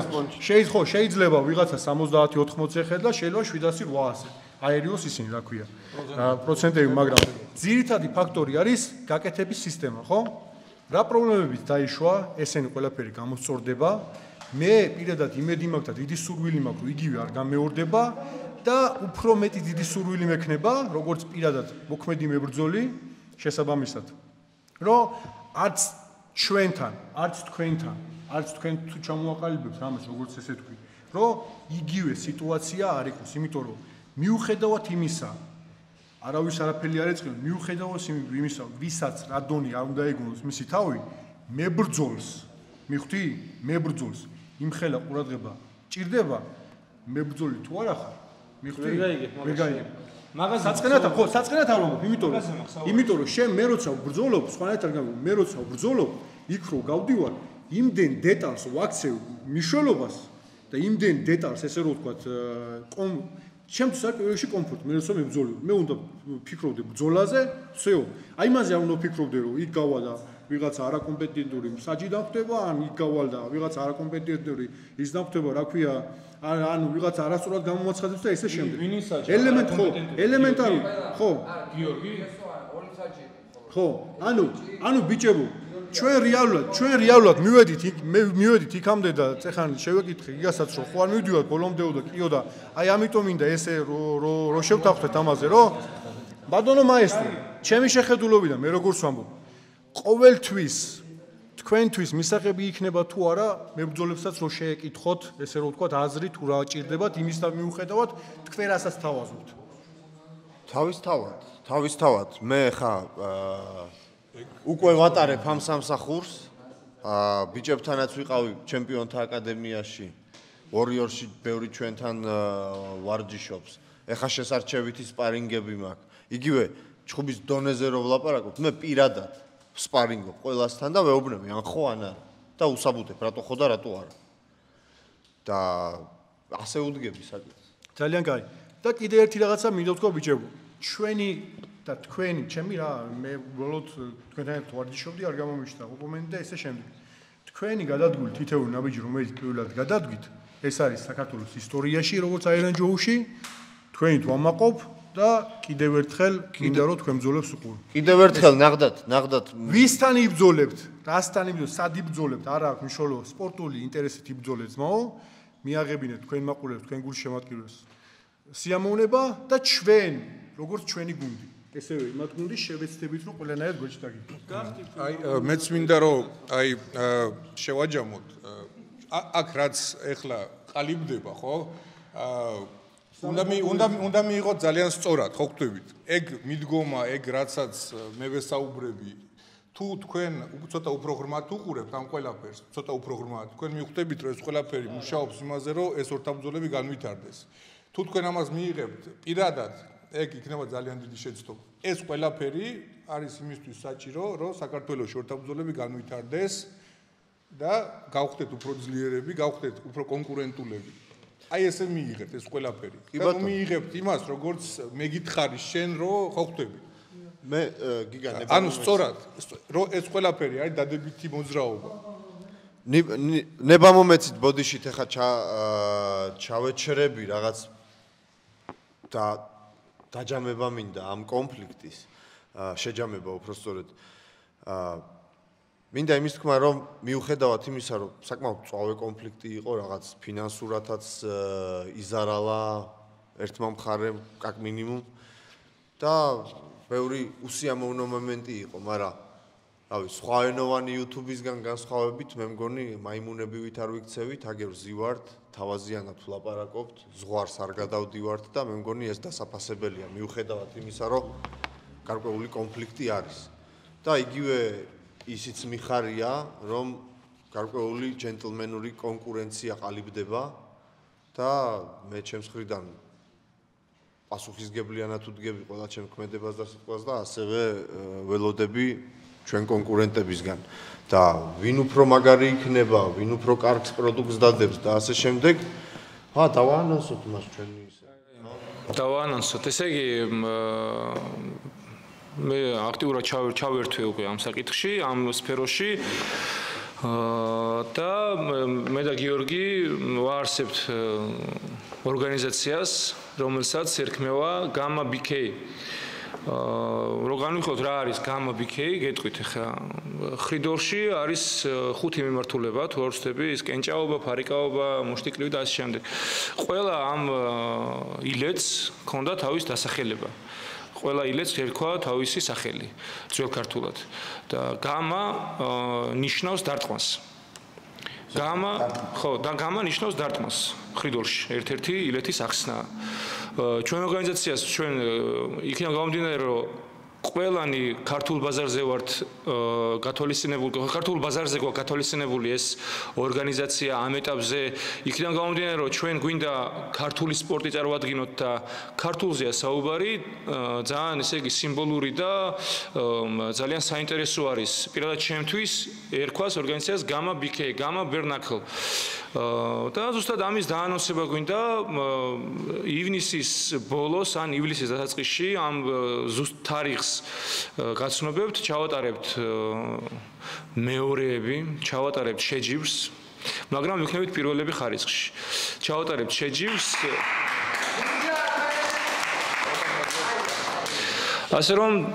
შეიძლება ვიღაცა 70-80 ეხედა, შეიძლება 700-800 აერიოს ისინი რა ქვია პროცენტები, მაგრამ ძირითადი ფაქტორი არის გაკეთების სისტემა, ხო? რა პრობლემებით დაიშვა, ესენი ყველაფერი გამოსწორდება. მე პირადად იმედი მაქვს და დიდი სურვილი მაქვს, რომ იგივე არ გამეორდება და უფრო მეტი დიდი სურვილი მექნება, როგორც პირადად მოქმედი მებრძოლი შესაბამისად, რომ არც ჩვენთან, არც თქვენ თუ ჩამოაყალიბებთ რამეს, როგორც ესე თქვი, რომ იგივე სიტუაცია არ იყოს, იმიტომ რომ მიუხედავად იმისა, არავის არაფერი არ ეწყინა, მიუხედავად იმისა, ვისაც რა დონე არ უნდა ეგონოს მისი თავი, მებრძოლს, მიხვდი? მებრძოლს იმხელა ყურადღება ჭირდება, მებრძოლი თუ არა ხარ, მიხვდი? ვერ გაიგებ. მაგას საწყენად არ ვამბობ, იმიტომ რომ შენ მე როცა ვბრძოლობ, სხვანაირად არ გამიგო, მე როცა ვბრძოლობ, იქ რო გავდივარ, იმდენ დეტალს ვაქცევ მნიშვნელობას და იმდენ დეტალს ესე რომ ვთქვათ, ჩემთვის არ პირველში კომფორტი, მე როცა მებრძოლი, მე უნდა ვფიქრობდე ბრძოლაზე, всё. აი იმაზე არ უნდა ვფიქრობდე, რომ იქ გავა და ვიღაცა არაკომპეტენტური მსაჯი დამხვდება, ან იქ გავალ და ვიღაცა არაკომპეტენტური ის დამხვდება, რა ქვია, ანუ ვიღაცა არასწორად გამომაცხადებს და ესე შემდეგ. ელემენტარი, ხო? გიორგი? ხო, ანუ ბიჭებო, ჩვენ რეალურად მივედით იქამდე და წეხან შევეკითხე იგასაც რომ ხო არ მივდივართ ბოლომდეო და კიო და აი ამიტომ მინდა ესე რო შევთანხმდეთ ამაზე რომ ბატონო მაესტრო, ჩემი შეხედულობიდან მე როგორც ვამბობ, ყოველთვის თქვენთვის მისაღები იქნება თუ არა მებრძოლებსაც რო შეეკითხოთ, ესე რომ ვთქვათ, აზრი თუ რა ჭირდებათ, იმისთან მიუხედავად თქვენ რასაც თავაზობთ. თავისთავად მე ხა უკვე ვატარებ ამ სამსახურს. ბიჭებთანაც ვიყავი ჩემპიონთა აკადემიაში, ვორიორში ბევრი ჩვენთან ვარჯიშობს. ეხა შესარჩევითი სპარინგები მაქვს. იგივე ჩხუბის დონეზე რო ვლაპარაკობ, მე პირადად სპარინგობ ყველასთან და ვეუბნები ან ხო ან არა და უსაბუთებ რატო ხო და რატო არა. და ასე უდგები საკითხს. ძალიან კაი. და კიდე ერთი რაღაცა მინდა ვთქვა ბიჭებო. ჩვენი და თქვენი, ჩემი რა, მე უბრალოდ თქვენთან ერთად ვარჯიშობდი, არ გამომიშთა ოპონენტი და ესე შემდეგ. თქვენი გადადგული თითოეული ნაბიჯი, რომელიც პირველად გადადგით, ეს არის საქართველოს ისტორიაში, როგორც Iron Joe-ში, თქვენი თვამაყოფ და კიდევ ერთხელ მინდა რომ თქვენ ბრძოლებს უყუროთ. კიდევ ერთხელ ნახდათ ვისთან იბრძოლებთ, რასთან იბრძოლებთ, სად იბრძოლებთ, არ აქვს მნიშვნელობა, სპორტული ინტერესით იბრძოლეთ ძმაო, მიაღებინეთ თქვენ მაყურებელს, თქვენ გულს შემატკივრებს სიამოვნება და ჩვენ, როგორც ჩვენი გუნდი, ესევე იმათ გუნდის შევეცდებით რომ ყველანაირად გვეჭდაგით. აი მეც მინდა რომ აი შევაჯამოთ აქ რაც ეხლა ყალიბდება, ხო? უნდა მიიღოთ ძალიან სწორად, ხო ხვდებით? ეგ მიდგომა, ეგ რაცაც მე ვესაუბრები, თუ თქვენ ცოტა უფრო ღრმად უყურებთ ამ ყველაფერს, ცოტა უფრო ღრმად, თქვენ მიხვდებით რომ ეს ყველაფერი მუშაობს იმაზე, რომ ეს ორთაბრძოლები განვითარდეს. თუ თქვენ ამას მიიღებთ პირადად, ეგ იქნება ძალიან დიდი შეცდომა. ეს ყველაფერი არის იმისთვის საჭირო, რომ საქართველოს ორთაბრძოლები განვითარდეს და გავხდეთ უფრო ძლიერები, გავხდეთ უფრო კონკურენტულები. აი ესე მიიღებთ ეს ყველაფერი. და მიიღებთ იმას, როგორც მეკითხარი შენ, რომ ხო ხვდები. მე გიგანებ. ანუ სწორად, რომ ეს ყველაფერი არის დადებითი მოძრაობა. ნება მომეცით ბოდიშით ეხა ჩავეჩერები რაღაც და დაჯამება მინდა ამ კონფლიქტის, შეჯამება უფრო სწორედ. მინდა იმის თქმა, რომ მიუხედავად იმისა, რომ საკმაოდ მწვავე კონფლიქტი იყო, რაღაც ფინანსურათაც იზარალა ერთმა მხარემ, კაკ მინიმუმ და ბევრი უსიამოვნო მომენტი იყო, მაგრამ რავი, სხვაენოვანი YouTube-ისგან განსხვავებით, მე მგონი მაიმუნებივით არ ვიქცევით, აგერ ვზივართ, თავაზიანად ვლაპარაკობთ, ზღვარს არ გადავდივართ და მე მგონი ეს დასაფასებელია, მიუხედავად იმისა, რომ გარკვეული კონფლიქტი არის. და იგივე ისიც მიხარია, რომ გარკვეული ჯენტლმენური კონკურენცია ყალიბდება და მე ჩემს მხრიდან პასუხისგებლიანად ვდგები ყველა ჩემ ქმედებას და სიტყვას და ასევე ველოდები ჩვენ კონკურენტებისგან და ვინ უფრო მაგარი იქნება, ვინ უფრო კარგ პროდუქტს დადებს და ასე შემდეგ. დავაანონსოთ მას ჩვენი ისე. დავაანონსოთ. ესე იგი მე აქტიურად ჩავერთვე უკვე ამ საკითხში, ამ სფეროში. და მე და გიორგი ვაარსებთ ორგანიზაციას, რომელსაც ერქმევა Gamma BK. რო განვიხილოთ რა არის Gamma BK, გეტყვით ახლა ხრიდორში არის 5 მიმართულება, თუ არ ვცდები, ის კენჭაობა, ფარიკაობა, მუშტიკლივი და ასე შემდეგ. ყველა ამ ილეთს ჰქონდა თავის დასახელება. ყველა ილეთს ერქვა თავისი სახელი, ძველ ქართულად. და Gamma ნიშნავს დარტყმას. Gamma ნიშნავს დარტყმას ხრიდორში, ერთ-ერთი ილეთის ახსნაა. ჩვენ ორგანიზაციას ჩვენ იქიდან გამომდინარე რომ ყველანი ქართულ ბაზარზე ვართ გათოლისწინებული, ქართულ ბაზარზე გვაქვს გათოლისწინებული ეს ორგანიზაცია ამ ეტაპზე, იქიდან გამომდინარე რომ ჩვენ გვინდა ქართული სპორტი წარვადგინოთ და ქართულზეა საუბარი, ძალიან ესე იგი სიმბოლური და ძალიან საინტერესო არის. პირადად ჩემთვის ერქვას ორგანიზაციას Gamma BK, Gamma Bernacle. და ზუსტად ამის დაანონსება გვინდა ივნისის ბოლოს ან ივლისის დასაწყისში ამ ზუსტ თარიღს გაცნობებთ, ჩავატარებთ მეორეები, ჩავატარებთ შეჯიბრს, მაგრამ ვიქნებით პირველები ხარისხში. ჩავატარებთ შეჯიბრს. ასე რომ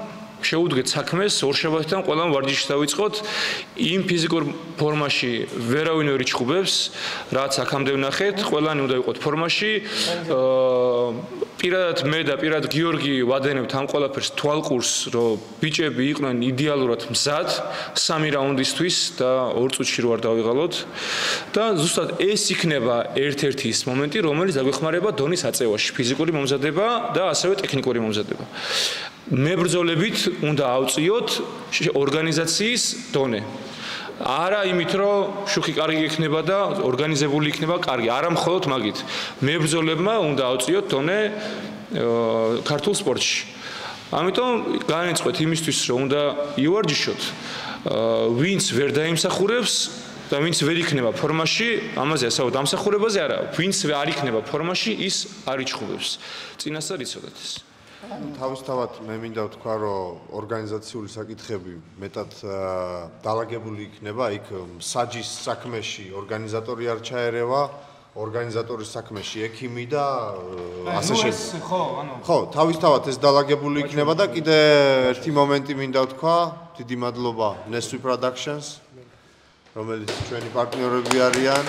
შეუდგეთ საქმეს ორშაბათიდან ყველამ ვარჯიში დავიწყოთ იმ ფიზიკურ ფორმაში ვერავინ ვერ იჩხუბებს რაც აქამდე ვნახეთ ყველანი უნდა იყოს ფორმაში პირადად მე და პირადად გიორგი ვადენებთ ამ ყველაფერს თვალყურს რომ ბიჭები იყვნენ იდეალურად მზად 3 რაუნდისთვის და 2 წუთში რო არ დავიღალოთ და ზუსტად ეს იქნება ერთ-ერთი ის მომენტი რომელიც დაგვეხმარება დონის აწევაში ფიზიკური მომზადება და ასევე ტექნიკური მომზადება მებრძოლებით უნდა ავწიოთ ორგანიზაციის დონე არა იმით რომ შუქი კარგი იქნება და ორგანიზებული იქნება კარგი არა მხოლოდ მაგით მებრძოლებმა უნდა ავწიოთ დონე ქართულ სპორტში ამიტომ განეწყვეთ იმისთვის რომ უნდა ივარჯიშოთ ვინც ვერ დაიმსახურებს და ვინც ვერ იქნება ფორმაში ამაზე ასაუბრ დამსახურებაზე არა ვინც არ იქნება ფორმაში ის არ იჩხუბებს წინასწარ იცოდეთ ეს თავისთავად მე მინდა ვთქვა რომ ორგანიზაციული საკითხები მეტად დალაგებული იქნება იქ საჯის საქმეში ორგანიზატორი არ ჩაერევა ორგანიზატორის საქმეში ექიმი და ასე შემდეგ ხო თავისთავად ეს დალაგებული იქნება და კიდე ერთი მომენტი მინდა ვთქვა დიდი მადლობა Nesui Productions რომელიც ჩვენი პარტნიორები არიან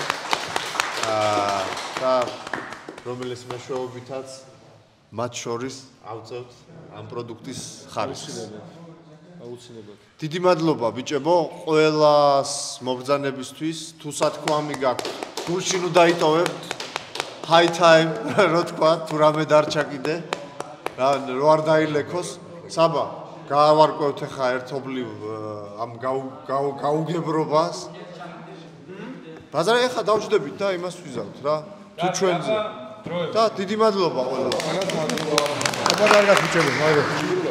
და რომელიც მეშვეობითაც მათ შორის ავწევთ ამ პროდუქტის ხარისხს. აუცილებლად. დიდი მადლობა ბიჭებო, ყველას მობრძანებისთვის. თუ სათქმამი გაქვთ, გულში ნუ დაიტოვებთ. High time, რო თქვა, თუ რამე დარჩა კიდე. რო არ დაილექოს. საბა, გაავარკვევთ ახლა ერთობლივ ამ გაუგებრობას. ბაზარი ახლა დავждებით და იმას ვიზავთ რა. თუ ჩვენზე და დიდი მადლობა ყველას. მადლობა. აბა დარგას ბიჭებო, მაგალითად